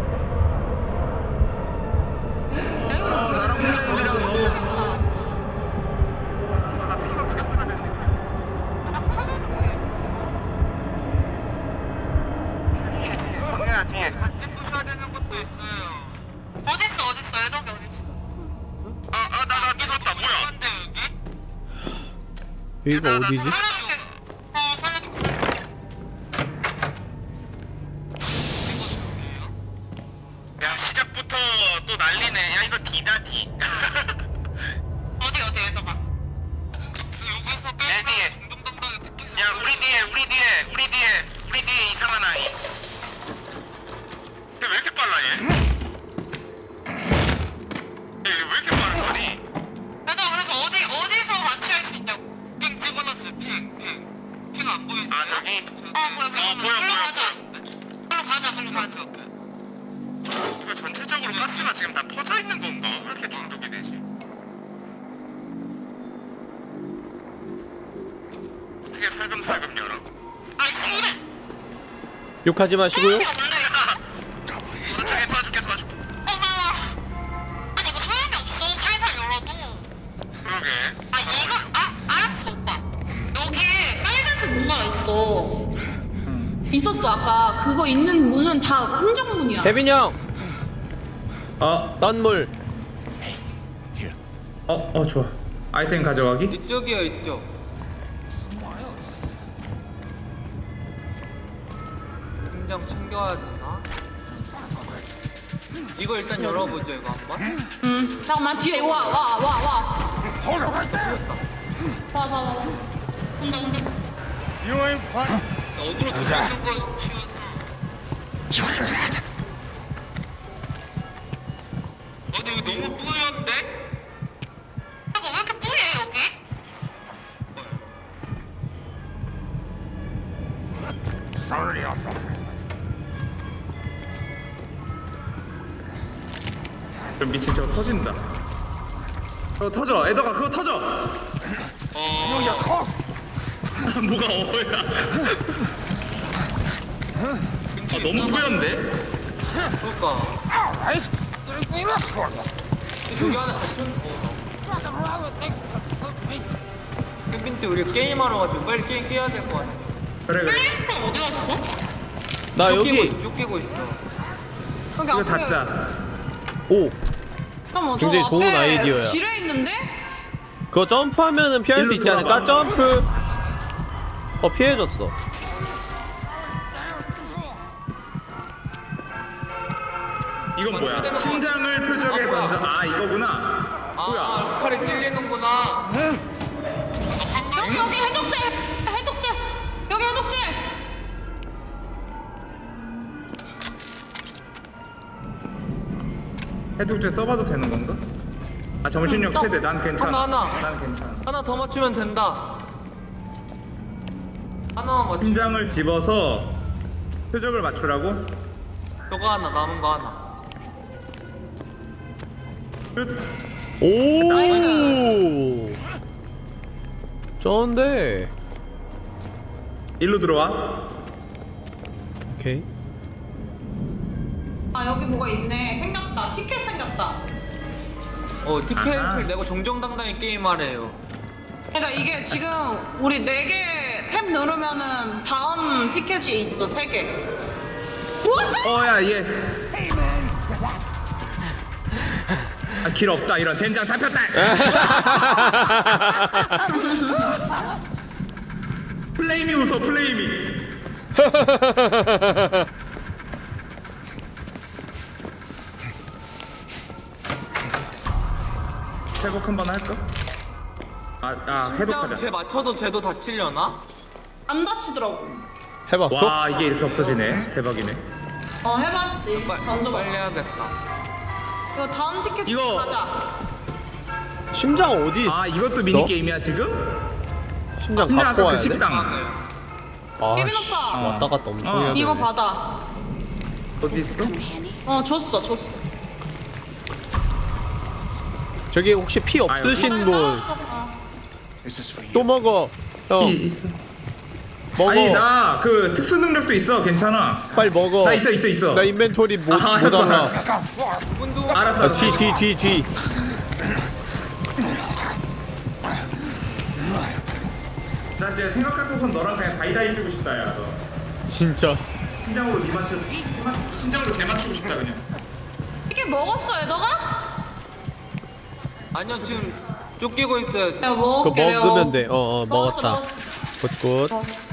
어딨어? 애덕이 어딨어? 나 죽었다. 뭐야? 여기가 어디지? 야 시작부터 또 난리네. 야 이거 D다 D. 어디 애덕아? 여기서 내 뒤에. 야 우리 뒤에 이상한 아이. 왜 이렇게 빨라 얘? 왜 이렇게 빠른 거니? 나 그래서 어디서 같이 할 수 있다고? 핑 찍어놨어요. 핑 안 보이세요? 저기? 보여. 이거 전체적으로 가스가 지금 다 퍼져 있는 건가? 왜 이렇게 중독이 되지? 어떻게 살금살금 열어? 욕하지 마시고요. 도와줄게. 아니 이거 소용이 없어. 살살 열어도. 그러게. 알았어 오빠. 여기에 빨간색 뭔가가 있었어 아까. 그거 있는 문은 다 함정문이야. 케빈 형. 딴물. 좋아. 아이템 가져가기? 이쪽이요 이쪽. 심장 챙겨야 되나? 이거 일단 열어보죠 이거 한번. 잠깐만 뒤에 와. 온다. 어그로 들어가는 거 치워서. 근데 이거 너무 뿌연데? 이거 왜 이렇게 뿌예 여기? 미친 저거 터진다. 저거 터져. 에더가 그거 터져. 뭐가 어야. 너무 뿌연데? 그러니까. 여기 안에 갇혔는데. 캠핑 때 우리 게임하러 가지고 빨리 게임 깨야 될 것 같아. 그래. 어디 갔어? 나 여기 쫓기고 있어. 여기 이거 앞에. 닫자. 오 잠깐만, 굉장히 저 좋은 앞에 아이디어야. 지뢰 있는데? 그거 점프하면은 피할 수 있지 않을까? 점프. 피해줬어. 이건 뭐야? 심장을 표적에 던져. 아 이거구나. 뭐야? 칼에 찔리는구나. 여기 해독제! 해독제! 여기 해독제! 해독제 써봐도 되는 건가? 아 정신력 써. 세대. 난 괜찮아. 하나. 난 괜찮아. 하나 더 맞추면 된다. 하나만 맞추. 심장을 집어서 표적을 맞추라고? 저거 하나 남은 거 하나. 오. 쩐데. 일로 들어와. 오케이. 아, 여기 뭐가 있네. 생겼다. 티켓 생겼다. 티켓을 내고 정정당당히 게임하래요. 그러니까 이게 지금 우리 4개 탭 누르면은 다음 티켓이 있어. 3개. 야 얘. 아, 길 없다. 이런 젠장 잡혔다. 플레임이 웃어. 플레임이. 회복 한번 할까? 심장 해독하자. 쟤 맞춰도 쟤도 다치려나? 안 다치더라고. 해봤어? 와 이게 이렇게 없어지네. 대박이네. 해봤지. 먼저 빨리 해야겠다. 이거 다음 티켓 이거- 가자. 심장 어디 있어? 이것도 미니 게임이야 지금? 심장 근데 갖고 아까 와야 그 돼? 식당. 케빈 씨, 오빠. 왔다 갔다 엄청 해야 돼. 이거 받아. 어디 있어? 줬어. 저기 혹시 피 없으신 분 또 먹어. 형. 있어. 먹어. 아니 나 그 특수 능력도 있어. 괜찮아. 빨리 먹어. 나 있어. 나 인벤토리 못 알았어. 알아. 알았어. 뒤. 나 이제 생각 같고선 너랑 그냥 다이다이 뛰고 싶다 야 너. 진짜. 심장으로 니 맞추. 심장으로 개 맞추고 싶다 그냥. 이게 먹었어, 에더가? 아니요 지금 쫓기고 있어요. 내가 그거 먹을게. 먹으면 돼. 먹었다. 먹었어. 굿.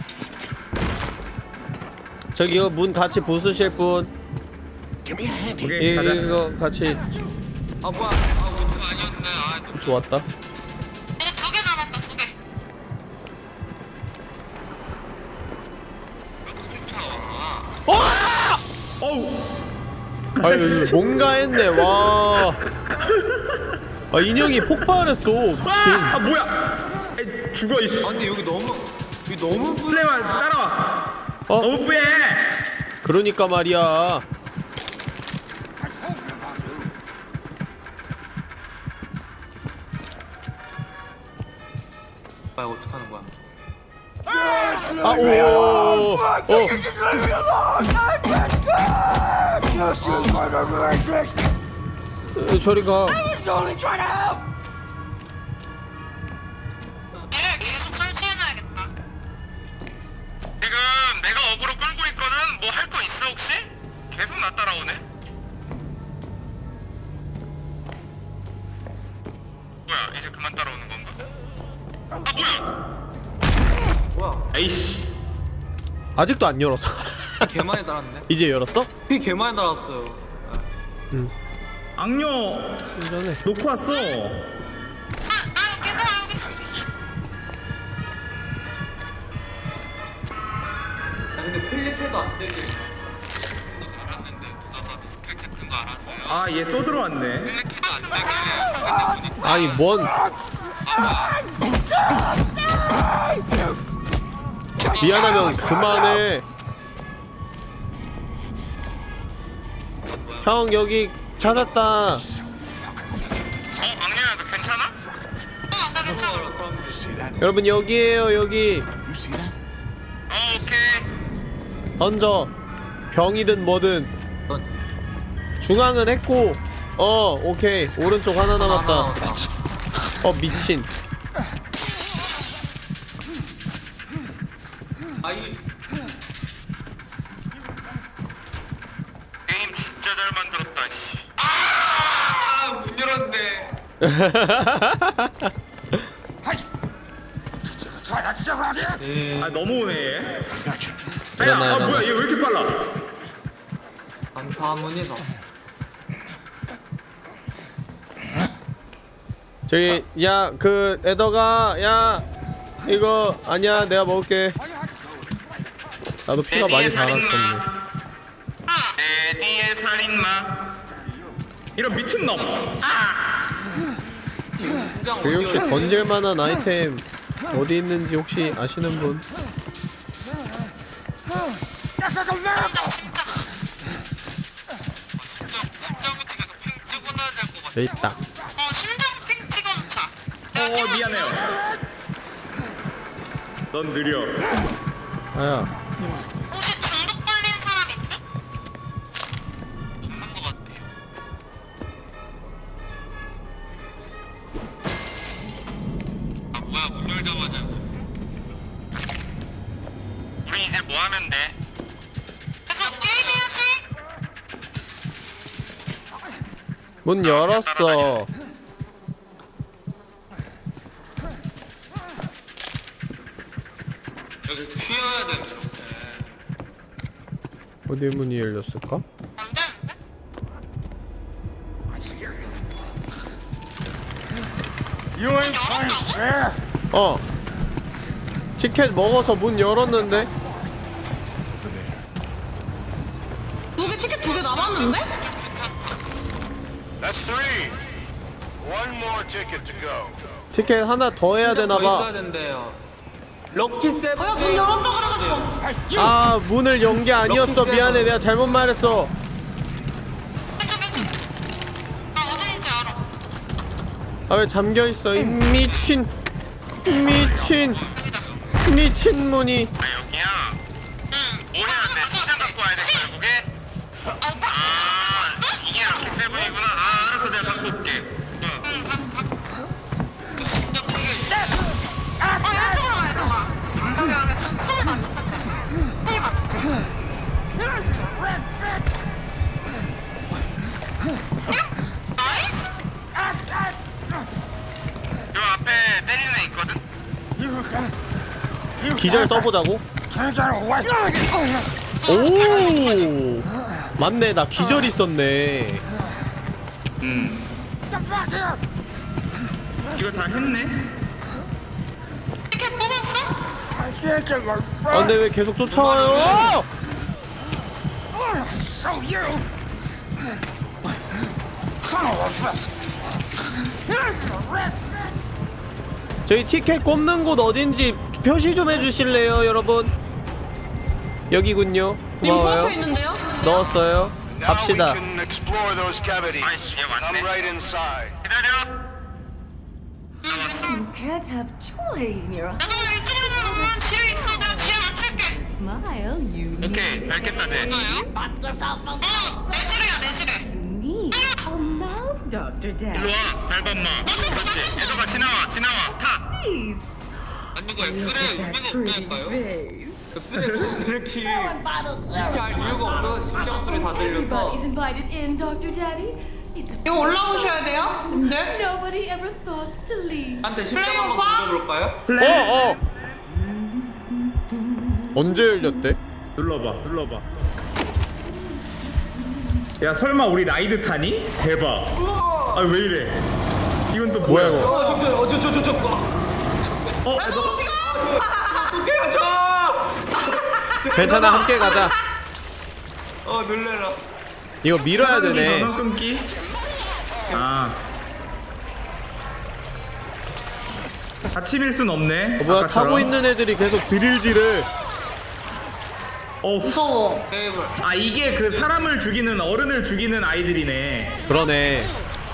저기 이거 문 같이 부수실 분. 오케이 가자. 이거 같이. 뭐야? 그거 아니었네. 좋았다. 2개 남았다. 2개. 아유 뭔가 했네. 와. 인형이 폭발했어. 미친. 뭐야? 에이, 죽어 이씨. 근데 여기 너무 플레만 따라와. 너무 뿌해. 그러니까 말이야. 이거 어떻게 하는 거야? 저리 가. 얘를 계속 설치해놔야겠다. 지금 내가 어그로 끌고 있거든. 뭐 할 거 있어 혹시? 계속 나 따라오네. 뭐야 이제 그만 따라오는 건가? 뭐야? 에이씨. 아직도 안 열었어. 개 많이 달았네. 이제 열었어? 개 많이 달았어요. 응. 악녀 놓고 왔어. 근데 클릭해도 안 되게. 얘 또 들어왔네. 아니 뭔. 미안하면 그만해. 형 여기 찾았다. 악녀야 너 괜찮아? 나 괜찮아. 여러분 여기에요 여기. 오케이. 던져. 병이든 뭐든. 중앙은 했고. 오케이. 오른쪽 하나 남았다. 미친. 게임 진짜 잘 만들었다. 문 열었네. 아 너무 오네. 일어나요, 뭐야 얘 왜 이렇게 빨라? 감사합니다. 저기 야 그 에더가 야 이거 아니야 내가 먹을게. 나도 피가 많이 달았었네. 내 뒤에 살인마. 이런 미친놈. 저기 혹시 던질만한 아이템 어디 있는지 혹시 아시는 분? 여기 있다. 심장핑 찍어놓자. 미안해요. 넌 느려. 아야. 혹시 중독 걸린 사람 있니? 없는 것 같아요. 뭐야 문 열자마자. 우리 이제 뭐 하면 돼? 계속 게임해야지. 문 열었어. 여기 튀어야 돼. 어디 문이 열렸을까? 티켓 먹어서 문 열었는데? 티켓 두 개 남았는데? That's three. One more ticket to go. 티켓 하나 더 해야 되나봐. 럭키 세븐. 문 열었다 그래가지고. 아 문을 연 게 아니었어. 미안해 내가 잘못 말했어. 아 왜 잠겨있어 이 미친 문이. 아 여기야? 뭐 해야 돼? 시장 갖고 와야 돼 결국에? 이게 럭키 세븐이구나. 알았어 내가 갖고 올게. 요 앞에 때리는 애 있거든? 기절 써보자고? 오 맞네 나 기절 있었네. 이거 다 했네. 티켓 뽑았어? 아 근데 왜 계속 쫓아와요? So you. Son of a bitch. 저희 티켓 꼽는 곳 어딘지 표시 좀 해주실래요 여러분? 여기군요. 고마워요. 넣었어요. 갑시다. Now we can explore those cavities. Come right inside. You can't have joy in your eyes. Smile, you 오케이, 밝겠다, 쟤. Calm down, Dr. Dad. 일로 와, 달밤마. 그렇지. 애들아, 지나와, 타. Please. 아니 이거 엑스레이 의미가 없다니까요? 엑스레이 잘 이유가 없어. 심장 소리 다 들려서. Everybody's invited in, Dr. Daddy. 이거 올라오셔야 돼요, 님들. Nobody ever thought to leave. 한테 심장 한번 눌러볼까요? 언제 열렸대? 눌러봐. 야 설마 우리 라이드 타니? 대박. 아 왜 이래? 이건 또 뭐야 이거? 괜찮아 함께 가자. 놀래라. 이거 밀어야 되네. 전원 끊기. 같이 밀 순 없네. 뭐야 아까처럼. 타고 있는 애들이 계속 드릴질을. 무서워. 아 이게 그 사람을 죽이는 어른을 죽이는 아이들이네. 그러네.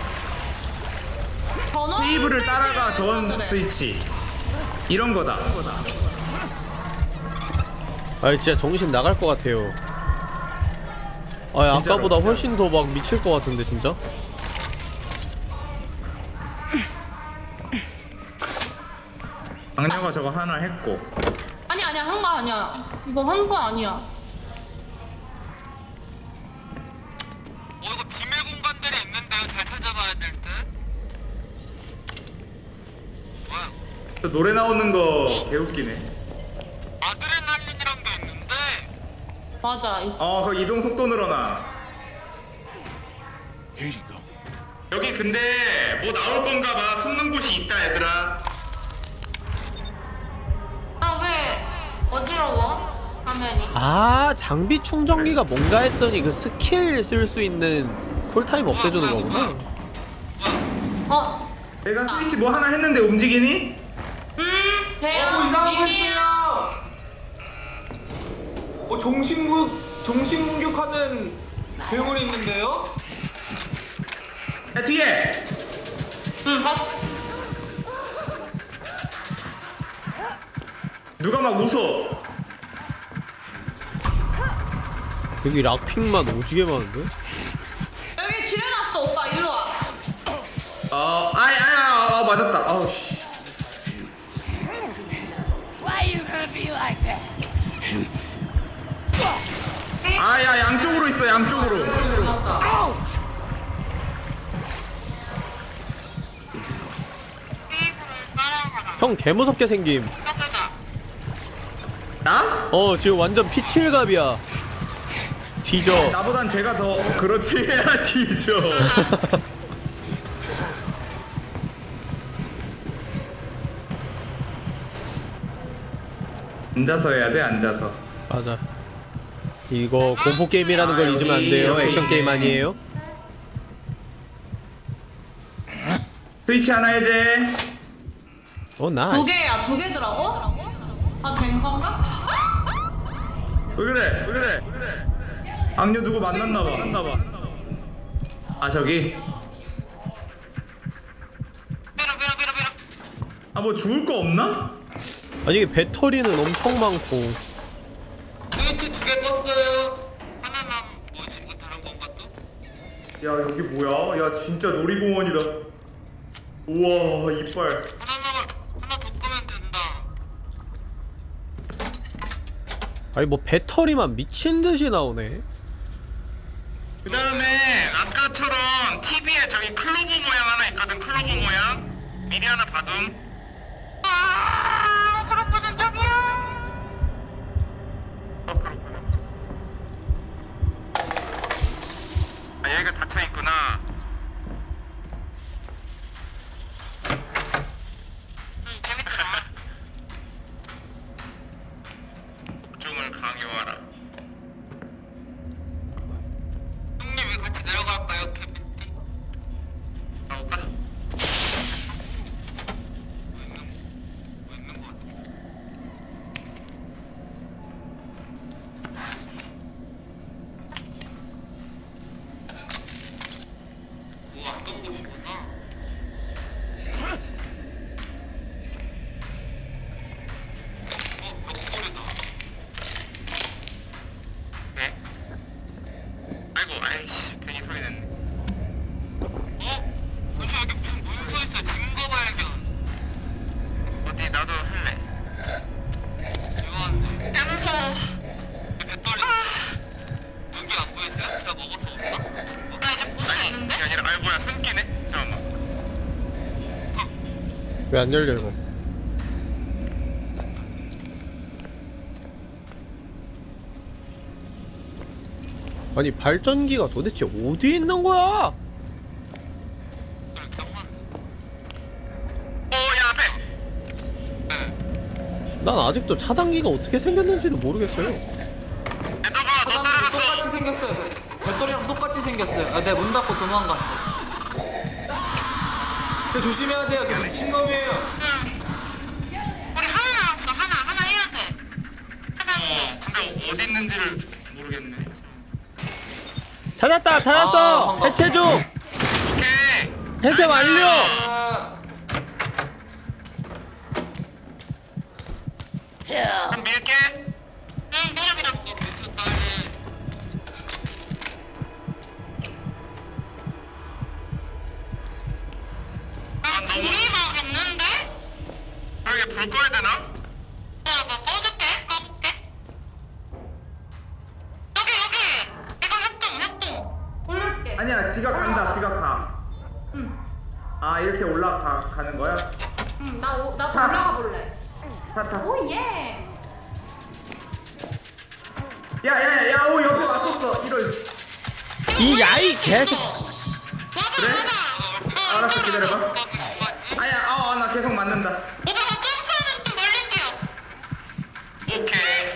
테이블을 따라가 전 스위치. 이런 거다. 아 진짜 정신 나갈 것 같아요. 아 아까보다 훨씬 더 막 미칠 것 같은데 진짜. 악녀가 저거 하나 했고. 아니야 한 거 아니야. 이거 한 거 아니야. 이거 비밀 공간들이 있는데요. 잘 찾아봐야 될 듯. 저 노래 나오는 거 개웃기네. 아드레날린이란 게 있는데. 맞아 있어. 그 이동 속도 늘어나. 여기 근데 뭐 나올 건가 봐. 숨는 곳이 있다 얘들아. 아 왜 어지러워? 화면이. 아 장비 충전기가 뭔가 했더니 그 스킬 쓸 수 있는 쿨타임 없애주는 거구나. 내가 스위치 뭐 하나 했는데 움직이니? 배요. 이상한 거 있어요. 정신공격하는 괴물이 있는데요? 야 뒤에. 누가 막 웃어. 여기 락핑만 오지게 많은데? 여기 지뢰났어 오빠 일로 와. 맞았다. 아우 씨. Why you gonna be like that? 야 양쪽으로 있어 양쪽으로. 형 개무섭게 생김. 나? 지금 완전 피칠갑이야. 뒤져. 나보단 제가 더 그렇지. 뒤져. 앉아서 해야 돼. 앉아서. 맞아. 이거 공포 게임이라는 걸 잊으면 안 돼요. 액션 게임 아니에요? 스위치 하나 해제. 나. 두 개야 두 개더라고? 아 된 건가? 왜 그래? 악녀 누구 만났나봐. 아 저기. 뭐 죽을 거 없나? 아니 이게 배터리는 엄청 많고. 스위치 2개 떴어요. 하나는 뭐지? 이거 다른 건가 또? 야 여기 뭐야? 야 진짜 놀이공원이다. 우와 이빨. 아니 뭐 배터리만 미친듯이 나오네. 그 다음에 아까처럼 TV에 저기 클로버 모양 하나 있거든. 클로버 모양. 미리 하나 봐둠. 그렇구나 저기요. 그렇구나. 여기가 닫혀있구나. 재밌더라. 복종을 강요하라. 형님 왜 같이 내려갈까요, 캐비티? 가볼까? 왜 안 열려 이거? 아니 발전기가 도대체 어디 있는 거야? 난 아직도 차단기가 어떻게 생겼는지도 모르겠어요. 차단기 똑같이 생겼어요. 배터리랑 똑같이 생겼어요. 내가 문 닫고 도망갔어. 근데 조심해야 돼요. 걔 미친놈이에요. 우리 하나 남았어. 하나 해야 돼. 근데 어디 있는 있는지를 모르겠네. 찾았다! 찾았어! 해체 중! 오케이. 해체 완료! 그럼 밀게. 응, 밀어. 아, 불이 막 있는데? 여기 불 꺼야 되나? 기다려봐, 꺼볼게. 여기! 이거 협동! 올려줄게. 아니야, 지각 간다, 지각 가. 응. 아, 이렇게 올라가는 거야? 응, 나도 올라가 볼래. 타. 오, 예. 야, 오, 여기 왔었어. 이럴. 이 야이 개새. 그래? 알았어, 기다려봐. 아야, 나 계속 맞는다. 오빠가 점프하면 좀 멀리 뛰어. 오케이.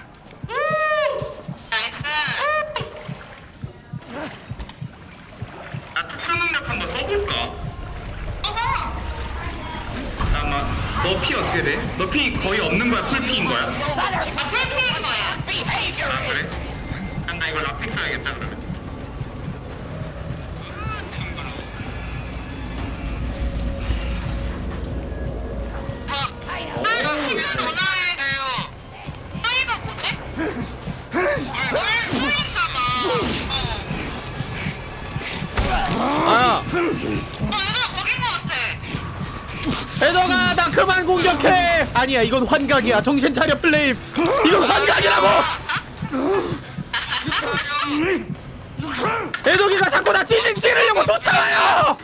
나이스. 나 특수 능력 한번 써볼까? 어머! 잠깐만. 너 피 어떻게 돼? 너 피 거의 없는 거야? 풀 피인 거야? 풀피인 거야. 아 그래? 그럼 나 이걸 라픽 써야겠다 그러면. 나 시간 원화에 돼요. 사이가 뭐지? 풀렸잖아. 아! 얘들아 거긴 거 같아. 해덕아 나 그만 공격해! 아니야 이건 환각이야. 정신 차려 플레임. 이건 환각이라고! 해덕이가 자꾸 나 찌르려고 쫓아와요!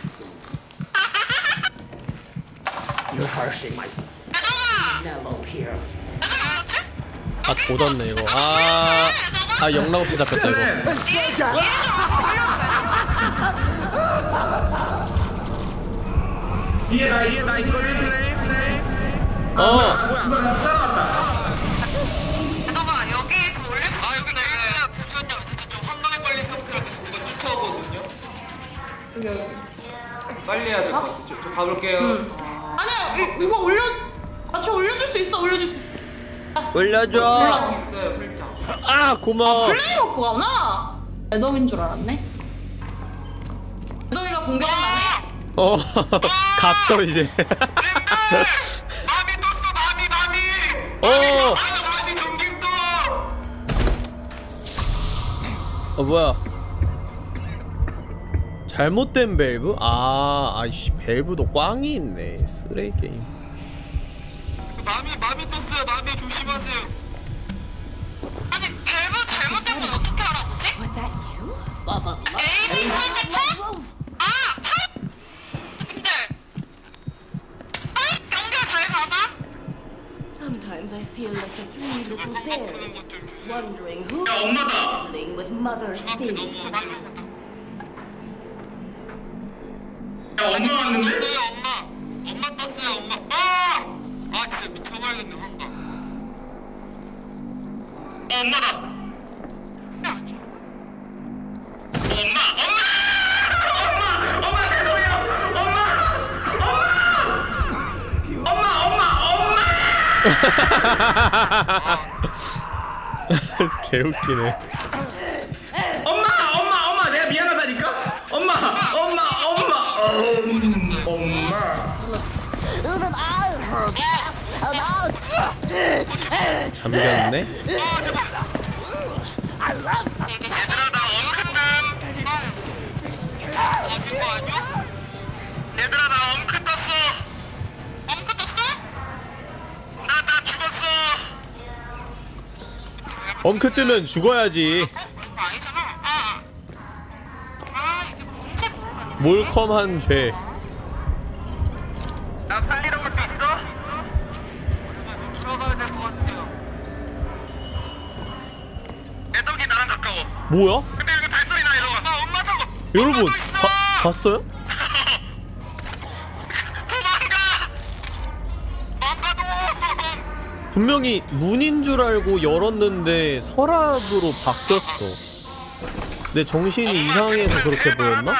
You're harshing my mellow here. 아 조졌네 이거. 아 영락 없이 잡혔다 이거. 뒤에 나 이거 플레이. 잠깐만 여기서 올릴 수 있는데. 잠시만요. 저 한방에 빨리 삼켜야 돼서 누가 쫓아오거든요. 빨리 해야 될 것 같아. 저 가볼게요. 아니야 이거 같이 올려줄 수 있어. 올려줘. 아 고마워. 플레이 오프가구나. 애덕인 줄 알았네. 애덕이가 공격한다네. 갔어 이제. 마미 떴어. 마미 전갱 떠. 뭐야? 잘못된 밸브? 아이씨 밸브도 꽝이 있네. 쓰레기 게임. 마미 떴어요. 마미 조심하세요. 아니 밸브 잘못된 건 어떻게 알았지? A, B, C, D, 파? 근데 연결 잘 봐봐. Sometimes I feel like the three little bears, wondering who 야, 엄마다. is dealing with mother's things. 야, 엄마 왔는데? 엄마 떴어요. 엄마. 진짜 미쳐버리겠네. 엄마다. 엄마 죄송해요. 개웃기네. 엄마 내가 미안하다니까. 엄마. 잠겼네. 얘들아 나 엉크뜸. 얘들아 나 엉크 떴어. 엉크 떴어? 나 죽었어. 엉크 뜨면 죽어야지. 몰컴한 죄. 나 살리러 올 수 있어? 들어가야 될 것 같아요. 애덕이 나랑 가까워. 뭐야? 근데 여기 발소리 나 이러고. 엄마도. 여러분 봤어요? 분명히 문인 줄 알고 열었는데 서랍으로 바뀌었어. 내 정신이 이상해서 그렇게 보였나?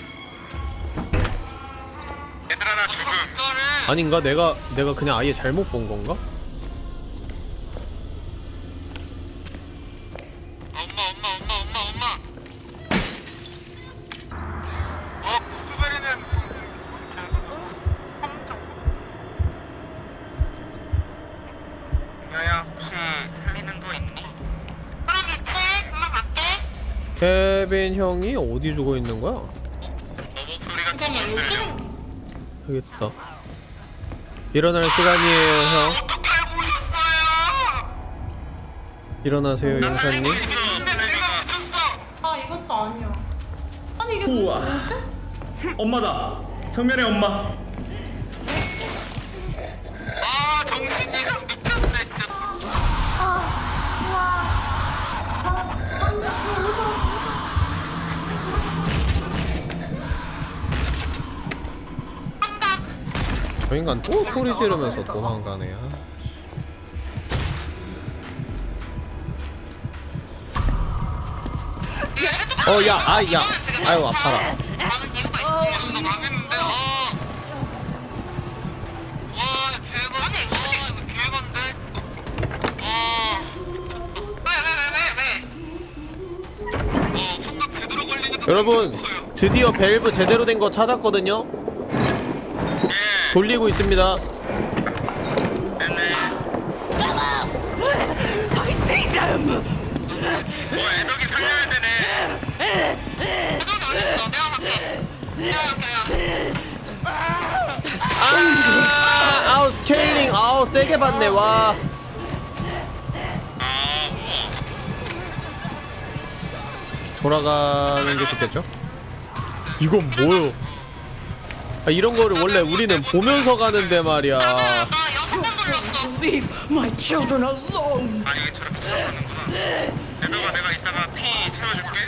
얘들아 나 죽음. 아닌가? 내가 그냥 아예 잘못 본 건가? 야야 혹시 살리는 거 있니? 그럼 있지. 금방 갈게. 케빈 형이 어디 죽어 있는 거야? 너 목소리가 좀 안 들려. 알겠다. 일어날 시간이에요, 형. 어떻게 알고 오셨어요? 일어나세요, 용사님. 아 이것도 아니야. 아니 이게 우와. 뭐지? 엄마다. 정면에 엄마. 아 정신이 이상 미쳤네 진짜. 저 인간 또 소리 지르면서 도망가네. 야, 아유 아파라. 여러분, 드디어 밸브 제대로 된 거 찾았거든요. 돌리고 있습니다. 애덕이 살려야 되네. 애덕이 어딨어? 내가 갈게. 아우 스케일링, 아우 세게 봤네. 와. 돌아가는 게 좋겠죠? 이건 뭐요? 아, 이런 거를 원래 우리는 보면서 가는데 말이야. Leave my children alone. 아 이게 저렇게 찾아가는구나. 애덕아 내가 이따가 피 채워줄게.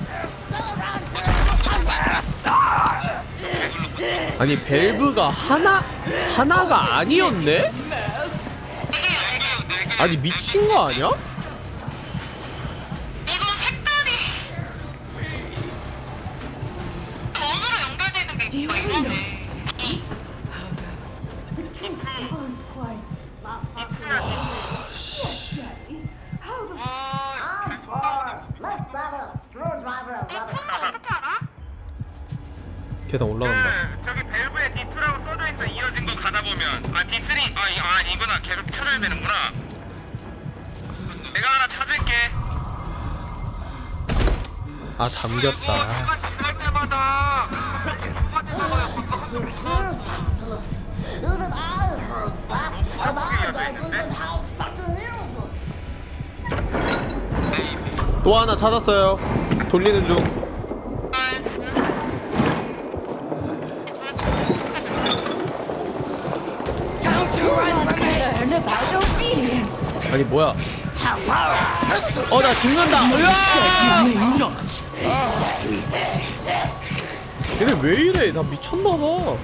아니 밸브가 하나가 아니었네? 아니 미친 거 아니야? 이건 색깔이 검으로 연결되는 게 있고 이거네. 계단 올라간다. 저기 밸브에 D2라고 써져 있어. 이어진 거 가다 보면 D3 이거나 계속 찾아야 되는구나. 내가 하나 찾을게. 아 잠겼다. 할 때마다 또 하나 찾았어요. 돌리는 중. 아니 뭐야? 나 죽는다. 얘네 왜 이래? 나 미쳤나봐.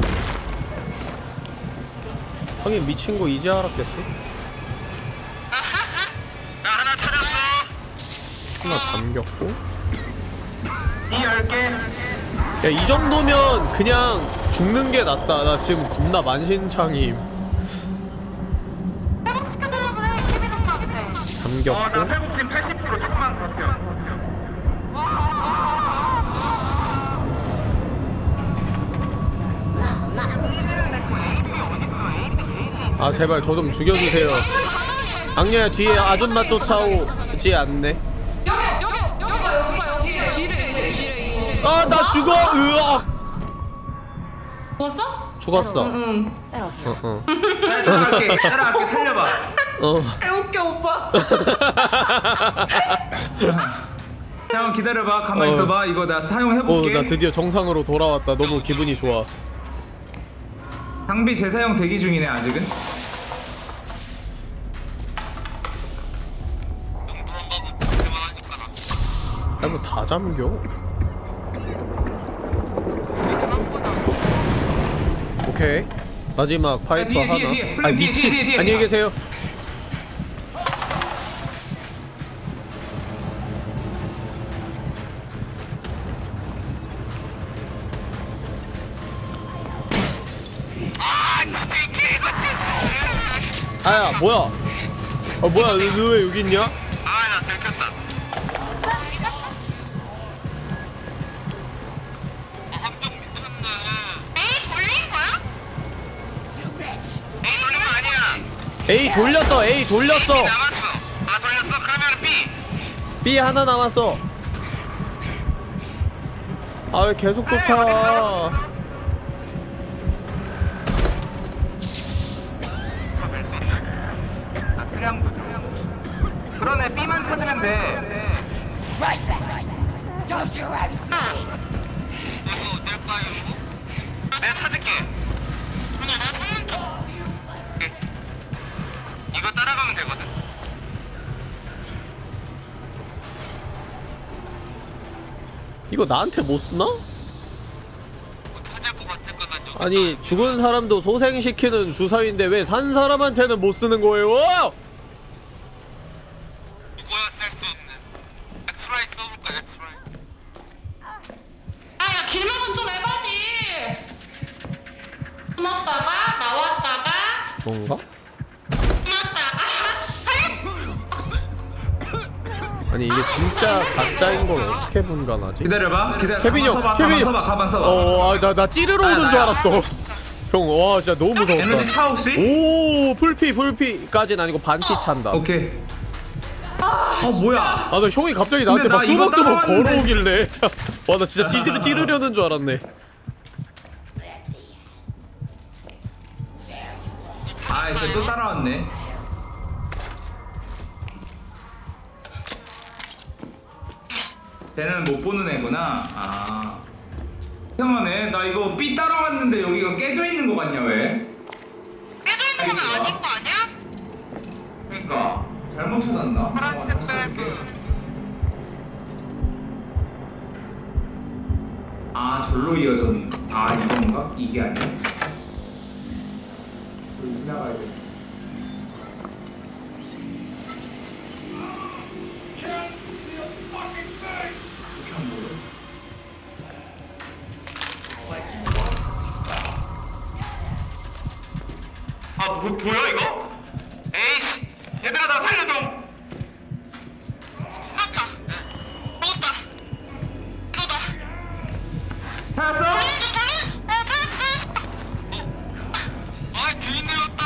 하긴 미친 거 이제 알았겠어? 나 하나 찾았어. 하나 잠겼고. 이 10개. 야, 이 정도면 그냥 죽는 게 낫다. 나 지금 겁나 만신창임. 잠겼고. 나 회복 지금 80% 조금만 버텨. 아 제발 저 좀 죽여주세요. 악녀야 뒤에 아줌마 쫓아오지 않네. 여기 지뢰. 아 나 죽어. 으악. 죽었어? 죽었어. 응. 따라갈게 살려봐. 웃겨 오빠. 형 기다려봐. 가만히 있어봐. 이거 나 사용해볼게. 나 드디어 정상으로 돌아왔다. 너무 기분이 좋아. 장비 재사용 대기 중이네 아직은. 아이고 다 잠겨. 오케이 마지막 파이터 뒤에, 하나. 뒤에. 아니 미친. 뒤에. 안녕히 계세요. 아야 뭐야? 뭐야 너 왜 여기 있냐? 나 들켰다. 함정 미쳤네. 에이 돌린 거야? 에이 돌린 거 아니야. A 돌렸어. A 돌렸어. 남았어. 아 돌렸어? 그러면 B. B 하나 남았어. 아 왜 계속 쫓아. 그러네 B만 찾으면 돼. 이거 어딜까요? 내가 찾을게. 근데 내가 찾는 쪽. 오케이. 이거 따라가면 되거든. 이거 나한테 못 쓰나? 아니 죽은 사람도 소생시키는 주사위인데 왜 산 사람한테는 못 쓰는 거예요? 누구야 셀 수 없는. 엑스라이 써볼까 엑스라이. 아야 길막은 좀 해봐지. 숨었다가 나왔다가 뭔가? 아니 이게 진짜 가짜인 걸 어떻게 분간하지? 기다려봐. 케빈이 형, 케빈이 형. 가만 서봐. 나 찌르러 오는 줄 알았어. 형, 와 진짜 너무 무서웠다. 에너지 차 혹시? 오, 풀피까지는 아니고 반피 찬다. 오케이. 뭐야? 아, 나 형이 갑자기 나한테 막 뚜벅뚜벅 걸어오길래. 와, 나 진짜 찌르려는 줄 알았네. 아, 이제 또 따라왔네. 쟤는 못 보는 애구나. 아. 이상하네. 나 이거 B 따라왔는데 여기가 깨져 있는 거 같냐 왜? 깨져 있는 거면 아닌 거 아니야? 그러니까 잘못 찾았나? 파란색 밸브. 아, 절로 이어졌는. 아, 이건가? 이게 아니야? 여기 지나가야 돼. 아, 뭐야 이거? 에이씨, 얘들아 나 살려줘. 맞다. 먹었다. 이거다. 찾았어? 찾았어. 아, 괜히 내렸다.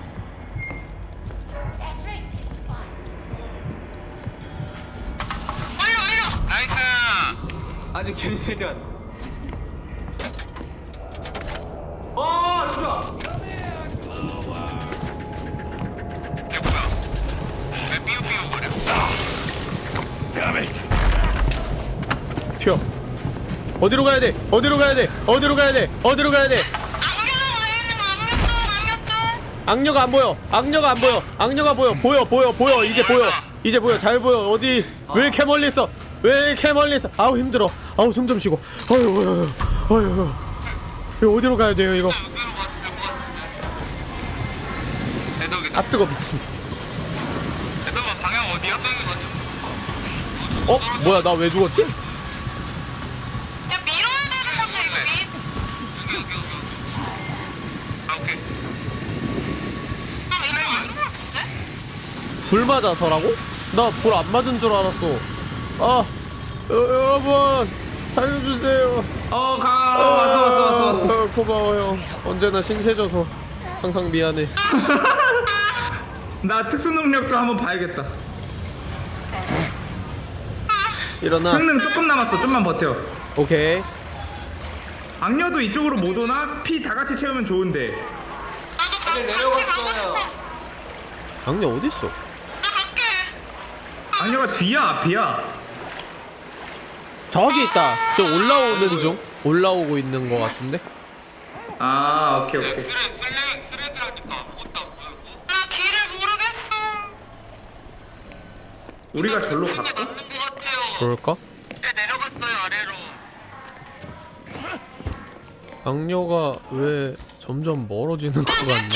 올려. 나이스. 아니 괜히 내려. 뭐야? 왜 삐우삐우거려? 튀어. 어디로 가야 돼? 어디로 가야 돼? 어디로 가야 돼? 어디로 가야 돼? 악녀가 안 보여. 악녀가 안 보여. 악녀가 보여. 보여. 이제 보여. 잘 보여. 어디? 왜 이렇게 멀리 있어? 왜 이렇게 멀리 있어? 아우 힘들어. 아우 숨 좀 쉬고. 아유. 이거 어디로 가야 돼요 이거? 아 뜨거 미친. 대답아 방향 어디야? 어? 뭐야 나 왜 죽었지? 야 밀어야 되는 건데 이거 여기. 아 오케이. 이거 아닌 것 같은데? 불 맞아서라고? 나 불 안 맞은 줄 알았어. 아 여러분 살려주세요. 왔어. 고마워요. 언제나 신세져서 항상 미안해. 나 특수 능력도 한번 봐야겠다. 일어나. 성능 조금 남았어. 좀만 버텨. 오케이. 악녀도 이쪽으로 못 오나? 피 다 같이 채우면 좋은데. 다들 내려갔어요. 악녀 어디 있어? 악녀가 뒤야 앞이야? 저기 있다. 저 올라오는 중. 올라오고 있는 거 같은데. 아 오케이. 나 길을 모르겠어. 우리가 절로 갈까? 그럴까? 내려갔어요 아래로. 악녀가 왜 점점 멀어지는 거 같냐?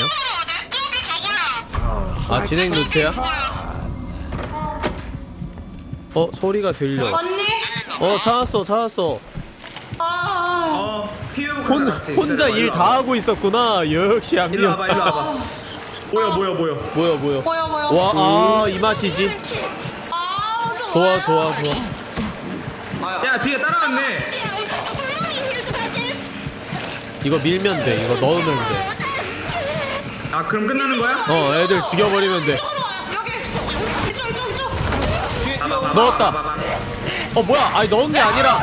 아 진행 루트야? 소리가 들려. 언니? 찾았어. 혼자 일 다 하고 있었구나. 역시 악녀. 일로 와봐. 뭐야. 와, 이 맛이지. 좋아. 야 뒤에 따라왔네. 이거 밀면 돼. 이거 넣으면 돼. 아 그럼 끝나는 거야? 애들 죽여버리면 돼. 넣었다. 뭐야? 아니 넣은 게 아니라.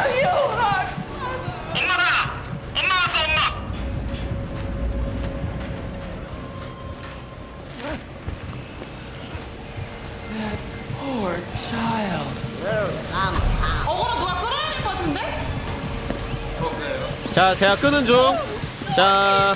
Poor child. 어그로 누가 끌어야 될 것 같은데? 자, 제가 끄는 중. 자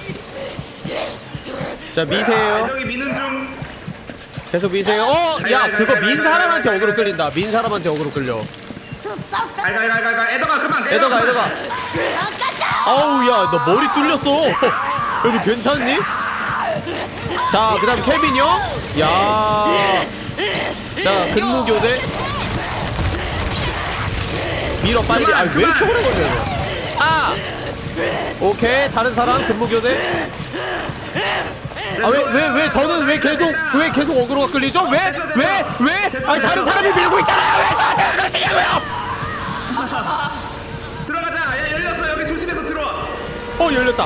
미세요. 여기 미는 중. 계속 미세요. 야, 그거 민 사람한테 어그로 끌린다. 민 사람한테 어그로 끌려. 갈. 에더가 그만. 에더가. 아우, 야, 너 머리 뚫렸어. 여기 괜찮니? 자, 그다음 케빈 형. 야. 자, 근무교대. 밀어 빨리. 아, 왜 이렇게 오래 걸려? 오케이, 다른 사람 근무교대. 왜 저는 왜 계속 어그로가 끌리죠? 왜? 아니, 다른 사람이 밀고 있잖아요. 왜 저한테 그러시냐고요? 들어가자. 야, 열렸어. 여기 조심해서 들어와. 열렸다.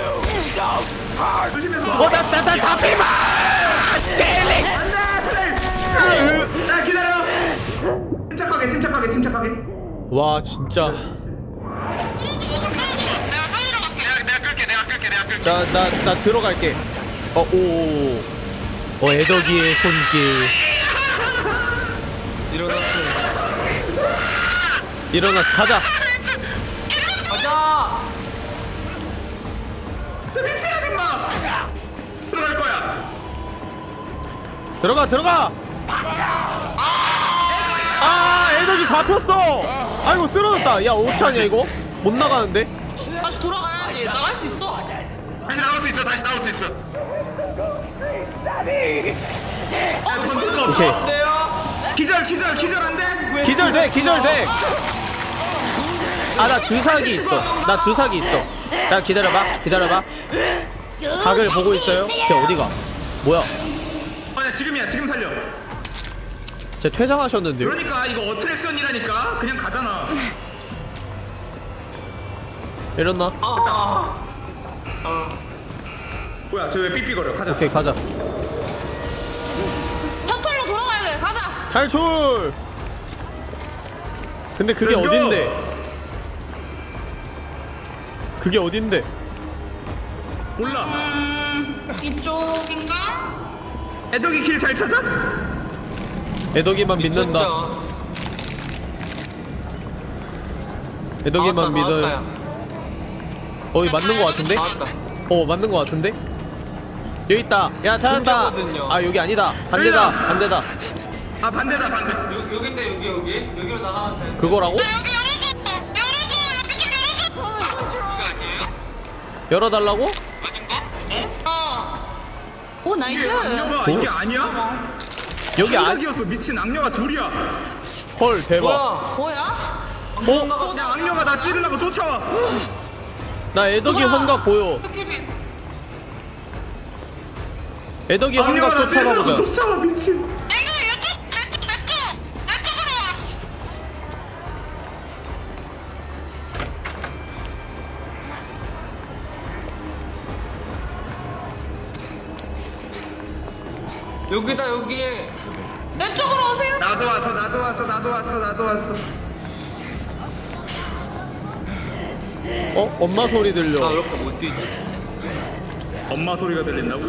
조심해서. 나 잡히마! 스테일링! 야, 기다려. 침착하게. 와, 진짜. 내가 끌게. 자, 나 들어갈게. 애덕이의 손길. 일어났어. 가자. 미친 아줌마. 들어갈 거야. 들어가. 애덕이 잡혔어. 아이고, 쓰러졌다. 야, 어떡하냐 이거? 못 나가는데? 다시 돌아가야지. 나갈 수 있어. 다시 나올 수 있어. 오케이. 기절 안 돼? 기절돼. 나 주사기 있어. 자, 기다려봐. 각을 보고 있어요. 쟤 어디가? 뭐야? 지금 살려. 쟤 퇴장하셨는데요? 그러니까 이거 어트랙션이라니까. 그냥 가잖아. 이랬나? 뭐야, 저 왜 삐삐거려? 가자. 오케이, 가자. 셔틀로 돌아가야 돼. 가자. 탈출! 근데 그게 Let's go! 어딘데? 몰라. 이쪽인가? 애덕이 길 잘 찾아? 애덕이만 믿는다. 애덕이만 믿어요. 이 맞는 거 같은데? 맞는 거 같은데? 여기 있다. 야, 찾았다. 여기 아니다. 반대다. 반대다. 여기로 나가면 돼. 그거라고? 열어달라고? 오, 나이스. 이게 아니야? 여기 악이었어. 미친 악녀가 둘이야. 헐, 대박. 뭐야? 야, 악녀가 나 찌르려고 쫓아와. 나 애덕이 환각 보여. 애덕이 환각 쫓아가보자. 쫓아와, 미친. 여기다, 여기. 내 쪽으로 오세요. 나도 왔어. 엄마 소리 들려. 나 이렇게 못 뛰지. 엄마 소리가 들린다고?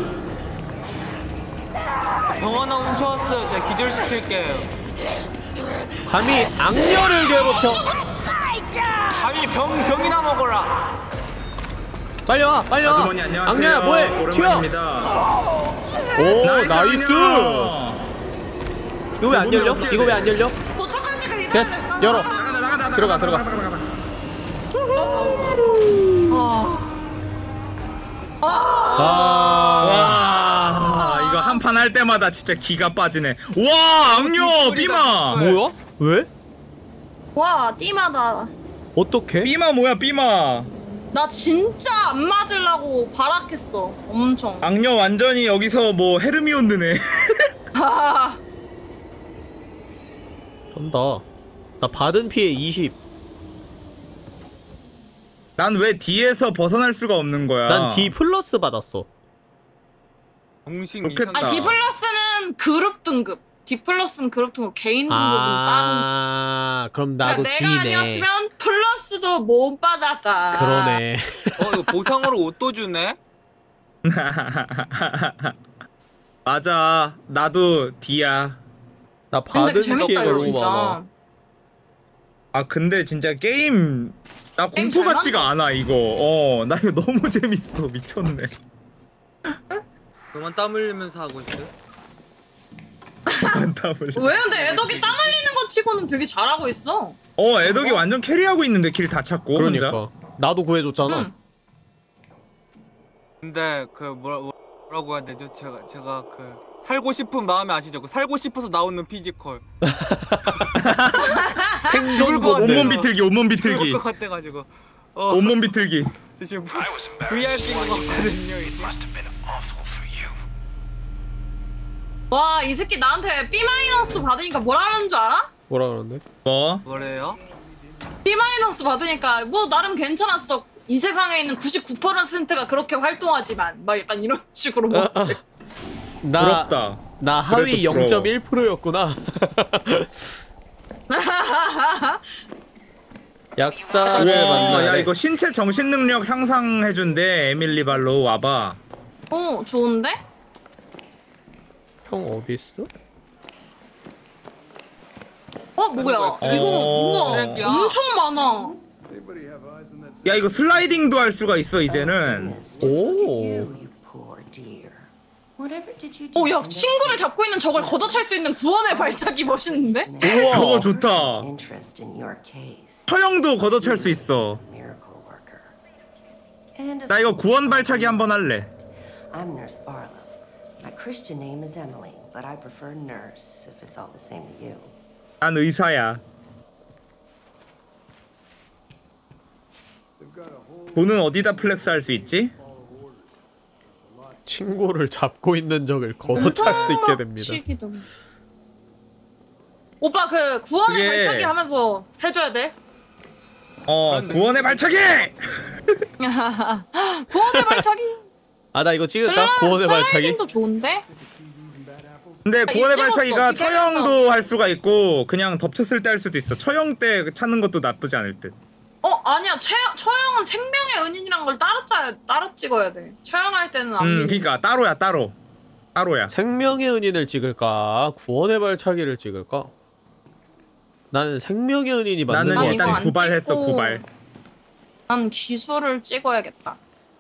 병 하나 훔쳐왔어요. 제가 기절시킬게요. 감히 악녀를 괴롭혀. 감히 병이나 먹어라. 빨리 와. 아주머니 안녕하세요. 악녀야, 뭐해? 튀어. 오, 나이스. 이거 왜 안 열려? 도착할 때가 됐어. 열어. 들어가. 와, 이거 한 판 할 때마다 진짜 기가 빠지네. 와, 악녀 삐마. 뭐야? 왜? 와, 띠마다. 어떻게? 삐마 뭐야, 삐마. 나 진짜 안 맞으려고 발악했어. 엄청. 악녀 완전히 여기서 뭐 헤르미온느네. 전다. 나 받은 피해 20. 난 왜 D에서 벗어날 수가 없는 거야? 난 D 플러스 받았어. 공식 좋겠다. 아 D 플러스는 그룹 등급. D 플러스는 그룹 등급. 개인 등급은 따로. 그럼 나도 그러니까 D네. 내가 아니었으면 플러스도 못 받았다. 그러네. 이거 보상으로 옷도 주네? 맞아. 나도 D야. 나 근데 받은 재밌다 피해가 이거 너무 진짜. 많아. 아 근데 진짜 게임 나 게임 공포 잘 같지가 않아 이거. 나 이거 너무 재밌어. 미쳤네. 그만 땀 흘리면서 하고 있어. 왜 근데 애덕이 땀 흘리는 거 치고는 되게 잘하고 있어. 애덕이 완전 캐리하고 있는데 길 다 찾고 그러니까. 혼자. 나도 구해줬잖아. 근데 그 뭐라고 해야 되죠? 제가 그 살고 싶은 마음이 아시죠? 그 살고 싶어서 나오는 피지컬. 생존 온몸 비틀기, 온몸 비틀기. 죽을 것 같아가지고. 온몸 비틀기. 저 지금 VR 찍은 거 같거든요. 와 이 새끼 나한테 B 마이너스 받으니까 뭐라는 줄 알아? 뭐라 그러는데? 뭐래요? B 마이너스 받으니까 뭐 나름 괜찮았어. 이 세상에 있는 99%가 그렇게 활동하지만 막 약간 이런 식으로 뭐. 부럽다. 나 하위 그래도 부러워. 0.1%였구나. 약사를 만나야 야 돼. 이거 신체 정신 능력 향상해준대. 에밀리 발로 와봐. 좋은데? 형 어디 있어? 뭐야? 이거 우와 엄청 많아. 야 이거 슬라이딩도 할 수가 있어 이제는. 야 친구를 잡고 있는 저걸 걷어찰 수 있는 구원의 발차기 멋있는데? 우와 그거 좋다. 처형도 걷어찰 수 있어. 나 이거 구원 발차기 한번 할래. I'm Nurse Barlow. My Christian name is Emily, but I prefer nurse if it's all the same to you. 난 의사야. 돈은 어디다 플렉스 할 수 있지? 친구를 잡고 있는 적을 걷어찰 수 있게 됩니다. 치기도. 오빠 그 구원의 그게- 발차기 하면서 해줘야 돼. 구원의 발차기! 구원의 발차기. 아 나 이거 찍을까? 구원의 발차기? 슬라이딩도 좋은데? 근데 구원의 찍었어. 발차기가 기다렸어. 처형도 할 수가 있고 그냥 덮쳤을 때 할 수도 있어. 처형 때 찾는 것도 나쁘지 않을 듯. 아니야. 처형은 생명의 은인이란 걸 따로 찍어야 돼. 처형할 때는 안 믿어. 그러니까 따로야. 생명의 은인을 찍을까? 구원의 발차기를 찍을까? 나는 생명의 은인이 맞는 거 나는 같아. 일단 구발했어. 구발. 난 기술을 찍어야겠다.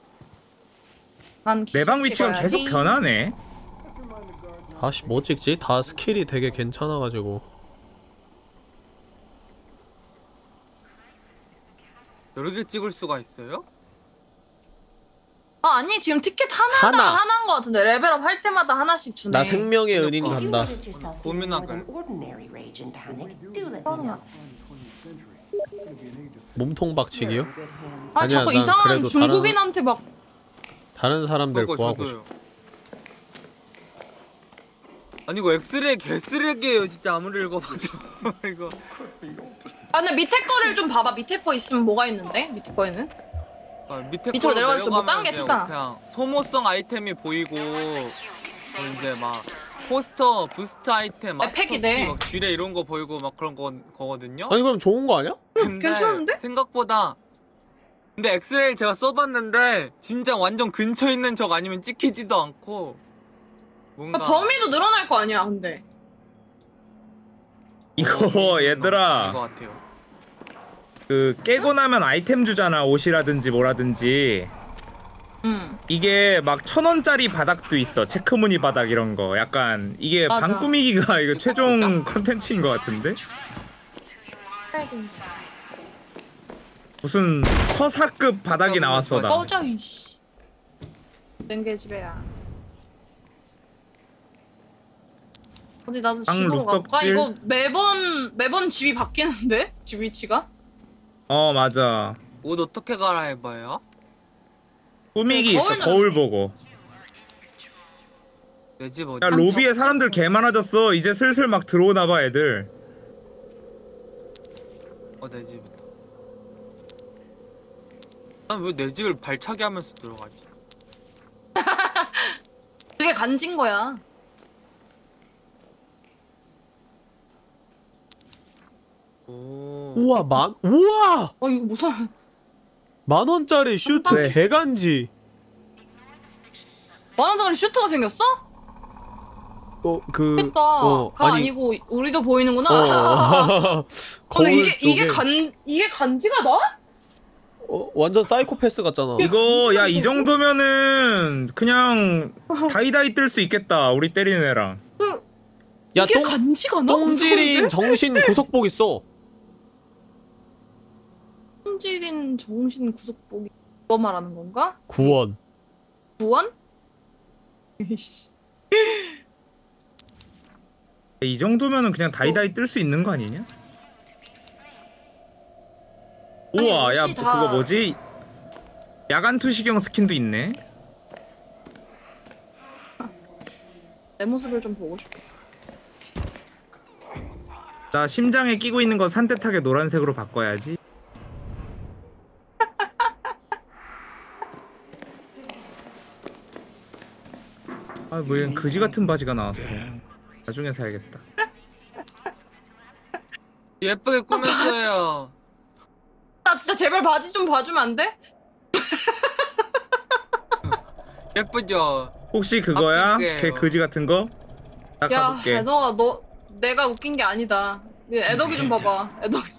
난 기술 내방 위치가 찍어야지. 계속 변하네. 아씨 뭐 찍지? 다 스킬이 되게 괜찮아가지고. 여러 개 찍을 수가 있어요? 아니 지금 티켓 하나당 하나인 거 같은데 레벨업 할 때마다 하나씩 주네. 나 생명의 은인 간다. 고민하길. 몸통 박치기요? 자꾸 난 이상한 그래도 중국인한테 막 다른 사람들 그거 구하고 저도요. 싶어. 아니 이거 엑스레이 개쓰레기예요 진짜 아무리 읽어봐도. 이거. 근데 밑에 거를 좀 봐봐. 밑에 거 있으면 뭐가 있는데? 밑에 거에는? 밑에 밑으로 거로 내려갈수록 뭐 다른 게 내려가면 뜨잖아. 그냥 소모성 아이템이 보이고 이제 막 포스터 부스트 아이템 막 팩이네. 스토키 막 쥐레 이런 거 보이고 막 그런 거거든요. 아니 그럼 좋은 거 아니야? 근데 괜찮은데? 생각보다 근데 엑스레이 제가 써봤는데 진짜 완전 근처에 있는 적 아니면 찍히지도 않고 뭔가 범위도 늘어날 거 아니야 근데. 이거 얘들아. 이거 같아요. 그 깨고 나면 아이템 주잖아. 옷이라든지 뭐라든지. 이게 막 1,000원짜리 바닥도 있어. 체크무늬 바닥 이런 거. 약간 이게 맞아. 방 꾸미기가 이거 최종 컨텐츠인 것 같은데? 무슨 서사급 바닥이 나왔어 나. 꺼져 이씨. 랭게 집에야. 어디 나도 방 집으로 갈까? 룩덕질? 이거 매번 집이 바뀌는데? 집 위치가? 맞아. 옷 어떻게 갈아입어요? 꾸미기 있어. 거울은 거울 보고. 내 집 어디? 야 로비에 사람들 개 많아졌어. 이제 슬슬 막 들어오나봐 애들. 내 집이다. 난 왜 내 집을 발차기 하면서 들어가지? 그게 간진 거야. 우와 우와! 이거 무서워. 10,000원짜리 슈트 네. 개간지. 10,000원짜리 슈트가 생겼어? 그니까 가 아니고 우리도 보이는구나. 근데 이게 간지가 나? 완전 사이코패스 같잖아. 이거 야 이 정도면은 그냥 다이다이 뜰 수 있겠다. 우리 때리는 애랑. 야, 이게 간지가 나? 똥질인 무서운데? 정신 구속복 있어. 똥질인 정신 구속복이 뭐 말하는 건가? 구원. 구원? 이 정도면은 그냥 다이다이 뜰 수 있는 거 아니냐? 우와, 야 그거 뭐지? 야간 투시경 스킨도 있네. 내 모습을 좀 보고 싶어. 나 심장에 끼고 있는 거 산뜻하게 노란색으로 바꿔야지. 아, 뭐 이런 그지 같은 바지가 나왔어. 나중에 사야겠다. 예쁘게 꾸몄어요. 나 진짜 제발 바지 좀 봐주면 안 돼? 예쁘죠? 혹시 그거야? 바꿀게요. 걔 그지 같은 거? 나 야, 가볼게. 애덕아, 내가 웃긴 게 아니다. 애덕이 좀 봐봐. 애덕이.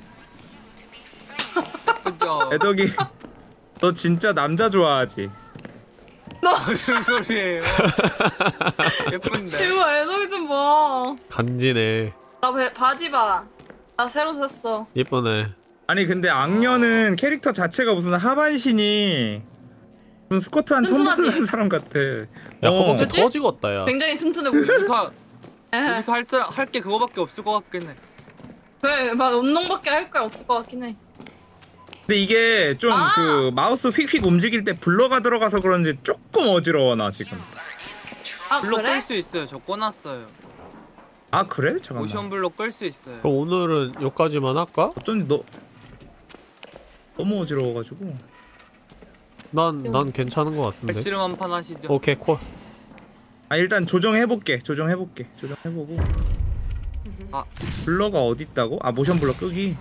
예쁘죠? 애덕이 너 진짜 남자 좋아하지? 무슨 소리예요? 예쁜데. 제발 애덕이 좀 봐. 간지네. 나 바지 봐. 나 새로 샀어. 예쁘네. 아니 근데 악녀는 캐릭터 자체가 무슨 하반신이 무슨 스쿼트 한 1000번 한 사람 같아. 야, 허벅지 터지겠다, 야. 굉장히 튼튼해 보이지. 여기서 할 게 그거밖에 없을 것 같긴 해. 그래, 막 운동밖에 할 거 없을 것 같긴 해. 근데 이게 좀 그 마우스 휙휙 움직일 때 블러가 들어가서 그런지 조금 어지러워 나 지금. 블록 그래? 끌 수 있어요. 저 꺼놨어요. 아 그래? 잠깐만. 모션 블록 끌 수 있어요. 그럼 오늘은 여기까지만 할까? 어쩐지 너무 어지러워가지고. 난 괜찮은 것 같은데. 발씨름 한판 하시죠. 오케이, 콜. 아 일단 조정해볼게. 조정해보고. 아 블러가 어디 있다고? 아 모션 블러 끄기.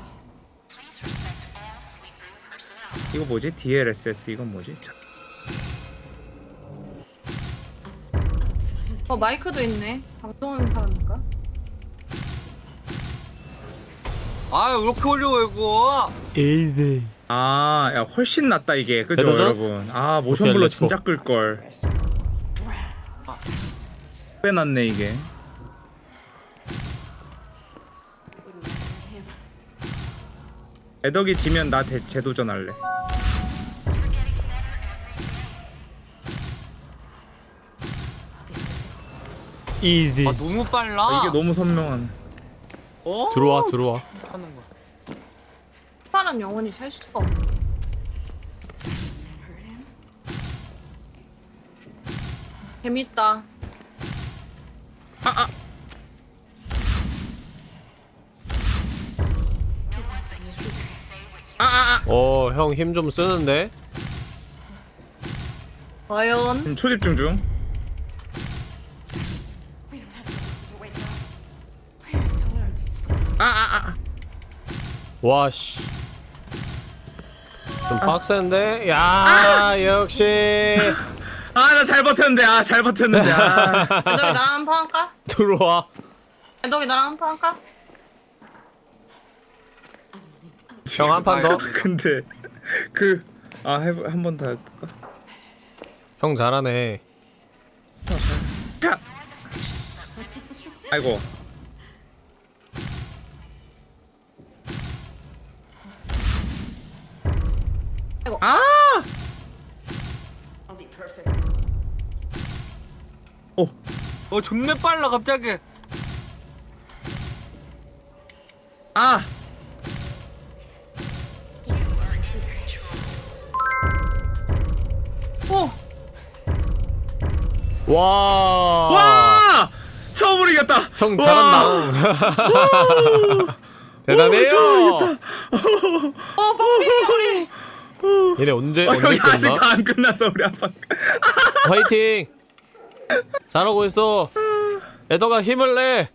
이거 뭐지? DLSS 이건 뭐지? 자. 마이크도 있네. 방송하는 사람인가? 아 왜 이렇게 어려워 이거? 에이네. 아, 야 훨씬 낫다 이게. 그죠 그러죠? 여러분? 아 모션 오케이, 블러 렛츠고. 진짜 끌걸. 꽤 낫네 이게. 애덕이 지면 나 재도전할래. 이지. 아 너무 빨라. 아, 이게 너무 선명하네. 어? 들어와. 하는 거. 사람 영원히 살 수가 없네. 재밌다. 형 힘 좀 쓰는데? 과연? 초집중 중. 와, 씨. 좀 빡센데? 야, 역시. 아, 나 잘 버텼는데. 애덕이 나랑 한판 할까? 들어와. 애덕이 나랑 한판 할까? 형 한 판 더? 근데 한 번 더 해볼까? 형 잘하네. 아이고. 아! 존내 빨라 갑자기. 아! 와! 처음으로 이겼다. 형 잘한다. 대단해요. 뽀삐 우리. 얘네 언제 형이 끝나? 아직도 안 끝났어 우리 아빠. 화이팅. 잘하고 있어. 에더가 힘을 내.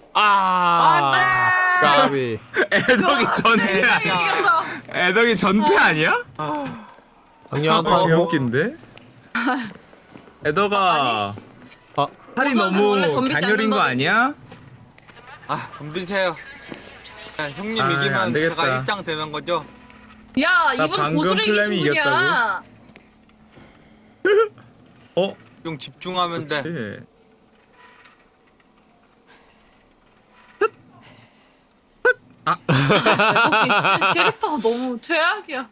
까비. 애덕이 전패 아니야? 애덕이 전패 아니야? 악녀 한 판. 웃긴데? 애덕아 살이 너무 단열인 거 아니야? 덤비세요. 자, 형님 안 이기면 되겠다. 제가 일장 되는 거죠? 야 나 이분 방금 고수를 클램이 이기신 분이야. 좀 집중하면 돼. 그치. 캐릭터가 너무 최악이야.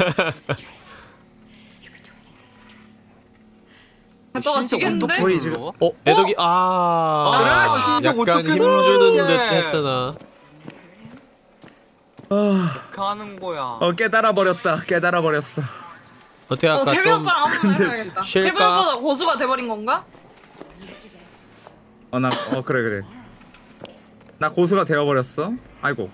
너가 지겠는데? 애덕이 약간 힘주는 듯 했으나 어떻게 하는 거야? 깨달아 버렸다. 깨달아 버렸어. 어떻게 할까? 케빈 좀 오빠랑 한번 해봐야겠다. 케빈 쉴까? 오빠가 고수가 돼버린 건가? 그래. 나 고수가 되어 버렸어. 아이고.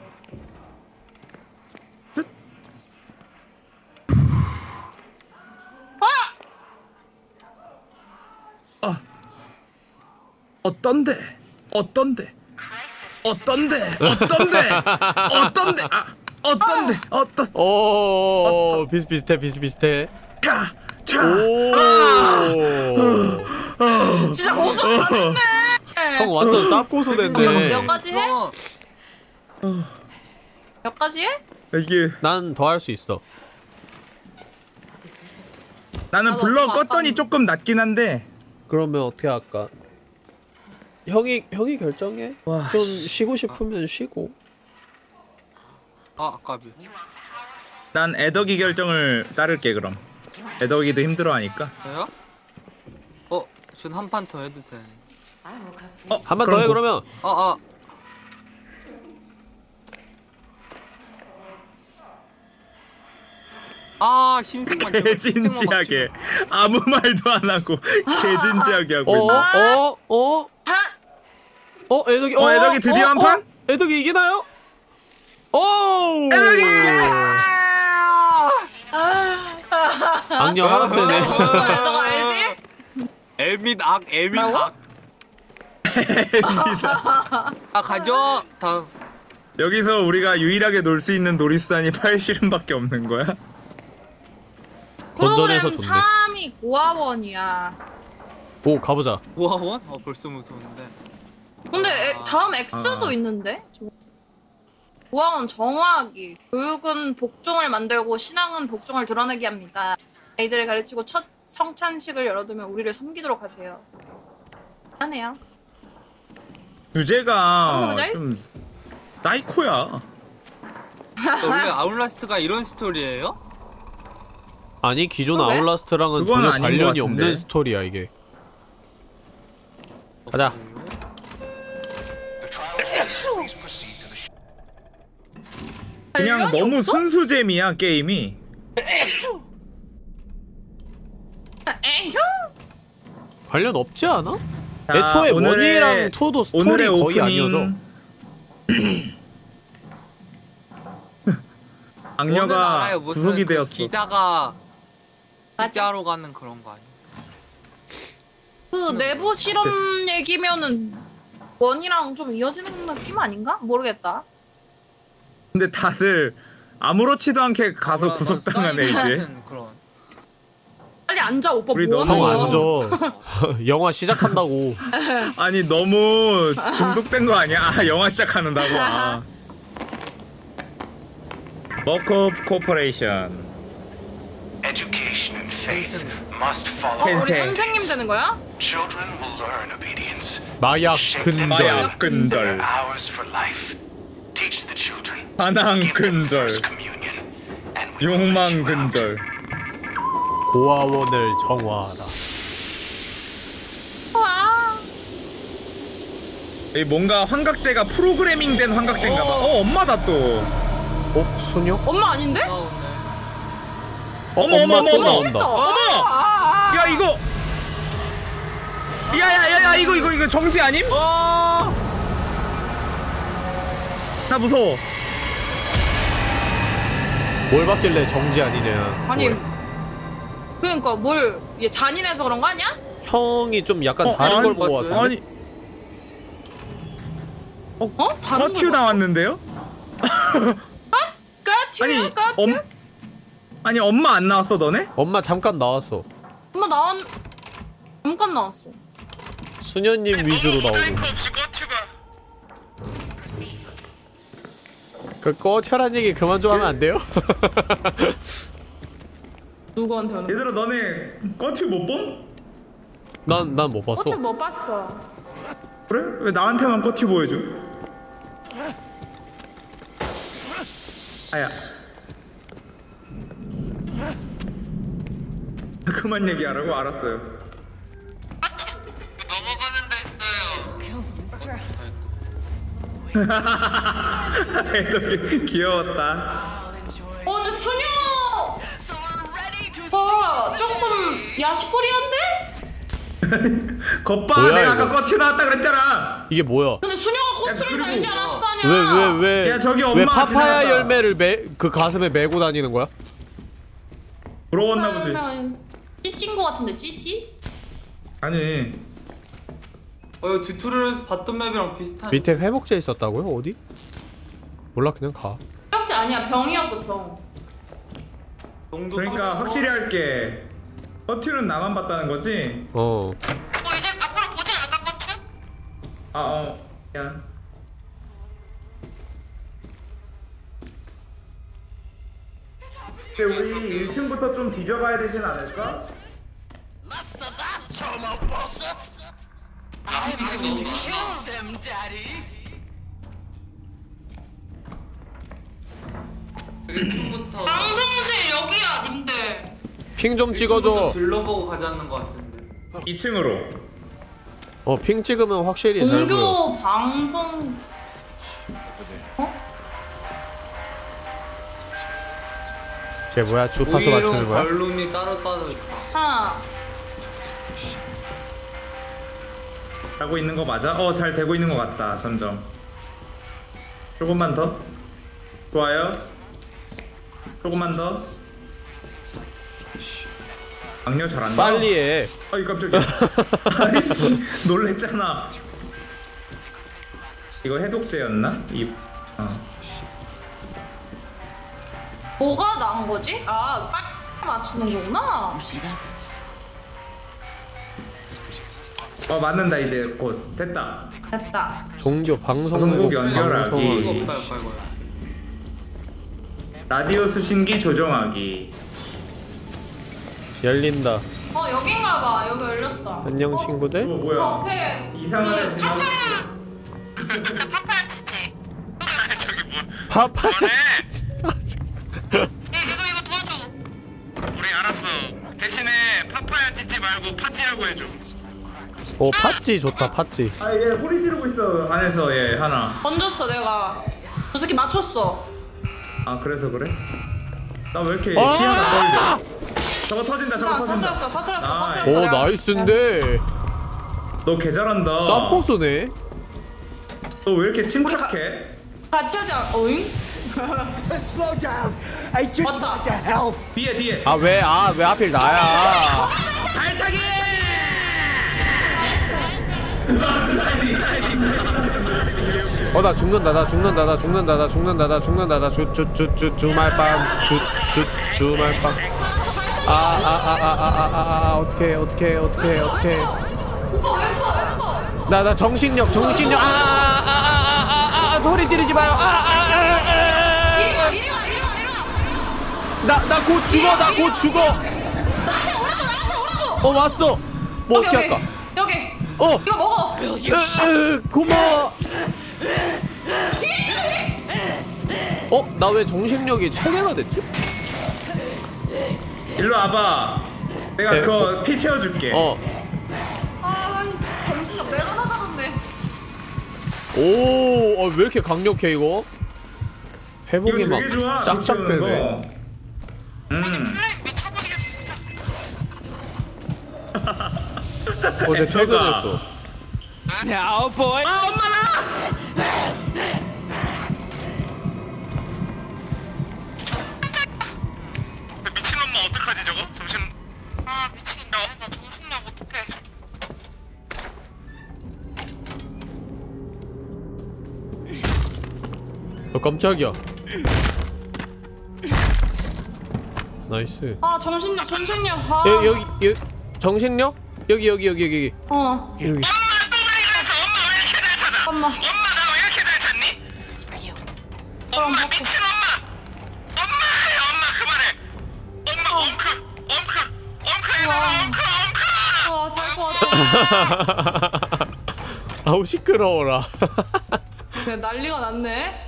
어떤데? 오 비슷비슷해. 진짜 고수 가는데. 형 완전 쌉고수 됐네. 몇 가지 해? 몇 가지 해? 이게 난 더 할 수 있어. 나는 블러 껐더니 조금 낮긴 한데. 그러면 어떻게 할까? 형이 결정해. 좀 쉬고 싶으면 쉬고. 아까비. 난 애덕이 결정을 따를게 그럼. 애덕이도 힘들어하니까. 저요? 전 한 판 더 해도 돼. 한 번 더 해 그러면. 흰색만 개진지하게 아무 말도 안 하고 개진지하게 하고 있네. 애덕이 애덕이 드디어 한 판? 애덕이 이기나요? 애덕이! 악녀 하락세네. 애덕아 알지? 엘밋악. 가죠. 다음. 여기서 우리가 유일하게 놀 수 있는 놀이수단이 팔씨름밖에 없는 거야? 건전해서 프로그램 좋네. 3이 고아원이야. 오 가보자. 고아원? 벌써 무서운데. 근데 다음 X도 있는데? 고아원 정화하기. 교육은 복종을 만들고 신앙은 복종을 드러내게 합니다. 아이들을 가르치고 첫 성찬식을 열어두면 우리를 섬기도록 하세요. 하네요. 주제가 좀 사이코야. 원래 아울라스트가 이런 스토리예요? 아니 기존 그래? 아울라스트랑은 그건 전혀 아닌 관련이 것 같은데. 없는 스토리야 이게. 가자. 그냥 너무 순수잼이야 게임이. 에휴? 관련 없지 않아? 자, 애초에 오늘의- 1이랑 2도 스토리 오늘의 거의 오프닝. 아니어져. 악녀가 구속이 되었어. 기자가 기자로 가는 그런 거 아니야? 그 내부 실험 얘기면은 원이랑 좀 이어지는 느낌 아닌가? 모르겠다. 근데 다들 아무렇지도 않게 가서 구속당하네 이제. 빨리 앉아 오빠 우리 뭐 너무 하는 거야? 앉아. 영화 시작한다고. 아니 너무 중독된 거 아니야? 영화 시작하는다고. 머컵 코퍼레이션. Education and faith must follow. 우리 선생님 되는 거야? Children will learn obedience. 마약 근절. 근절. Hours for life. Teach the children. 반항 근절. 욕망 근절. 고아원을 정화하라. 이 뭔가 환각제가 프로그래밍된 환각제인가봐. 엄마다 또. 소녀? 엄마 아닌데? 어머. 온다. 어머. 야 이거. 야야야야 이거 정지 아님? 나 무서워. 뭘 받길래 정지 아니냐. 아니 그러니까 뭘 얘 잔인해서 그런 거 아니야? 형이 좀 약간 다른 걸 보고 왔어. 아니. 꺼튜 나왔는데요? 까튜? 까튜? 아니 엄마 안 나왔어 너네? 엄마 잠깐 나왔어. 엄마 잠깐 나왔어. 수녀님 위주로 나오고. 그 꺼텨란 얘기 그만 좀 하면 안 돼요? 누구한테 하는 거야? 얘들아 너네 꺼튜 못 봄? 난 못 봤어. 꺼튜 못 봤어. 그래? 왜 나한테만 꺼튜 보여줘? 아야. 그만 얘기하라고? 알았어요. 애들 귀여웠다. 근데 수녀! 조금 야식거리한데? 겉봐 뭐야, 내가 이거? 아까 꺼튜 나왔다 그랬잖아. 이게 뭐야? 근데 수녀가 꼬투리를 달지 않았을 거 아니야? 왜 야, 저기 왜 엄마 파파야 지나갔다. 열매를 그 가슴에 메고 다니는 거야? 부러웠나 보지. 찌찐 거 같은데 찌찌? 아니. 이거 튜토리얼에서 봤던 맵이랑 비슷한. 밑에 회복제 있었다고요? 어디? 몰라 그냥 가. 병지 아니야 병이었어 병. 그러니까 확실히 할게. 꺼튜는 나만 봤다는 거지? 이제 앞으로 보지 않을까 꺼튜? 미안. 근데 우리 1층부터 좀 뒤져봐야 되진 않을까? I'm going to kill them, Daddy. 방송실 여기야 님들. 핑 좀 찍어줘. 둘러보고 가지 않는 것 같은데. 2층으로. 핑 찍으면 확실히 잘 보여. 공교 방송. 쟤 뭐야 주파수 맞추는 거야? 걸룸이 따로따로 있다. 하고 있는 거 맞아? 잘 되고 있는 거 같다. 점점. 조금만 더. 좋아요. 조금만 더. 악녀 잘한다. 빨리 해. 아이 깜짝이야. 아이씨 놀랬잖아. 이거 해독제였나? 뭐가 나은 거지? 빨리 맞추는 거구나. 맞는다 이제 곧 됐다. 됐다. 종교 방송국 연결하기. 라디오 수신기 조정하기. 열린다. 여긴가 봐. 여기 열렸다. 안녕 친구들. 뭐야? 이상한 애 지나갔어. 파파야 치치. 파파야 이거 도와줘. 우리 알았어. 대신에 파파야 찌찌 말고 파찌라고 해줘. 팥찌 좋다 팥찌. 얘 소리 지르고 있어 안에서 얘 하나. 던졌어 내가. 저 새끼 맞췄어. 그래서 그래? 나 왜 이렇게 피하가 떨려? 저거 터진다 저거 터진다. 터뜨렸어. 나이스인데. 너 개 잘한다. 쌉고수네. 너 왜 이렇게 침착해? 같이 하자. 어잉? Slow down. I just want to help. 뒤에. 왜 하필 나야? 발차기! 나 죽는다 주말밤 주말밤. 어떡해. 나 정신력 소리 지르지 마요. 나 곧 죽어. 왔어. 뭐 어떻게 할까? 여기. 이거 먹어. 고마워. 나 왜 정신력이 최대가 됐지? 일로 와봐. 내가 그거 피 채워줄게. 점수 내가 나가던데. 왜 이렇게 강력해 이거? 회복이 이거 막 되게 좋아. 짝짝 거. 되네. 어제 퇴근했어. Now, boy. 미친놈만 어떡하지 저거? 정신. 미치겠다. 나 정신력 어떡해. 깜짝이야. 나이스. 아 정신력. 아. 여기 정신력? 여기. 여기. 엄마 나 왜 이렇게 잘 찾니? 엄마 미친 엄마 그만해. 엄마 엉크 살 것 같아. 아우 시끄러워라. 그냥 난리가 났네.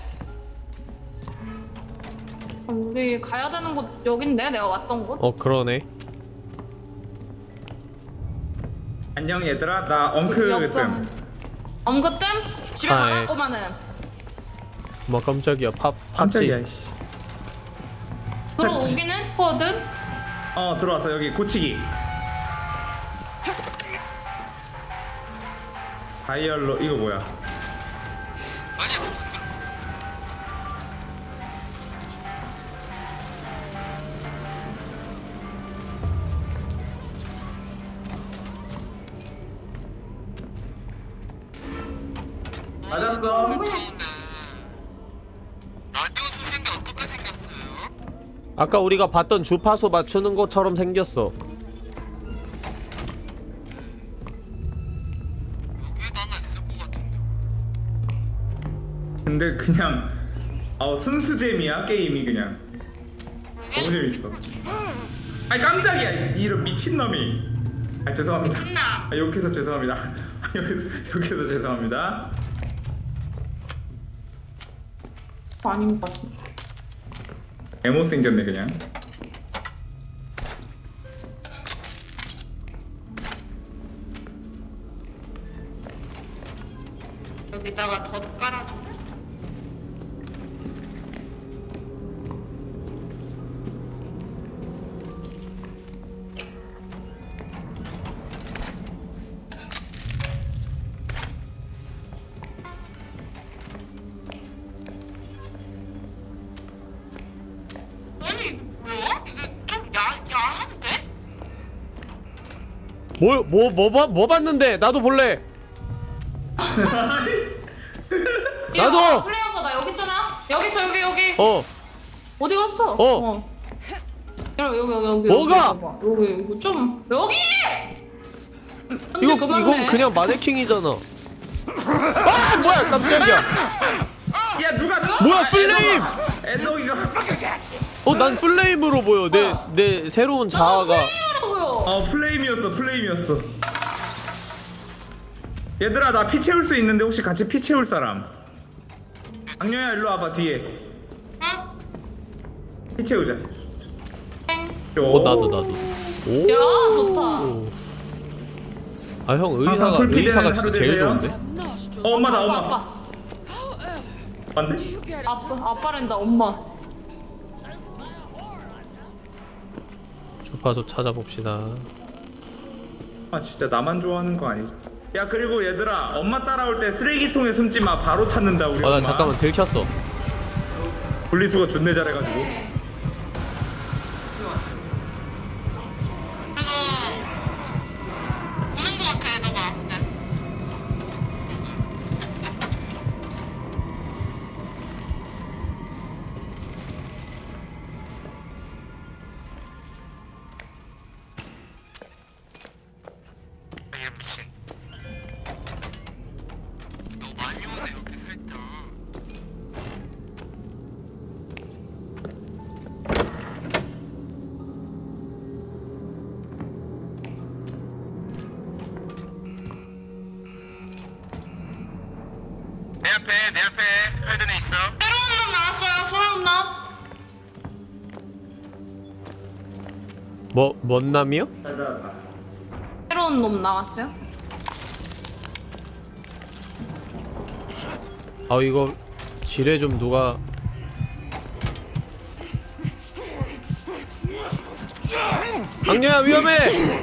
우리 가야 되는 곳 여긴데 내가 왔던 곳? 그러네. 안녕 얘들아, 나 엉크뜸. 엉크뜸? 집에 가라고만은. 뭐 깜짝이야. 팝치. 깜짝이야. 들어오긴 했거든? 들어왔어. 여기 고치기. 다이얼로 이거 뭐야? 맞았어. 아까 우리가 봤던 주파수 맞추는 것처럼 생겼어. 근데 그냥 순수잼이야 게임이 그냥. 너무 재밌어. 아니 깜짝이야 이런 미친놈이. 죄송합니다. 욕해서 죄송합니다. 욕해서 죄송합니다. 아닌 것 같아. 에모 생겼네 그냥. 여기다가 덧 깔아줘. 뭐 봤는데? 나도 볼래. 나도. 플레이어가 나 여기 있잖아. 여기 있어 여기. 어디 갔어? 여기. 뭐가? 여기 좀 여기. 이건 그냥 마네킹이잖아. 아 뭐야 깜짝이야. 야 누가 뭐야 플레임? 엔더기가. 난 플레임으로 보여. 내 새로운 자아가. 플레임이었어. 얘들아 나 피 채울 수 있는데 혹시 같이 피 채울 사람? 악녀야 일로 와봐 뒤에. 피 채우자. 나도. 야 좋다. 아 형 의사가 진짜 제일 좋은데? 엄마다 엄마. 아빠. 안돼? 아빠랜다 엄마. 주파수 찾아봅시다. 진짜 나만 좋아하는 거 아니지? 야 그리고 얘들아 엄마 따라올 때 쓰레기통에 숨지마. 바로 찾는다 우리 엄마. 나 잠깐만 들켰어. 분리수거 존내 잘해가지고. 오는 거 같아 너가. 미친. 너 많이 오네 여기 살짝. 내 앞에 칼든에 있어. 새로운 놈 나왔어요. 새로운 놈. 뭔 남이요? 새로운 놈 나왔어요? 이거 지뢰 좀 누가. 악녀야 위험해.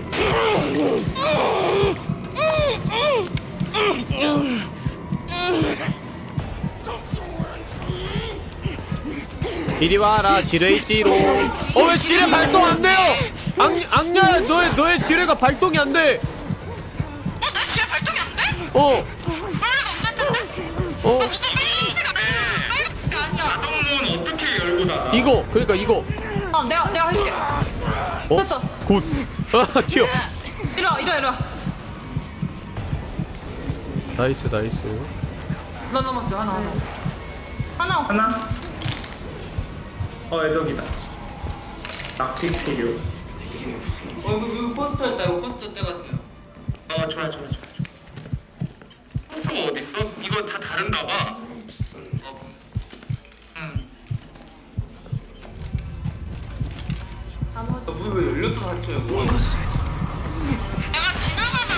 이리 와라 지뢰 있지로. 왜 지뢰 발동 안 돼요? 악녀야 너의 지뢰가 발동이 안 돼. 나 지뢰 발동이 안 돼? 어. 빨리가 없을 텐데. 이거 그러니까 이거. 내가 해줄게. 됐어. 굿. 아 튀어. 이리 와. 나이스. 하나 남았어. 하나. 애덕이다. 낙티티류. 이거 포스터였다. 이거 포스터 때 같아요. 좋아. 포스터가 어딨어? 이거 다 다른가 봐. 문 왜 열렸다 닫혀요? 내가 지나가서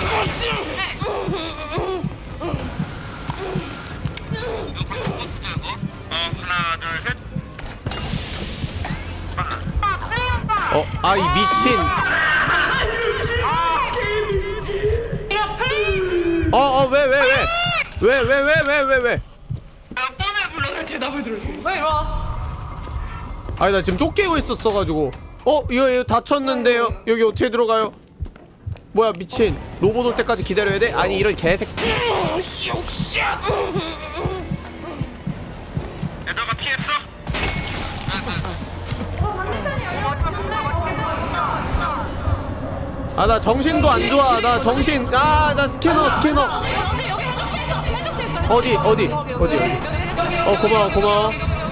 하나 둘 셋. 이 미친. 야 플레이. 왜? 몇 번을 불러도 대답을 들을 수 있어. 왜 이리 와? 아니 나 지금 쫓기고 있었어가지고. 이거 닫혔는데요. 여기 어떻게 들어가요? 뭐야 미친. 로봇 올 때까지 기다려야 돼? 아니 이런 개새끼. 애다가 피했어? 나 정신도 안 좋아. 나 정신. 나 스캐너. 어디? 고마워.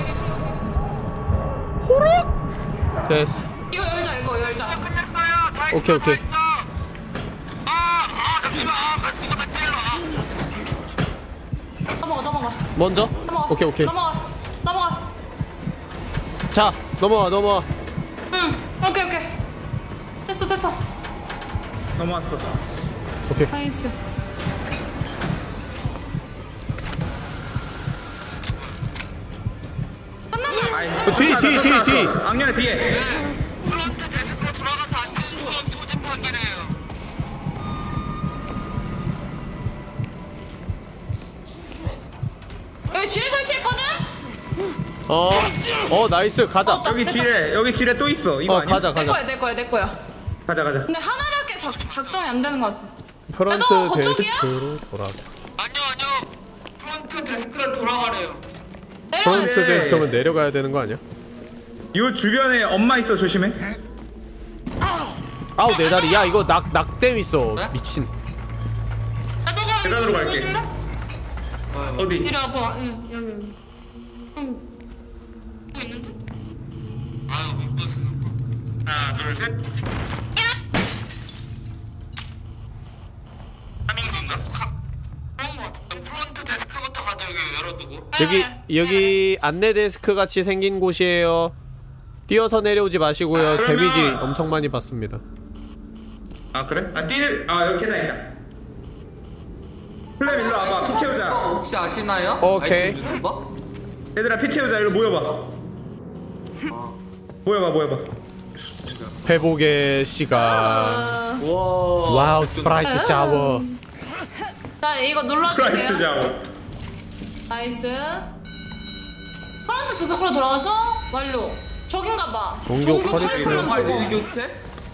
호락. 됐어. 이거 열자. 오케이. 넘어가. 먼저? 오케이. 넘어가. 자, 넘어와. 응. 오케이. 됐어. 넘어왔어. 오케이. 나이스. 뒤. 악녀 뒤에. 플런트 데스크로 돌아가서 안전 수업 조집하기래요. 여기 지뢰 설치했거든? 나이스. 가자. 여기 지뢰 또 있어. 이거 아니야? 가자. 내 거야. 가자. 근데 하나밖에 작동이 안 되는 것 같아. 프런트 거쪽이야? 데스크로 돌아가. 아니요. 프런트 데스크로 돌아가래요. 프런트 데스크면 내려가야 되는 거 아니야? 요 주변에 엄마 있어. 조심해. 아우 내 다리. 야 이거 낙댐 있어. 미친. 계단으로 갈게. 어디? 이리 와봐. 여기. 있는데? 아유 못 봤어. 하나 둘 셋. 하밍인가? 그런 거 같아. 프론트 데스크부터 가자. 여기 열어두고. 여기 안내 데스크 같이 생긴 곳이에요. 뛰어서 내려오지 마시고요. 그러면... 데미지 엄청 많이 받습니다. 그래? 여기 계단 있다. 플레임 일로 와봐. 피 채우자. 혹시 아시나요? 오케이. 아이템 주는 거? 얘들아 피 채우자. 일로 모여봐. 모여봐. 회복의 시간. 와우 스프라이트 샤워. 자 이거 눌러줄게요. 스프라이트 샤워. 나이스. 프런트 데스크로 돌아가서 완료. 저긴가봐. 종교 커리큘럼. 영화 일교체?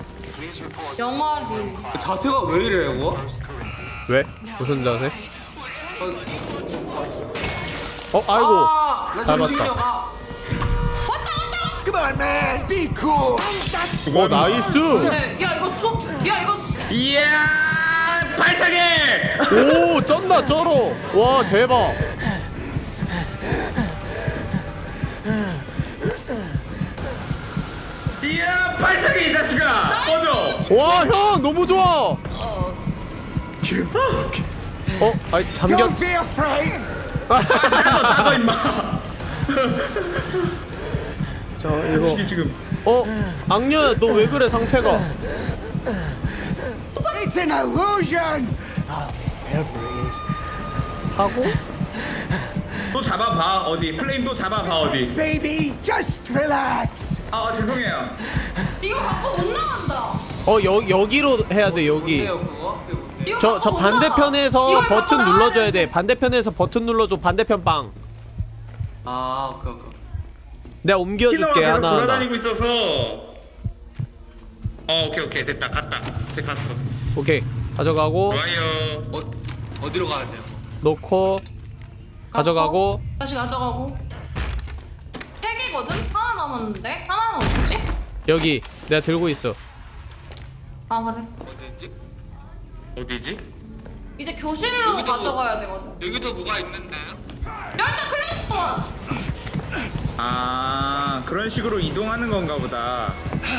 영화를. 자세가 왜 이래 이거? 왜? 무슨 자세? 아이고. 나 Come on, man, be cool. 나이스. 야 이거 이야 발차기. 오 쩐다 쩔어. 와 대박. 이야 발차기 이 자식아. 꺼져. 와 형 너무 좋아. 아이 잠겨. Don't be afraid. 따져 임마. 자 이거 지금. 악녀야 너 왜 그래 상태가? It's an illusion. Whatever it is. 하고 또 잡아봐. 어디 플레임 또 잡아봐. 어디. Baby, just relax. 죄송해요. 이거 갖고 못 나간다. 여기로 해야 돼 여기. 저 반대편에서 버튼 눌러줘야 돼. 반대편에서 버튼 눌러줘. 반대편 빵. 오케이. 내가 옮겨줄게 하나. 돌아다니고 있어서. 오케이 됐다. 갔다. 쟤 갔어. 오케이 가져가고. 좋아요. 어디로 가야 돼요? 놓고 가져가고. 다시 가져가고. 3개거든? 하나 남았는데? 하나는 어딨지? 여기 내가 들고 있어. 아 그래. 어디지? 이제 교실로 가져가야 되거든. 여기도 뭐가 있는데? 야 일단 클래스톤! 아 그런 식으로 이동하는 건가 보다.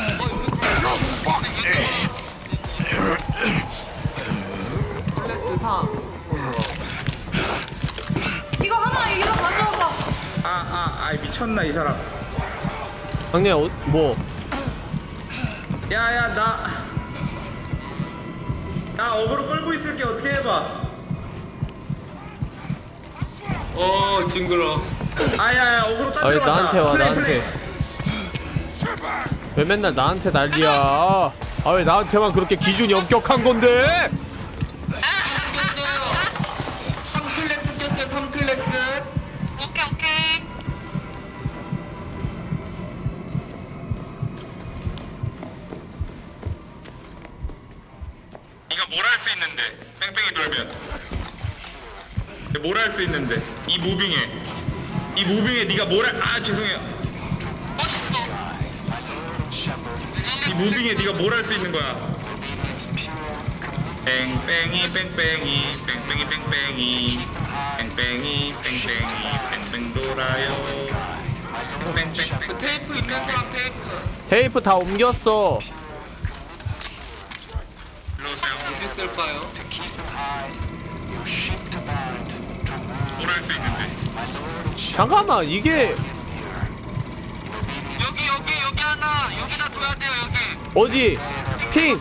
클래스 4. 이거 하나 이거 가져와봐. 아이 미쳤나 이 사람. 강렬 뭐? 야야 나 어그로 끌고 있을게. 어떻게 해봐. 징그러. 아야야 어그로 딴 아 왜 데로 간다. 나한테 와 플레이, 나한테. 왜 맨날 나한테 난리야? 아 왜 나한테만 그렇게 기준이 엄격한 건데? 3클래스 꼈어요. 3클래스. 오케이. 네가 뭘 할 수 있는데? 뺑뺑이 돌면. 뭘 할 수 있는데? 이 무빙에 네가 뭘 할? 아 죄송해요. 멋있어. 이 무빙에 네가 뭘 할 수 있는 거야? 뺑뺑이 뺑뺑이 뺑뺑 돌아요. 뺑뺑. 테이프 있는 사람 테이프 다 옮겼어. 어디 쓸까요? 뭘 할 수 있는데? 잠깐만 이게 여기 하나 여기다 둬야 돼요. 여기 어디? 핑.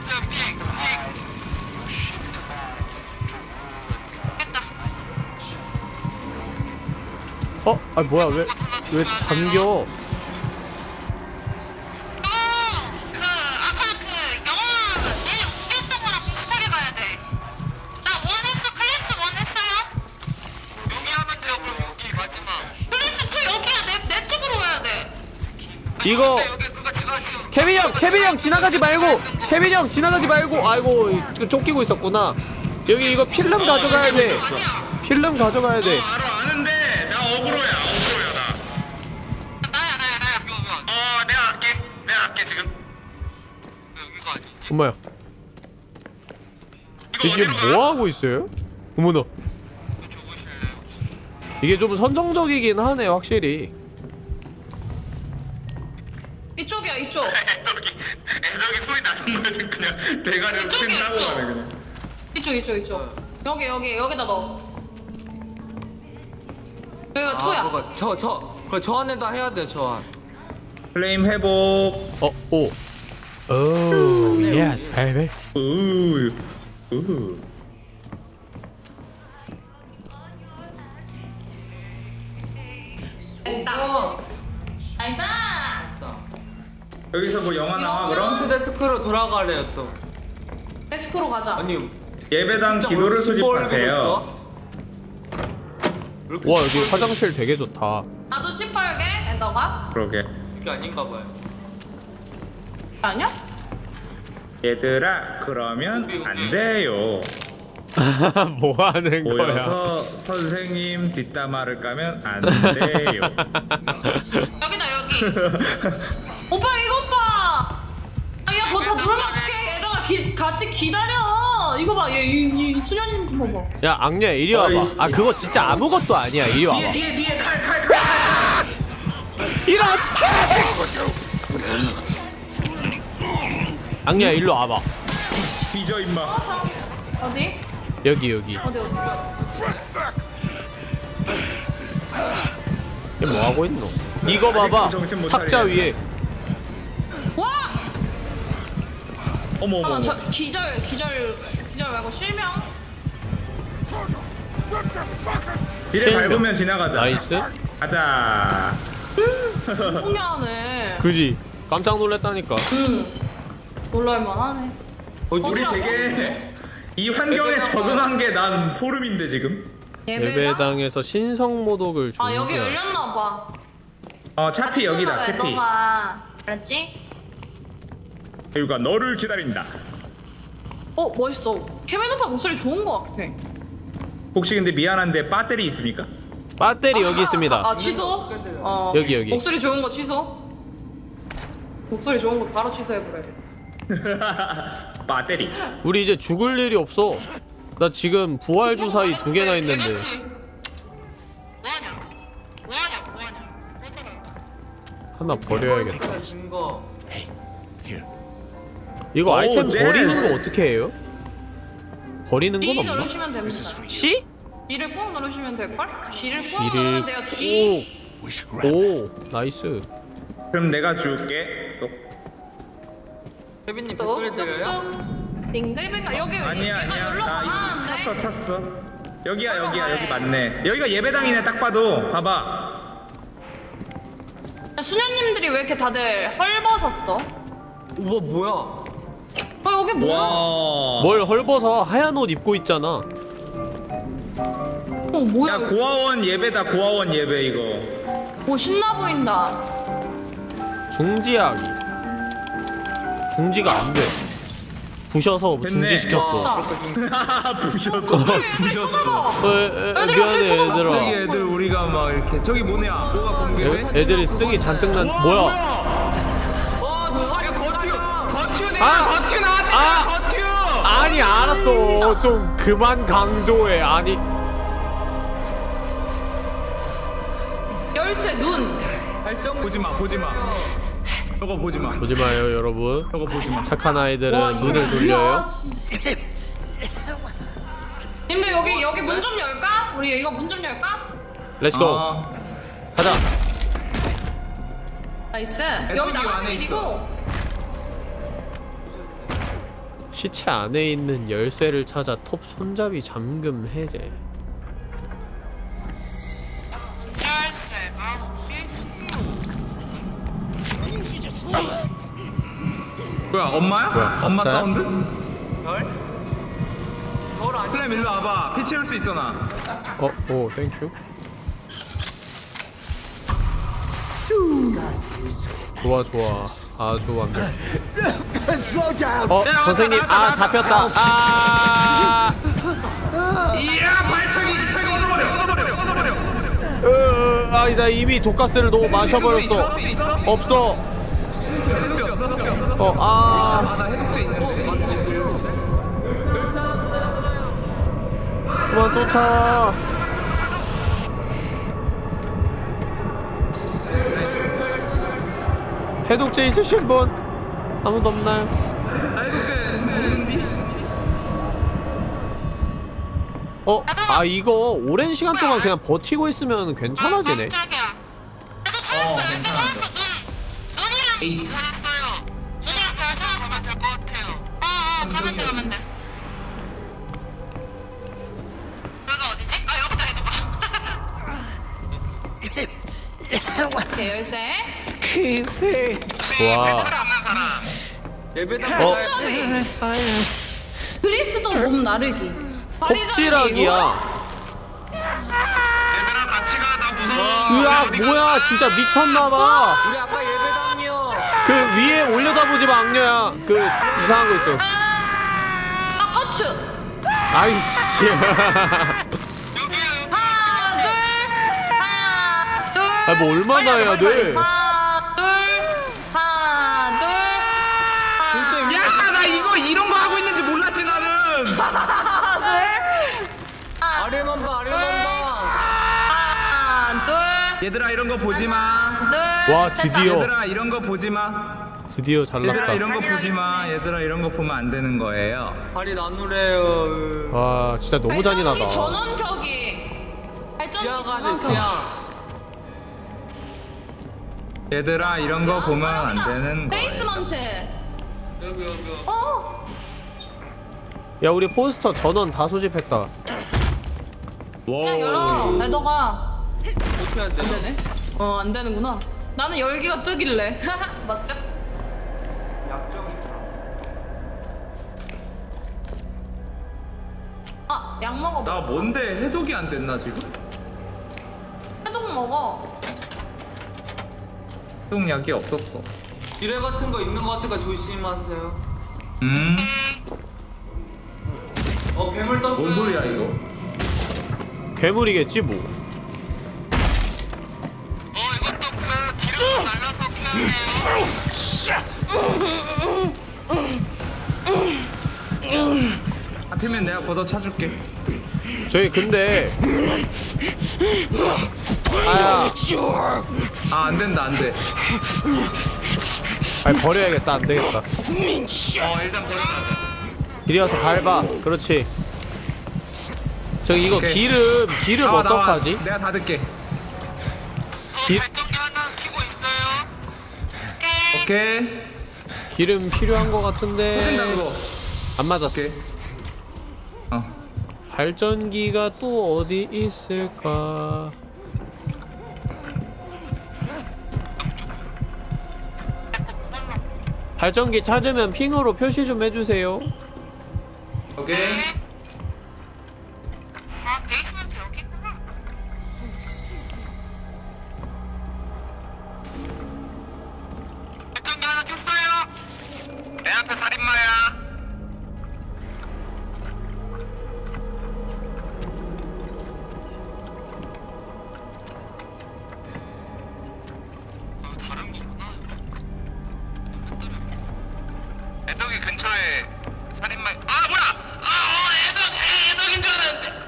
아 뭐야 왜 잠겨? 이거 케빈 형 지나가지 말고 아이고 이거 쫓기고 있었구나. 여기 이거 필름 가져가야 돼. 필름 가져가야 돼. 아는데 나 억울해야 나. 나야. 내가 할게 지금. 여기가 어디지? 엄마야. 이게 뭐 하고 있어요? 어머나. 이게 좀 선정적이긴 하네 확실히. 이쪽이야 이쪽. 애덕이 소리 나는 그냥 대가리를 친 따고 가네 그냥. 이쪽. 여기다 넣어. 여기가 투야. 그거 저 안에다 해야 돼. 저 안. 플레임 회복. 오 예스 베이비. 나이스. 여기서 뭐 영화 나와 그럼? 데스크로 돌아가래요 또. 데스크로 가자. 아니 예배당 기도를 수집하세요. 와 여기 화장실 되게 좋다. 나도 18개 엔더가? 그러게. 이게 아닌가 봐요. 아니야? 얘들아 그러면 안 돼요. 뭐 하는 거야? 모여서 선생님 뒷담화를 까면 안 돼요. 여기다 여기. 오빠 이것 봐. 야 그거 다 물면 어떡해. 얘들아 같이 기다려. 이거 봐. 얘 수녀님 좀 봐봐. 야 악녀야 이리 와봐. 아 그거 진짜 아무것도 아니야. 이리 와봐. 뒤에 칼. 이런 악녀야 일로 와봐. 뒤져 임마. 어디? 여기. 어디? 얘 뭐 하고 있노? 이거 봐봐. 탁자 위에. 와! 어머. 잠깐만 저 기절 말고 실명. 뒤를 밟으면 지나가자. 나이스. 가자. 풍량하네. 그지? 깜짝 놀랐다니까. 놀랄만하네. 우리 되게 이 환경에 적응한 게 난 소름인데 지금. 예배당에서 신성모독을 아 여기 중지하지. 열렸나봐. 차피 여기다. 차피. 너가 알았지? 여기가 너를 기다린다. 멋있어. 케빈 오빠 목소리 좋은 거 같아. 혹시 근데 미안한데 배터리 있습니까? 배터리 여기 있습니다. 취소? 여기. 목소리 좋은 거 취소? 목소리 좋은 거 바로 취소해버려. 배터리. 우리 이제 죽을 일이 없어. 나 지금 부활 주사위 2개나 있는데. 하나 버려야겠다. 이거 아이템 버리는 거 어떻게 해요? 버리는 건 D 없나? 누르시면 됩니다. C? G를 꾹 누르시면 될걸? G를 꾹 G를 누르면 돼요. G. 오, 나이스. 그럼 내가 줄게. 쏙. 혜빈님 또 백돌 드려요? 빙글빙글 여기 아니야. 얘가 놀러 나 이거 가라는데. 찼어. 여기야. 여기 맞네. 여기가 예배당이네 딱 봐도. 봐봐. 수녀님들이 왜 이렇게 다들 헐벗었어? 우와 뭐야? 여기 뭐야? 뭘 헐벗어? 하얀 옷 입고 있잖아. 뭐야? 야 고아원 예배다. 고아원 예배 이거. 오 신나 보인다. 중지하기. 중지가 안 돼. 부셔서 중지시켰어. 부셨어. 미안해 얘들아. 저기 애들 우리가 막 이렇게 저기 뭐냐? 뭐가 공개돼? 애들이 승이 잔뜩 난 뭐야? 거튜 나왔다. 거튜. 아니 알았어. 좀 그만 강조해. 아니. 열쇠 눈. 보지 마. 저거 보지 마. 보지 마요 여러분. 저거 보지 마. 착한 아이들은 눈을 돌려요. 님들 여기 문 좀 열까? 우리 이거 문 좀 열까? 렛츠고. 가자. 나이스. 여기 나가는 길이고. 시체 안에 있는 열쇠를 찾아 톱 손잡이 잠금 해제. 뭐야 엄마야? 뭐야, 엄마 가짜야? 사운드? 플램 일로 와봐. 피 채울 수 있어 나. 오 땡큐. 좋아 아주 완벽해. 선생님 잡혔다. 이야 발차기 얻어버려. 나 이미 독가스를 너무 마셔버렸어. 없어. 나 해독제 있는데. 그만 쫓아. 해독제 있으신 분? 아무도 없나요? 나 해독제 있는데. 이거 오랜 시간 동안 그냥 버티고 있으면 괜찮아지네. 괜찮았어. 눈이랑 잘했어요. 눈이랑 잘 찾아가면 될 것 같아요. 가면 돼. 여기가 어디지? 여기다 해둬봐. 오케이 열쇠. 좋아. 예배당 그리스도 몸 나르기. 톱질하기야. 얘들아 같이 가자 무서워. 으악 뭐야 진짜 미쳤나봐. 우리 아까 예배당이요. 그 위에 올려다보지마 악녀야. 그 이상한 거 있어. 고추. 아이씨. 뭐 얼마나 해야 돼? 하나 둘. 야 나 이거 이런 거 하고 있는지 몰랐지 나는. 아래만 봐. 하나 둘. 얘들아 이런 거 보지 마. 와 드디어. 얘들아 이런 거 보지 마. 드디어 잘났다. 얘들아 이런 거 보지 마. 얘들아 이런 거 보면 안 되는 거예요. 발이 나누래요. 와 진짜 너무 잔인하다. 전원격이. 지하 가야 지하. 얘들아 이런 거 보면 안 되는 거예요. 베이스먼트. 여기. 야 우리 포스터 전원 다 수집했다. 그냥 열어. 너가 오셔야 돼. 안 되네. 안 되는구나. 나는 열기가 뜨길래. 맞어? 약 먹어. 나 뭔데 해독이 안 됐나 지금? 해독 먹어. 해독약이 없었어. 지뢰 같은 거 있는 거 같으니까 조심하세요. 뭔 괴물 떴어요. 소리야 이거? 괴물이겠지 뭐. 하필이면 내가 걷어 차줄게. 저희 근데 아야 안된다 안돼. 아니 버려야겠다 안되겠다. 일단 버려놔. 이리 와서 밟아. 그렇지. 저기 이거 오케이. 기름 어떡하지? 내가 닫을게. 발전기 하나 켜고 있어요. 오케이. 기름 필요한 거 같은데 터진다 그거. 안 맞았어. 발전기가 또 어디 있을까? 발전기 찾으면 핑으로 표시 좀 해주세요. 오케이. 아, 베이스먼트 여기 있구나. 발전기 하나 켰어요. 내 앞에 살인마야. 다른 거구나. 애덕이 근처에 살인마. 아 뭐야? 애덕인 줄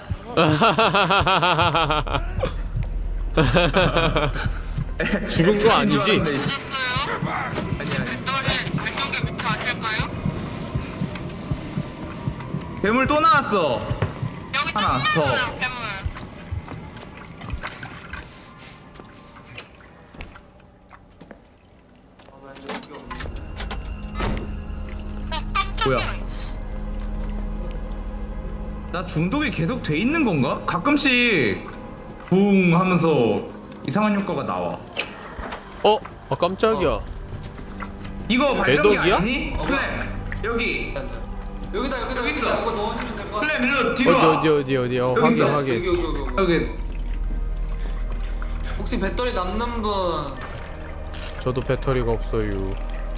알았는데. 죽은 거 아니지? 괴물 또 나왔어. 하나 더. 뭐야? 나 중독이 계속 돼 있는 건가? 가끔씩 붕 하면서 이상한 효과가 나와. 아 깜짝이야. 이거 발전기 애덕이야? 아니니? 그래 여기 여기다 이거 넣으시면 될 것 같아. 플레 밀로 뒤로 와. 어디 확인 확인. 여기 혹시 배터리 남는 분 저도 배터리가 없어요.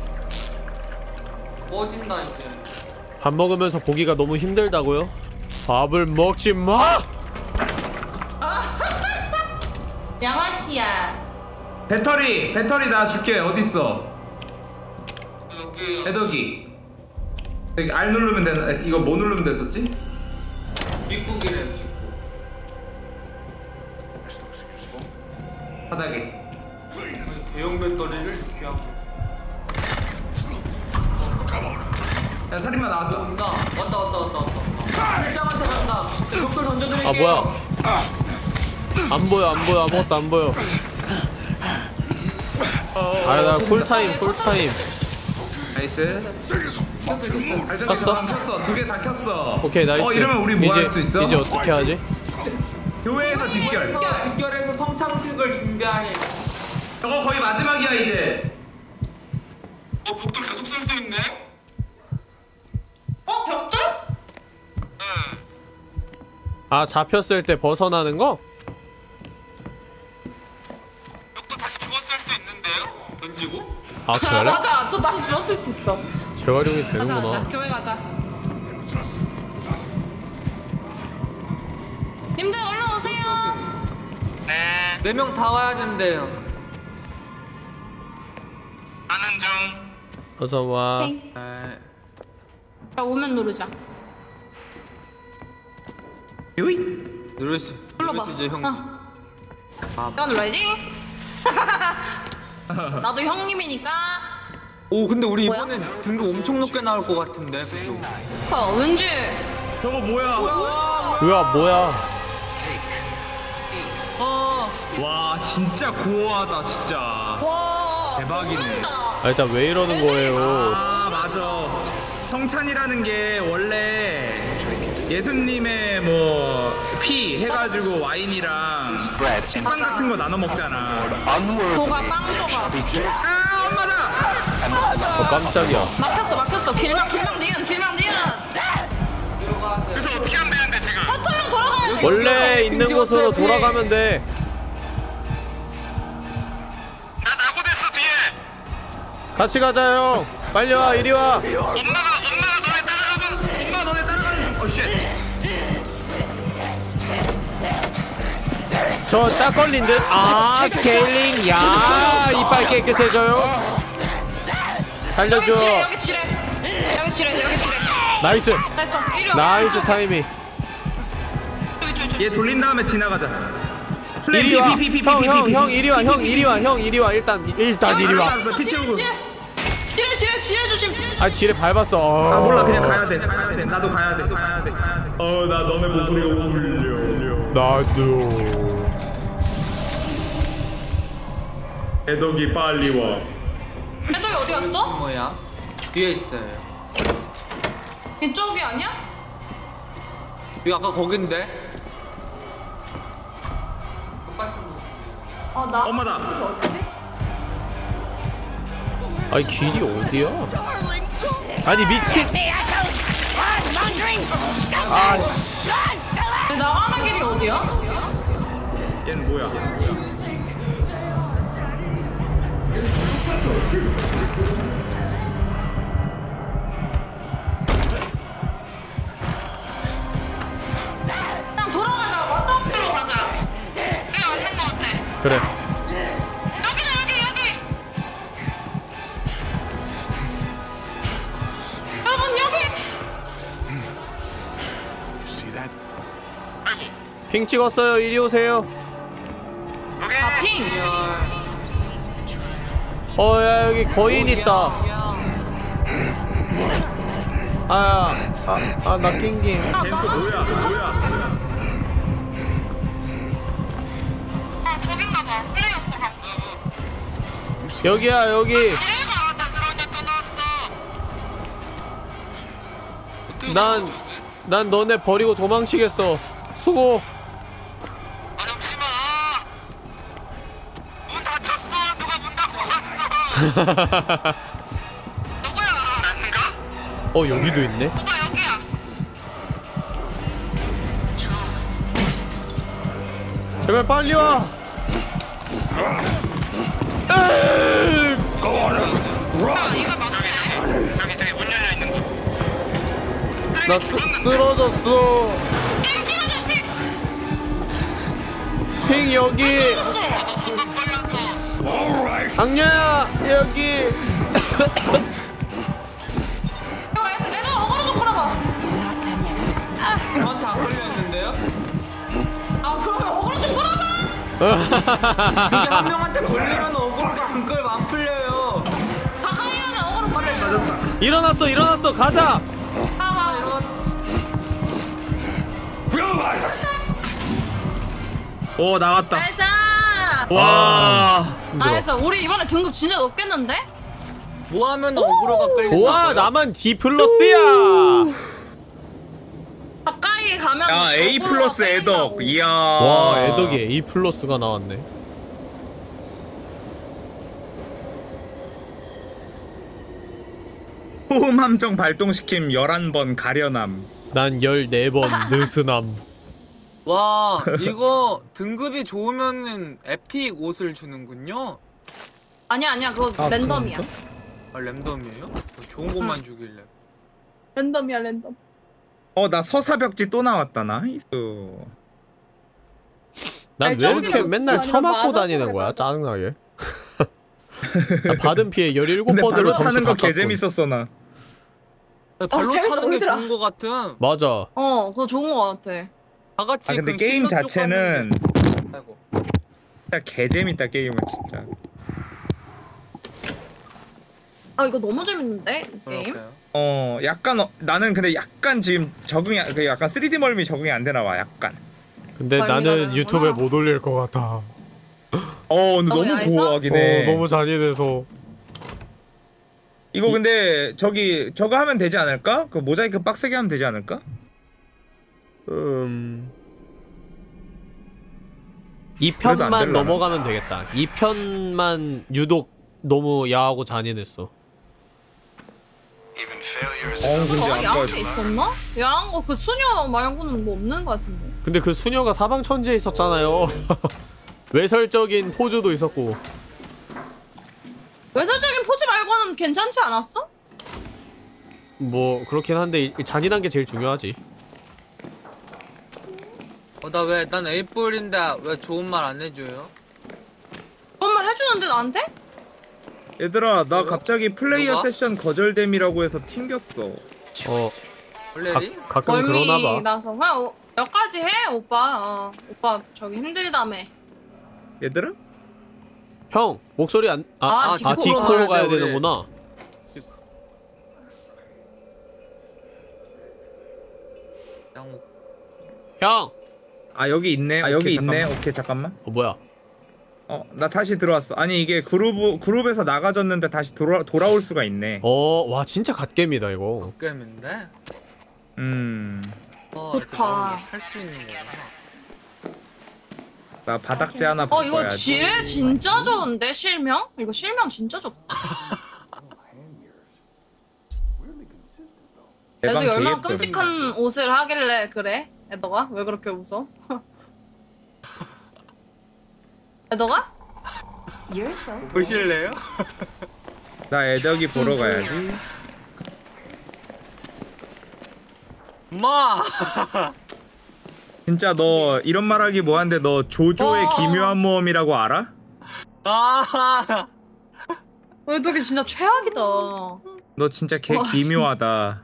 꺼진다 이제. 밥 먹으면서 보기가 너무 힘들다고요? 밥을 먹지 마! 양아치야. 배터리 나 줄게. 어딨어? 애덕이 여기 R 누르면 되나? 이거 뭐 누르면 됐었지? 뒷북이래. 바닥에 대형 배터리를 귀하고. 야 살인마 나왔다. 온다. 왔다. 실장한테 간다. 벽돌 던져드릴게요. 아 뭐야? 안 보여 아무것도 안 보여. 나 쿨타임. 나이스. 켰어? 켰어. 두 개 다 켰어. 오케이 나이스. 이러면 우리 뭐 할 수 있어? 이제 어떻게 하지? 교회에서 직결. 직결해서 성창식을 준비하니. 저거 거의 마지막이야 이제. 벽돌 계속 쓸 수 있네. 벽돌? 아 잡혔을 때 벗어나는 거? 벽돌 다시 주웠을 수 있는데요? 던지고? 아 그래? 맞아, 저 다시 주웠을 수 있어. 재활용이 되는구나. 가자. 교회 가자. 님들 얼른 오세요. 네. 4명 다 와야 된대요. 하는 중. 어서 와. 자, 오면 누르자. 요이. 누를 수 있지 형. 내가 눌러야지. 나도 형님이니까. 오 근데 우리 뭐야? 이번엔 등급 엄청 높게 나올 것 같은데 그쪽. 왠지. 저거 뭐야? 뭐야? 와 진짜 고어하다 진짜. 와. 대박이네. 아 진짜 왜 이러는 거예요? 아 맞아. 성찬이라는 게 원래 예수님의 뭐 피 해가지고 와인이랑 식빵 같은 거 나눠 먹잖아. 도가 빵 줘가. 아 엄마다. 깜짝이야. 막혔어. 길막 니은. 그래서 어떻게 하면 되는데 지금? 버튼로 돌아가야 돼. 원래 있는 곳으로 돌아가면 돼. 나 낙오됐어 뒤에. 같이 가자 형. 빨리 와 이리 와. 엄마가 너네 따라가는. 쉣. 저 딱 걸린 듯? 아 스케일링. 야 이빨 깨끗해져요. 살려줘. 여기 지뢰. 나이스. 됐어. 이리 와. 나이스 타이밍. 얘 돌린 다음에 지나가자. 이리 와. 형 이리 와. 형 이리 와. 일단 이리 와. 피 채우고. 지뢰 조심. 아 지뢰 밟았어. 아 몰라 그냥 가야 돼. 나도 가야 돼. 나 너네 목소리가 울려. 나도. 애덕이 빨리 와. 애덕이 어디 갔어? 뭐야? 뒤에 있어요. 이쪽이 아니야? 이거 아까 거긴데? 나. 엄마다. 아니 길이 어디야? 아니 미친. 아씨. 나가는 길이 어디야? 얘는 뭐야? 그냥 돌아가자. 왔다 갔다 가자. 그게 맞는 거 같아. 그래. 여기. 여러분 여기. 핑 찍었어요. 이리 오세요. 아 핑. 야 여기 거인 있다. 나 낑김. 걔는 또 뭐야? 저긴가 봐. 플레이어스 여기야 여기. 난 너네 버리고 도망치겠어. 수고. 잠시만. 문 닫혔어. 누가 문 닫고 갔어. 누구야? 난가? 여기도 있네. 오빠 여기야. 제발 빨리 와. 저기 문 열려 있는 곳. 나 쓰러졌어. 핑 여기. 악녀야 여기. 내가 어그로 좀 끌어봐. 저한테 안 걸렸는데요? 그러면 어그로 좀 끌어봐. 이게 한 명한테 걸리면 어그로가 안 풀려요. 가까이 가면 어그로 걸려. 일어났어. 가자. 오 나왔다. 나이스. 와. 나이스. 우리 이번에 등급 진짜 높겠는데? 뭐 하면 어그로가 끌린다고요? 좋아. 나만 D 플러스야. 가까이 가면 야 A 플러스 애덕. 이야. 와 애덕이 A 플러스가 나왔네. 호흡 함정 발동시킴 11번 가련함. 난 14번 느슨함. 와 이거 등급이 좋으면은 에픽 옷을 주는군요. 아니야 그거 랜덤이야. 랜덤이에요? 좋은 것만 주길래. 랜덤이야 랜덤. 나 서사벽지 또 나왔다. 나이스. 난 왜 이렇게 맨날 처맞고 다니는 거야? 짜증나게. 나 받은 피해 17번으로 발로 차는 거 개 재밌었어 나. 발로 재밌어, 차는 게 얘들아. 좋은 거 같은. 맞아. 그거 좋은 거 같아. 다 같이. 근데 그 게임 힐러 쪽 자체는 가는 게. 아이고. 진짜 개 재밌다 게임은 진짜. 이거 너무 재밌는데 이 게임? 약간 나는 근데 약간 지금 적응이 약간 3D 멀미 적응이 안 되나 봐 약간. 근데 나는 유튜브에 못 올릴 것 같아. 근데 너무 고어하긴 해. 너무 잔인해서. 이거 근데 저거 하면 되지 않을까? 그 모자이크 빡세게 하면 되지 않을까? 2편만 넘어가면 되겠다. 2편만 유독 너무 야하고 잔인했어. 야한 게 있었나? 야한 거 그 수녀 말고는 뭐 없는 거 같은데. 근데 그 수녀가 사방천지에 있었잖아요. 외설적인 포즈도 있었고. 외설적인 포즈 말고는 괜찮지 않았어? 뭐 그렇긴 한데 잔인한 게 제일 중요하지. 난 에이뿔인데 왜 좋은 말 안 해줘요? 좋은 말 해주는데 나한테? 얘들아 나 갑자기 플레이어 누가? 세션 거절됨이라고 해서 튕겼어. 가끔 그러나봐. 나서 그냥 몇 가지 해 오빠. 오빠 저기 힘들다며. 얘들아? 형 목소리 디코로 가야 되는구나. 형. 여기 있네. 여기 있네. 오케이 잠깐만. 뭐야? 나 다시 들어왔어. 아니 이게 그룹에서 나가졌는데 다시 돌아올 수가 있네. 와 진짜 갓겜이다 이거. 갓겜인데? 좋다. 할수 있는 거구나. 나 바닥재 하나 바꿔야지. 이거 지뢰 진짜 좋은데 실명? 이거 실명 진짜 좋다. 애도 얼마나 끔찍한 옷을 하길래 그래? 애더가? 왜 그렇게 웃어? 애더가? 보실래요? 나 애덕이 보러 가야지. 마! 진짜 너 이런 말하기 뭐한데 너 조조의 기묘한 모험이라고 알아? 애덕이 진짜 최악이다. 너 진짜 개 기묘하다.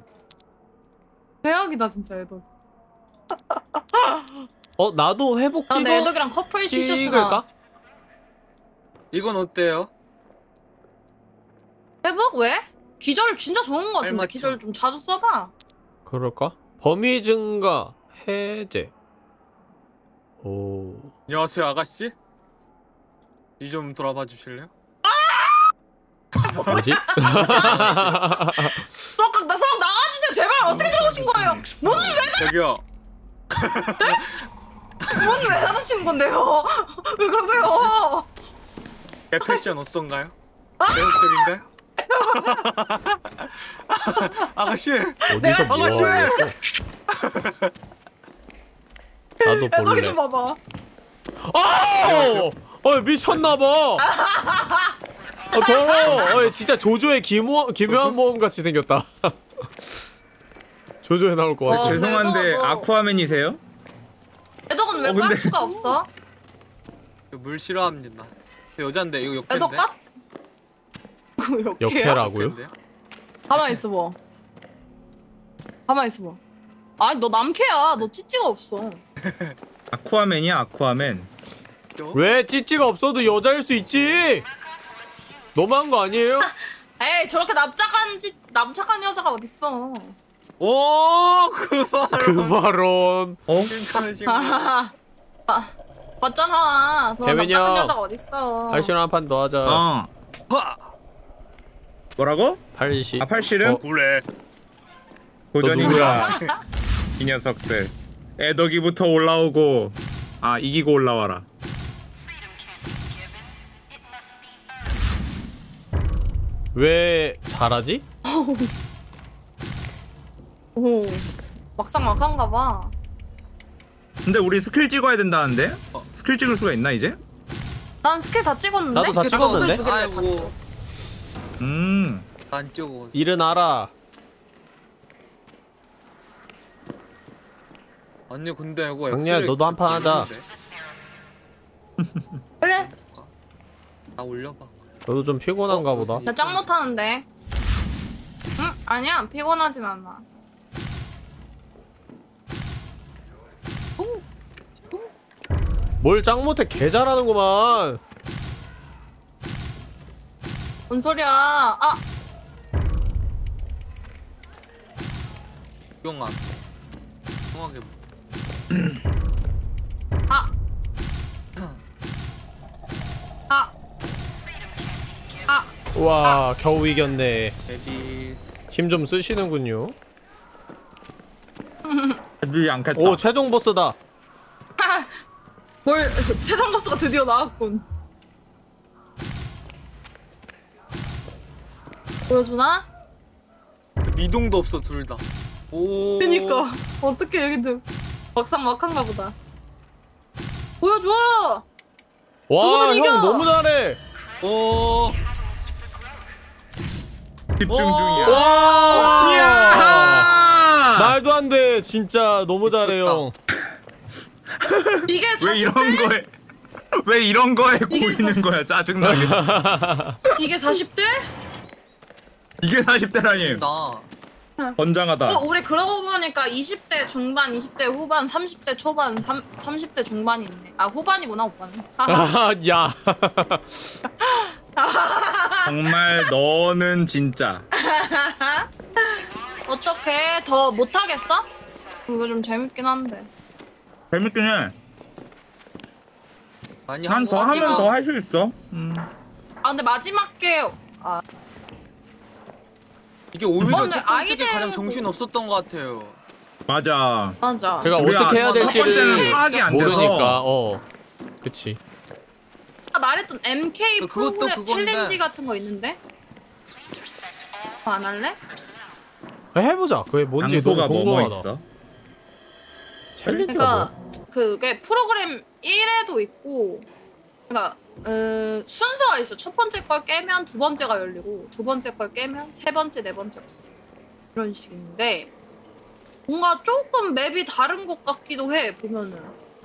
최악이다 진짜 애덕. 나도 회복기도 나 애덕이랑 커플 티셔츠 찍을까? 이건 어때요? 회복 왜? 기절 진짜 좋은 거 같은데 기절 좀 자주 써봐. 그럴까? 범위 증가 해제. 안녕하세요 아가씨. 이 좀 돌아봐 주실래요? 뭐지? 썩 나가주세요 제발. 어떻게 들어오신 거예요? 문을 왜 저기요. 문을 왜 닫으시는 건데요? 왜 그러세요? 제 패션 어떤가요? 매력적인가요? 아가씨! 어디서 아가씨! 나도 볼래. 애덕이 좀 봐봐. 미쳤나봐. 더러워. 진짜 조조의 기묘한 모험 같이 생겼다. 조조에 나올 것 같아. 죄송한데 아쿠아맨이세요? 애덕은 왜 빤추가 없어? 물 싫어합니다. 여잔데 이거 역해인데? 애덕가? 역해라고요? 가만히 있어봐. 가만히 있어봐. 아니 너 남캐야. 너 찌찌가 없어. 아쿠아맨이야 아쿠아맨. 왜 찌찌가 없어도 여자일 수 있지? 너무한 거 아니에요? 에이 저렇게 납작한 여자가 어딨어. 오 그 발언. 괜찮으신 거. 맞잖아. 저런 개면요. 납작한 여자가 어딨어. 팔씨름 한 판 더 하자. 뭐라고? 팔씨. 팔씨름? 그래. 도전이구나. 이 녀석들. 애덕이부터 올라오고 이기고 올라와라. 왜 잘하지? 오 막상막한가 봐. 근데 우리 스킬 찍어야 된다는데? 스킬 찍을 수가 있나 이제? 난 스킬 다 찍었는데? 나도 다 찍었는데? 아이고. 안 찍어. 일어나라. 아니 근데 이거 강리야 너도 한 판 하자. 그래. 나 올려봐. 너도 좀 피곤한가 보다. 나 짱 못하는데. 응? 아니야 피곤하진 않아. 뭘 짱 못해. 개 잘하는구만. 뭔 소리야? 용암. 통하게. 와 겨우 이겼네. 베비스. 힘 좀 쓰시는군요. 애들이 않겠다. 오 최종 보스다. 뭘 최종 보스가 드디어 나왔군. 보여주나? 미동도 없어 둘 다. 오. 그니까 어떻게 여기도 막상막한가 보다. 보여줘. 와 누구든 이겨! 형 너무 잘해. 오. 집중 중이야. 와. 말도 안 돼. 진짜 너무 잘해 형. 이게 왜 이런 거에 왜 이런 거에 고이는 거야 짜증나게. 이게 40대? 이게 40대라니. 나. 건장하다. 우리 그러고 보니까 20대 중반, 20대 후반, 30대 초반, 30대 중반이 있네. 아 후반이구나 오빠는. 야. 정말 너는 진짜. 어떻게 더 못하겠어? 이거 좀 재밌긴 한데. 재밌긴 해. 많이 난 더 하면 더 할 수 있어. 아 근데 마지막 게 이게 오히려 근데 첫 번째 게 아이들 가장 정신 없었던 것 같아요. 맞아. 맞아. 그러니까 우리가 어떻게 해야 첫 번째는 될지를 파악이 안 돼서. 모르니까. 그치. 말했던 MK 그것도 프로그램 그건데. 챌린지 같은 거 있는데? 그거 안 할래? 해보자. 그게 뭔지 장소가 너무 뭐뭐 궁금하다. 있어? 챌린지가 그러니까 뭐? 그게 프로그램 1에도 있고 그러니까 순서가 있어. 첫 번째 걸 깨면 두 번째가 열리고 두 번째 걸 깨면 세 번째, 네 번째 이런 식인데 뭔가 조금 맵이 다른 것 같기도 해 보면은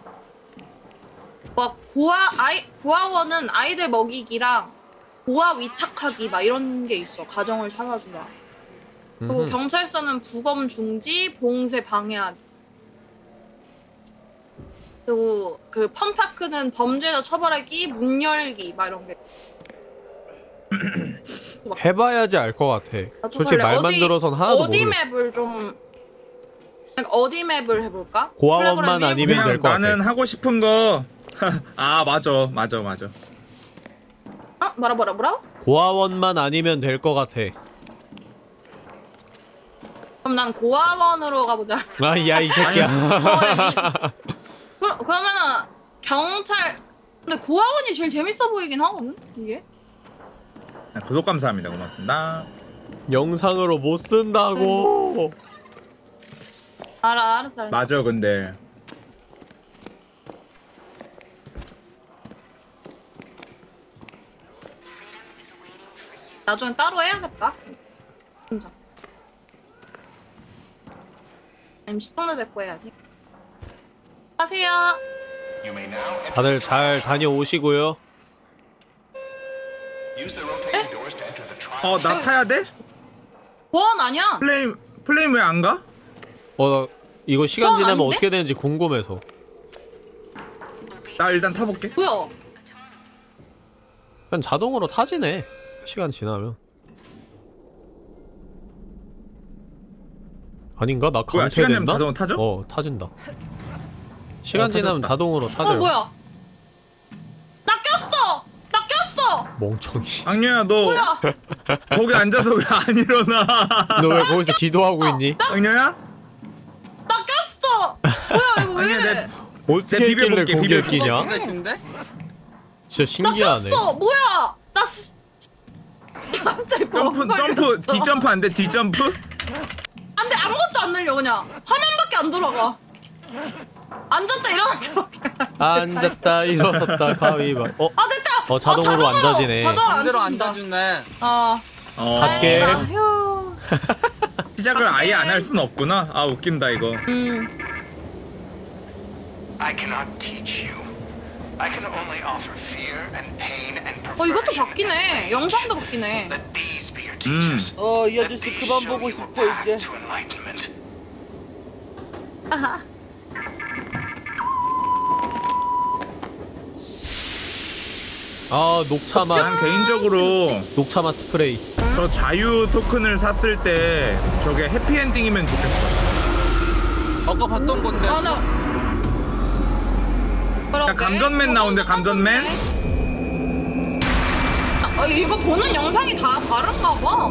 막 고아원은 아이들 먹이기랑 고아 위탁하기 막 이런 게 있어. 가정을 찾아주라. 그리고 경찰서는 부검 중지, 봉쇄 방해하기. 그리고 그 펀파크는 범죄자 처벌하기, 문 열기 막 이런 게. 해봐야지 알 것 같아. 솔직히 그래. 말만 들어선 하나도 어디 모르겠어. 맵을 좀 그러니까 어디 맵을 해볼까? 고아원만 홀로그램이? 아니면 될 것 같아. 나는 하고 싶은 거. 아 맞아. 뭐라? 고아원만 아니면 될 것 같아. 그럼 난 고아원으로 가보자. 야 이 새끼야. 그러면은 경찰. 근데 고아원이 제일 재밌어 보이긴 하거든 이게. 구독 감사합니다. 고맙습니다. 영상으로 못 쓴다고. 알았어. 맞아 근데. 나중에 따로 해야겠다. 혼자. 아니면 시청자 데리고 해야지. 하세요. 다들 잘 다녀오시고요. 나 타야 돼? 보안 아니야. 플레임 왜 안 가? 이거 시간 지나면 아닌데? 어떻게 되는지 궁금해서. 나 일단 타볼게. 뭐야? 그냥 자동으로 타지네. 시간 지나면. 뭐야, 아닌가? 나 시간 지나면 강퇴됐나? 자동으로 타죠? 타진다. 시간 타졌다. 지나면 자동으로 타져요. 뭐야? 나 꼈어. 멍청이. 악녀야 너 뭐야? 거기 앉아서 왜 안 일어나? 너 왜 거기서 기도하고 있니? 악녀야? 나 꼈어. 뭐야 이거 왜 이래? 어떻게 내 했길래 비벼볼게, 거기에 비벼. 끼냐? 계신데? 진짜 신기하네. 꼈어. 뭐야? 갑자기 점프 뒷점프 안 돼? 뒷점프? 안돼 아무것도 안 늘려 그냥 화면밖에 안 돌아가. 앉았다 일어났다. 앉았다 일어섰다 가위바위보. 아 됐다. 자동으로 앉아지네. 반대로 앉아주네. 갈게. 시작을 아예 안 할 순 없구나. 아 웃긴다 이거. I cannot teach you. I can only offer fear and pain and perversion. 이것도 바뀌네. 영상도 바뀌네. Let these be your teachers. 이 아저씨 그만 보고 싶어 이제. To enlightenment. 아하. 녹차맛. 난 개인적으로 녹차맛 스프레이. 저 자유 토큰을 샀을 때 저게 해피엔딩이면 좋겠어. 아까 봤던 건데. 야, 감전맨 나온대 감전맨. 이거 보는 영상이 다 다른가 봐.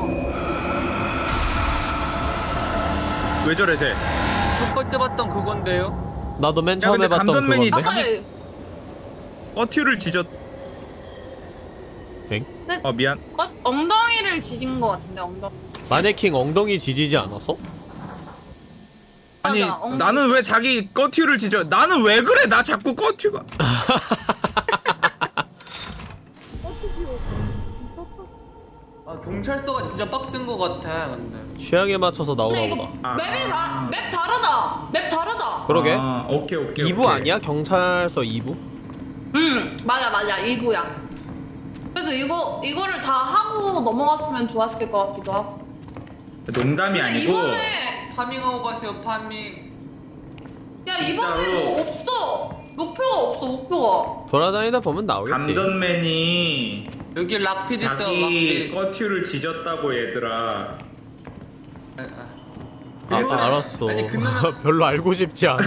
왜 저래 쟤? 첫 번째 봤던 그건데요. 나도 맨 야, 처음에 근데 봤던 감전맨이 그건데. 어튜를 지졌. 엥? 미안. 엉덩이를 지진 거 같은데 엉덩이. 마네킹 엉덩이 지지지 않았어? 아니 맞아, 엉덩이. 나는 왜 자기 꺼튜를 지져? 나는 왜 그래? 나 자꾸 꺼튜가. 경찰서가 진짜 빡센 거 같아 근데. 취향에 맞춰서 나오나 근데 보다. 이거 맵 다르다. 맵 다르다. 그러게. 오케이. 2부 아니야? 경찰서 2부? 맞아 2부야. 그래서 이거를 다 하고 넘어갔으면 좋았을 것 같기도 하고. 농담이 아니고 이번에 파밍하고 가세요 파밍. 야 이번에 뭐 없어. 목표가. 돌아다니다 보면 나오겠지. 감전맨이 여기 락핏 있어요. 자기 락핏. 꺼튜를 지졌다고 얘들아. 알았어. 별로 알고 싶지 않아.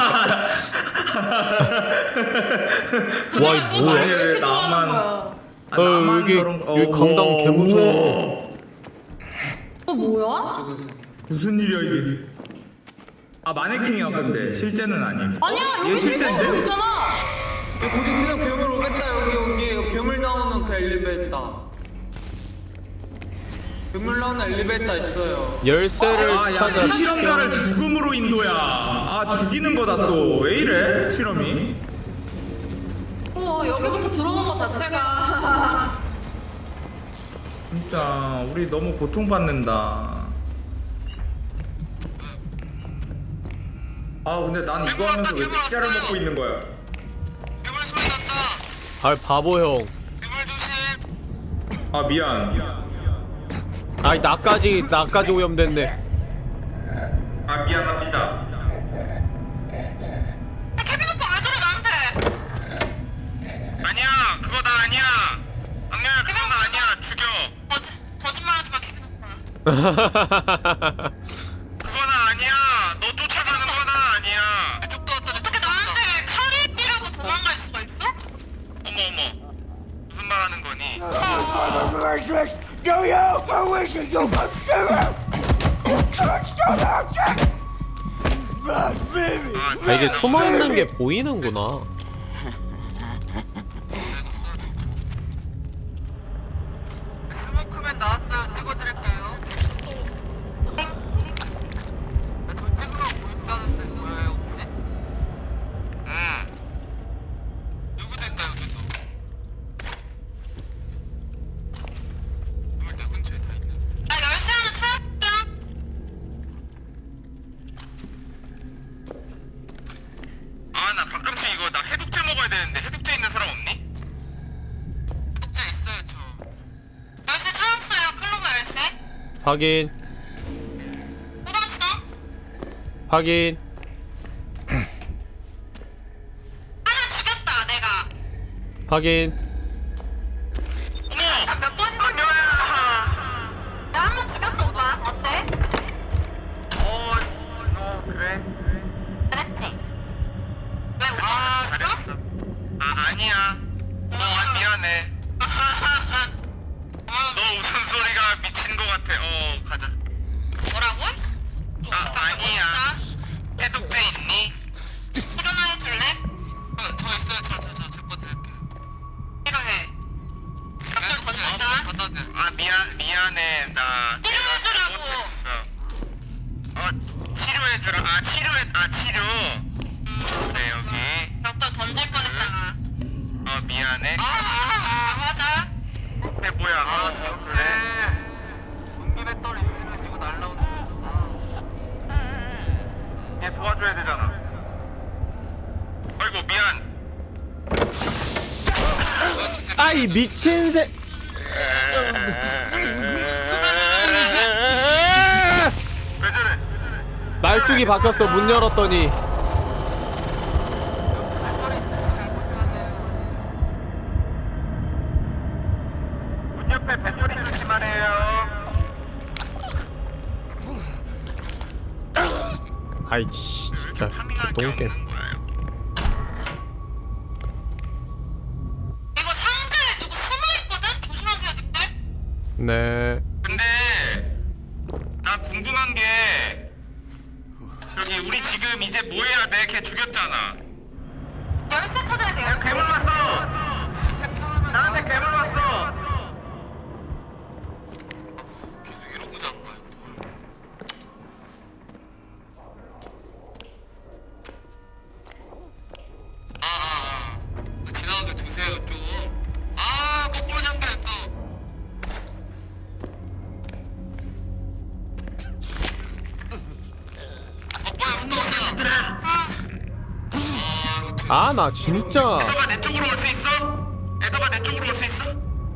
와, 이 뭐야? 나만. 여기 강당 개 무서워. 뭐야? 무슨 일이야 이게? 마네킹이야 근데 실제는 아님. 아니야 여기 실제로 있잖아. 곧 있으면 괴물 오겠다. 여기 괴물 나오는 그 엘리베이터. 괴물 나오는 엘리베이터 있어요. 열쇠를 찾아. 이 실험자를 죽음으로 인도야. 죽이는 거다 또. 왜 이래 실험이? 여기부터 들어오는 거 자체가 진짜 우리 너무 고통받는다. 근데 난 이거 하면서 왜 피자를 먹고 있는 거야? 바보 형. 미안. 아니 나까지 오염됐네. 미안합니다. 케빈 오빠 왜 저래 나한테? 아니야 그거 나 아니야. 악녀야 그거 나 아니야. 죽여. 거짓말하지 마 케빈 오빠. 그거 나 아니야. 너 쫓아가는 거 나 아니야. 이쪽도 왔다 어떻게 나한테 칼을 끼라고 도망갈 수가 있어? 어머 무슨 말 하는 거니? 이게 숨어있는 게 보이는구나. 스모크맨 나왔어요. 찍어드릴게요. 저 찍으면 보인다는데 뭐예요 혹시? 여기도 있다 여기도. 여기 내 근처에 다 있네. 나 열쇠 하나 찾았다. 나 가끔씩 이거 나 해독제 먹어야 되는데 해독제 있는 사람 없니? 해독제 있어요 저. 열쇠 찾았어요. 클로버 열쇠. 확인. 뽑았어? 확인. 하나 죽였다 내가. 확인. 몇 번인 거냐? 나 한 번 죽였어 오빠. 어때? 그래? 잘했지? 왜 오빠 잘했어. 아니야. 미안해. 너 웃음소리가 미친 거 같아. 가자. 뭐라고? 아니야. 해독제 있니? 일어나 해줄래? 저 있어요. 제거 드릴게요. 필요해. 갑자기 던진다. 미안해. 나 치료해주라고. 치료해주라. 치료. 네, 여기. 벽돌 던질 뻔했잖아. 미안해. 맞아. 근데 뭐야? 그래. 전기 배터리 있으면 이거 날라오는 거잖아. 얘 도와줘야 되잖아. 아이고, 미안. 아이 미친 새. 왜 저래? 말뚝이 박혔어. 문 열었더니. 문 옆에 배터리 조심하래요. 아이 진짜 개똥개. 이거 상자에 누구 숨어있거든? 조심하세요 늑대. 네. 근데 나 궁금한 게 저기 우리 지금 이제 뭐 해야 돼? 걔 죽였잖아. 열쇠 찾아야 돼요. 괴물 왔어. 나한테 괴물 왔어. 계속 이러고 잡을 거야. 지나가게 두세요 좀. 거꾸로 잡게 또. 아, 나 진짜. 에더가 내 쪽으로 올 수 있어? 에더가 내 쪽으로 올 수 있어?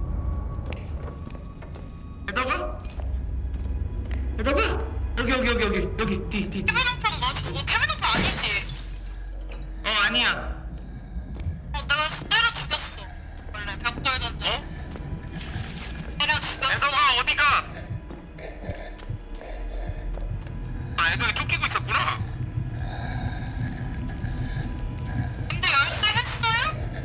에더가? 에더가? 여기 뒤. 케빈 오빠인가 저거? 케빈 오빠 아니지? 아니야. 내가 때려 죽였어. 원래 벽돌 던져. 때려 죽였어. 에더가 어디가? 아, 에더가 쫓기고 있었구나. 근데 열쇠 했어요?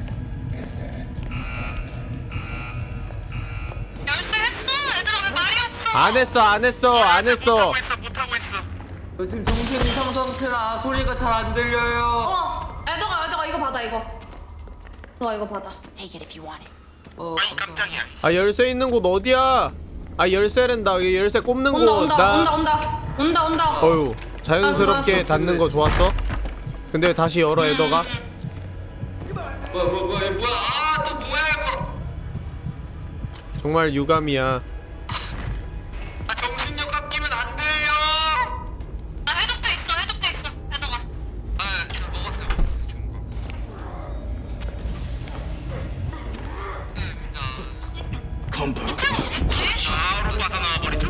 열쇠 했어? 얘들아 왜 말이 없어? 안 했어. 못하고 있어. 저 지금 정신 이상 상태라 소리가 잘 안 들려요. 애덕아 이거 받아 이거. 이거 받아. Take it if you want it. 아니 깜짝이야. 아, 열쇠 있는 곳 어디야? 아, 열쇠랜다. 여기 열쇠 꼽는 곳. 온다. 어휴, 자연스럽게 닫는 거 좋았어? 근데 다시 열어, 에더가. 뭐야? 아, 또 뭐야 이거? 정말 유감이야. 아, 정신력 깎이면 안 돼요. 해독돼 있어. 애덕아. 아, 저 먹었어요. 좋은 거. 바로 빠져나와 버리죠.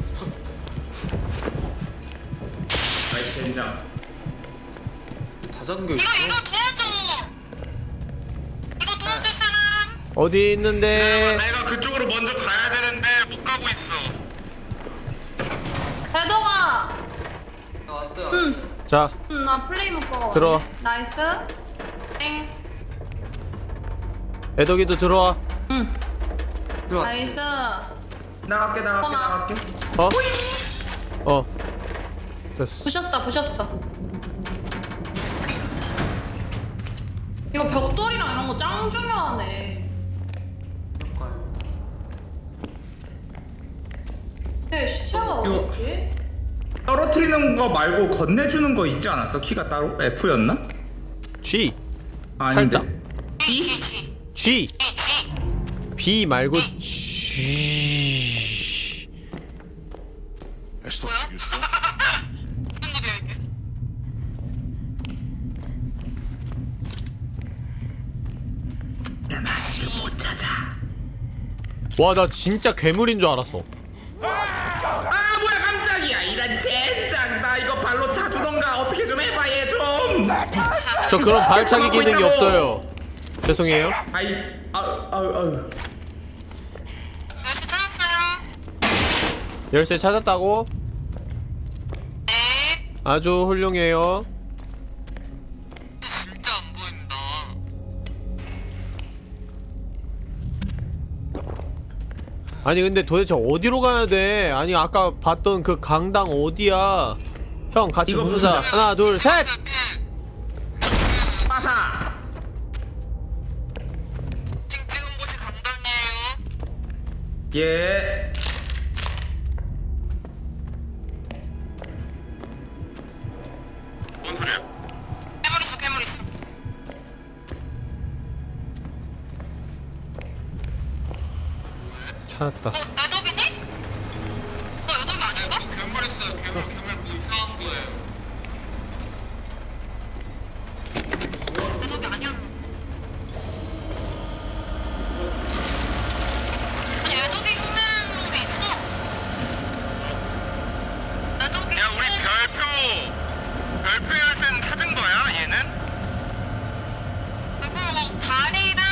아이 젠장. 다 잠겨 있어. 이거 도와줘. 이거 도와줄 사람. 어디 있는데? 내가 그쪽으로 먼저 가야 되는데 못 가고 있어. 애덕아. 나 왔어요. 자, 나 플레이 먹고. 들어와. 나이스. 땡. 에더기도 들어와. 나이스. 나갈게. 됐어. 부셨어. 이거 벽돌이랑 이런 거 짱 중요하네. 근데 시체가 어딨지? 떨어뜨리는 거 말고 건네주는 거 있지 않았어? 키가 따로? F였나? G. 아닌데. 살짝. G. B 말고 G. 지금 못 찾아. 와, 나 진짜 괴물인 줄 알았어. 아 뭐야 깜짝이야. 이런 젠장. 나 이거 발로 차주던가 어떻게 좀 해봐 얘 좀. 저 그런 발차기 기능이 없어요. 죄송해요. 아이 아유. 열쇠 찾았다고? 아주 훌륭해요. 진짜 안 보인다. 아니 근데 도대체 어디로 가야 돼? 아니 아까 봤던 그 강당 어디야? 형 같이 부수자. 하나 둘 셋! 빠사. 찍은 곳이 강당이에요. 예. 뭔 소리야? 괴물 있어. 찾았다. 애덕이니? 애덕이 아닌가? 괴물 있어요. 괴물 뭐 이상한 거예요. 애덕이 아니야. 아니 애덕이 있는 놈이 있어. 애덕이. 야, 우리 별표 열쇠는 찾은 거야? 얘는? 그리고 다리랑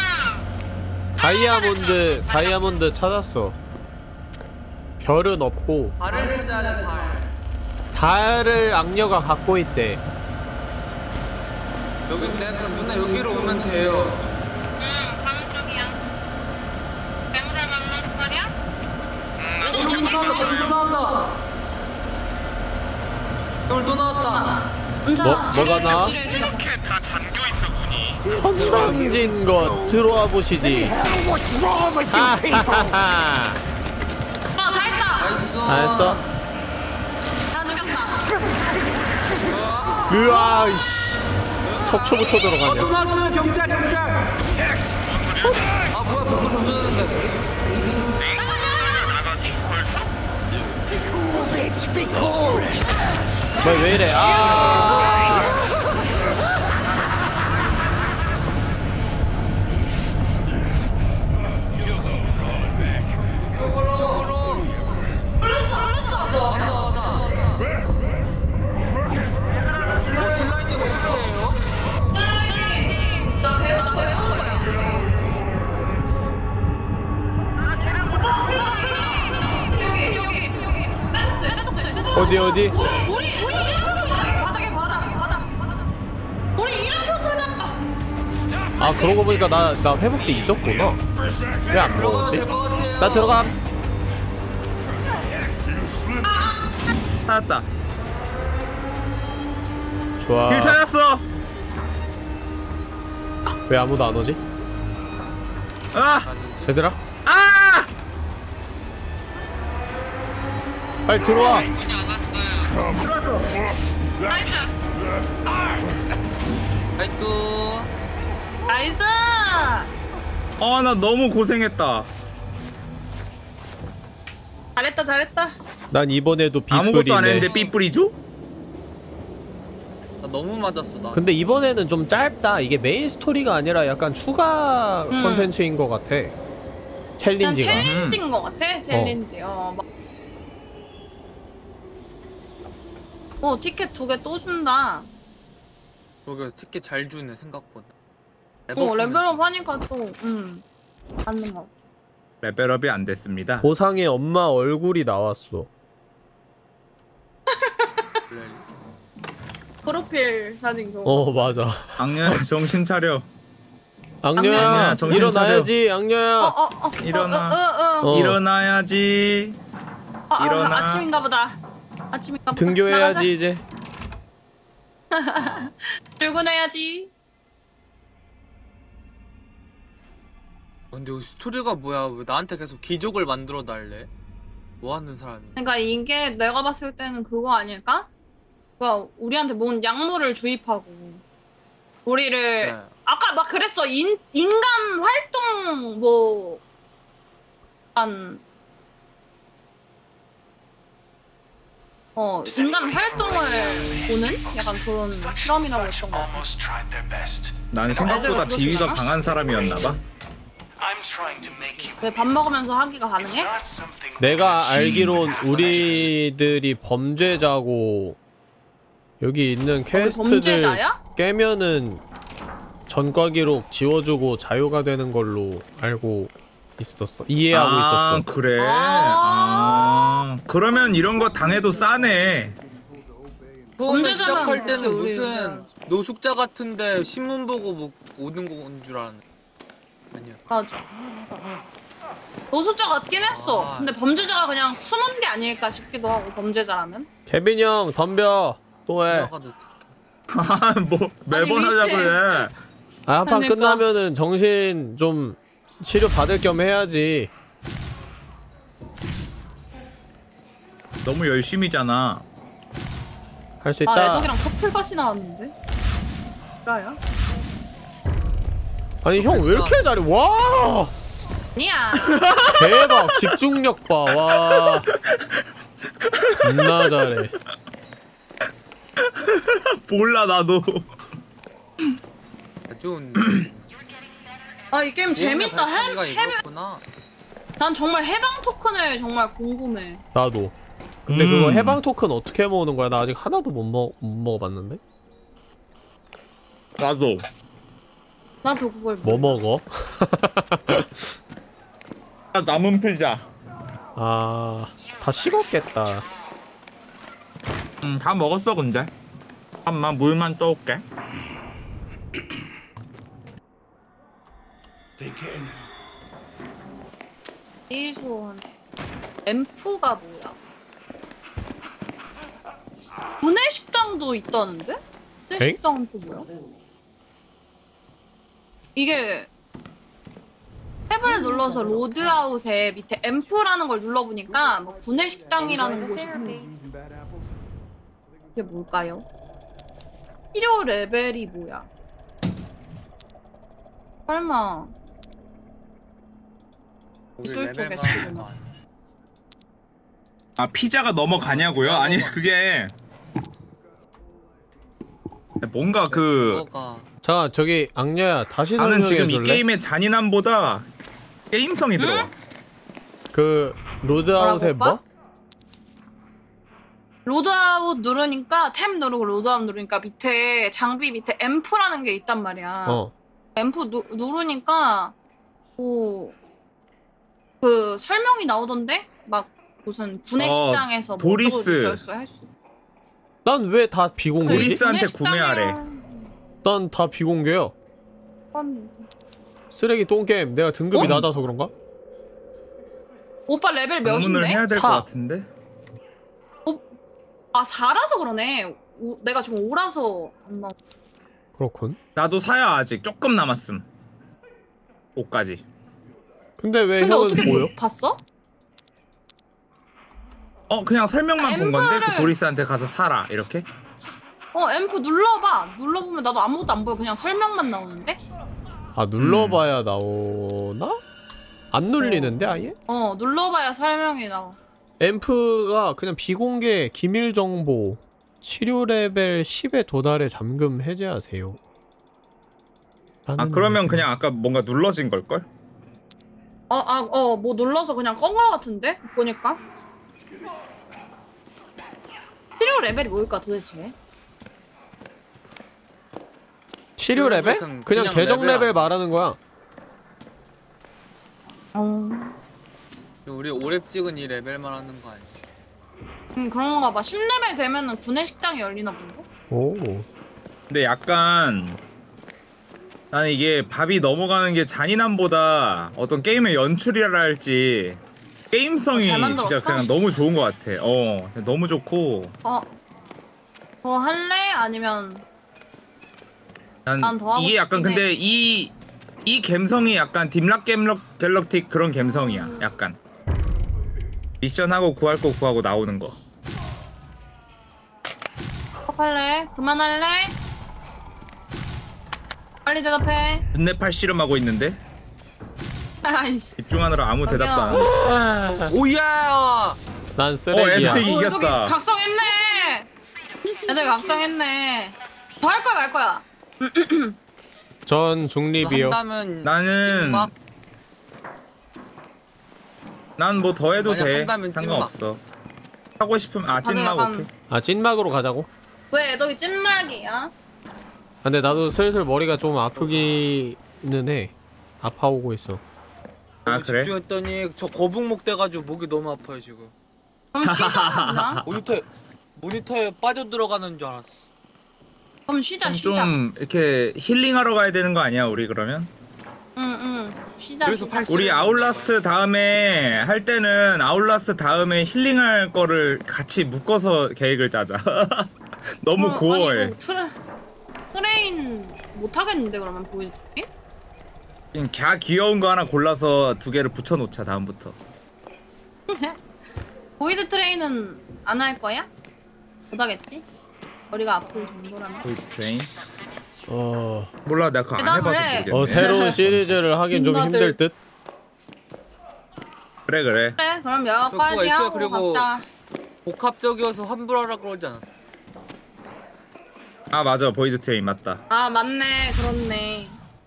다이아몬드 찾았어. 별은 없고 발을 찾아야 돼. 달을 악녀가 갖고 있대. 여기 내가 그럼 누나 여기로 오면 돼요. 가는 쪽이야. 괴물을 만나서 말이야? 또 나왔다. 오늘 또 나왔다. 뭐가 나? 이렇게 다 잠겨 있어 문이. 건방진 것 들어와 보시지. 하하하하. 다 했다. 다 했어? 다 느꼈다. 으아 이씨. 척추부터 들어가냐. 또 나왔어요. 경찰. 아 뭐야 불 던져졌는데. 나가기 벌써? 왜 이래? 아. 어디 어디? 우리 이름표 찾아. 바닥에 바닥. 우리 이름표 찾아. 아 그러고 보니까 나 회복제 있었구나. 왜 안 먹었지? 나 들어가. 찾았다. 좋아. 길 찾았어. 왜 아무도 안 오지? 아! 얘들아? 아! 빨리 들어와. 나이스. 아, 나 너무 고생했다. 잘했다. 난 이번에도 빗뿌리네. 아무것도 안 했는데 삐뿌리죠? 나 너무 맞았어 나. 근데 이번에는 좀 짧다. 이게 메인 스토리가 아니라 약간 추가 콘텐츠인 것 같아. 챌린지가. 그냥 챌린지인 것 같아. 챌린지. 티켓 2개 또 준다. 그러게 티켓 잘 주네 생각보다. 레벨업 하니까 또 받는 거. 레벨업이 안 됐습니다. 보상에 엄마 얼굴이 나왔어. 프로필 사진 그거. 맞아. 악녀야 정신 차려. 악녀야 정신 일어나야지. 차려. 악녀야. 일어나. 일어나야지. 일어나. 아침인가 보다. 등교해야지 나가자. 이제. 출근해야지. 근데 여기 스토리가 뭐야? 왜 나한테 계속 기적을 만들어 달래? 뭐 하는 사람이? 그러니까 이게 내가 봤을 때는 그거 아닐까? 그러니까 우리한테 뭔 약물을 주입하고 우리를 아까 막 그랬어. 인간 활동 인간 활동을 보는 약간 그런 실험이라고 했던 것 같아. 난 생각보다 비위가 강한 사람이었나봐. 왜 밥 먹으면서 하기가 가능해? 내가 알기론 우리들이 범죄자고 여기 있는 퀘스트들 범죄자야? 깨면은 전과 기록 지워주고 자유가 되는 걸로 알고 있었어. 이해하고 있었어. 그래. 그러면 이런 거 당해도 싸네. 처음에 시작할 때는 무슨 노숙자 같은데 신문 보고 뭐 오는 건 줄 알았는데 아니었어. 맞아. 노숙자 같긴 했어. 근데 범죄자가 그냥 숨은 게 아닐까 싶기도 하고 범죄자라면. 케빈 형 덤벼. 또 해. 뭐 매번 하자고 해. 한 판 끝나면은 정신 좀 치료 받을 겸 해야지. 너무 열심히잖아. 할 수 있다. 애덕이랑 커플밭이 나왔는데. 뭐야? 아니 형 왜 이렇게 잘해? 와! 아니야. 대박 집중력 봐. 와. 존나 잘해. 몰라 나도. 좀. 이 게임 재밌다. 이거구나. 난 정말 해방 토큰을 정말 궁금해. 나도. 근데 그거 해방 토큰 어떻게 모으는 거야? 나 아직 하나도 못 먹어봤는데. 나도. 나도 그걸 뭐 먹어? 남은 피자. 다 식었겠다. 다 먹었어 근데. 잠깐만 물만 떠올게. 이소원 앰프가 뭐야? 구내식당도 있다는데? 구내식당은 또 뭐야? 이게 탭을 눌러서 로드아웃에 밑에 앰프라는 걸 눌러보니까 뭐 구내식당이라는 곳이 생겨. 이게 뭘까요? 치료 레벨이 뭐야? 설마 기술 쪽에 치료나? 피자가 넘어가냐고요? 아니 그게 뭔가 자 저기 악녀야 다시 나는 설명해줄래? 지금 이 게임의 잔인함보다 게임성이 들어와. 그 로드아웃에 뭐? 로드아웃 누르니까 탭 누르고 로드아웃 누르니까 밑에 장비 밑에 앰프라는 게 있단 말이야. 앰프 누르니까 그 설명이 나오던데? 막 무슨 구내식당에서 뭐 도리스. 할 수. 난 왜 다 비공개지? 도리스한테 구매하래. 난 다 비공개야. 쓰레기 똥게임 내가 등급이 낮아서 그런가? 오빠 레벨 방문을 몇인데? 해야 될 것 같은데. 아 4라서 그러네. 내가 지금 5라서 안 나와. 그렇군. 나도 4야 아직 조금 남았음. 5까지. 근데 왜 근데 형은 어떻게 뭐요? 봤어? 그냥 설명만 본 건데 그 앰프를- 도리스한테 가서 사라 이렇게. 앰프 눌러봐. 눌러보면 나도 아무것도 안 보여. 그냥 설명만 나오는데? 아 눌러봐야 나오나? 안 눌리는데 아예? 눌러봐야 설명이 나와. 앰프가 그냥 비공개 기밀 정보 치료 레벨 10에 도달해 잠금 해제하세요. 그러면 그냥 아까 뭔가 눌러진 걸걸? 뭐 눌러서 그냥 건 거 같은데? 보니까. 치료 레벨이 뭘까 도대체? 치료 레벨? 그냥 계정 레벨 말하는 거야. 우리 5렙 찍은 이 레벨만 하는 거 아니야? 그런가 봐. 10레벨 되면은 구내식당이 열리나 본데? 오. 근데 약간 나는 이게 밥이 넘어가는 게 잔인함보다 어떤 게임의 연출이라 할지 게임성이 잘 만들었어? 진짜 그냥 너무 좋은 것 같아. 너무 좋고. 더 할래? 아니면 난 더 하고 이게 약간 싶긴 근데 이 감성이 약간 딥락 갤럭틱 그런 감성이야. 약간 미션하고 구할 거 구하고 나오는 거. 할래? 그만할래? 빨리 대답해. 눈내 팔 씨름하고 있는데 아이씨. 집중하느라 아무 대답도 안 하네. 오야! 난 쓰레기야. 애들이 여기 이겼다. 각성했네. 애들 각성했네. 더 할 거야 말 거야? 전 중립이요. 나는 난 뭐 더 해도 만약 돼. 한다면 상관없어. 하고 싶으면 찐막 약간- 오케이. 찐막으로 가자고? 왜 애덕이 찐막이야? 근데 나도 슬슬 머리가 좀 아프기는 해. 아파오고 있어. 그래? 집중했더니 저 거북목 돼가지고 목이 너무 아파요 지금. 그럼 쉬자. 모니터에 빠져 들어가는 줄 알았어. 그럼 쉬자. 좀 이렇게 힐링하러 가야 되는 거 아니야 우리 그러면? 응. 쉬자. 그래서 쉬자. 우리 아울라스트 다음에 할 때는 아울라스트 다음에 힐링할 거를 같이 묶어서 계획을 짜자. 너무 고어해. 아니, 이거 트레인 못 하겠는데 그러면 보이드니? 그냥 갸 귀여운 거 하나 골라서 2개를 붙여놓자 다음부터. 보이드 트레인은 안 할 거야? 못 하겠지? 머리가 아플 정도라면. 보이드 트레인? 몰라 내가 그거 안 해봐서 그래. 모르겠네. 새로운 시리즈를 하긴 좀 힘들 듯. 그래. 그래 그럼 여기까지 하고 그리고 각자. 복합적이어서 환불하라 그러지 않았어? 아 맞아 보이드 트레인 맞다. 아 맞네 그렇네.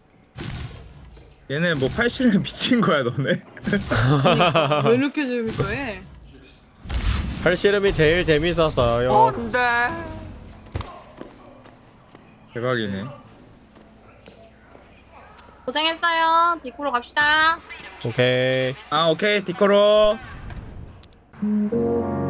얘네 뭐 팔씨름 미친 거야 너네? 왜 이렇게 재밌어해? 팔씨름이 제일 재밌었어요. 안돼. 대박이네. 고생했어요. 디코로 갑시다. 오케이. 오케이 디코로.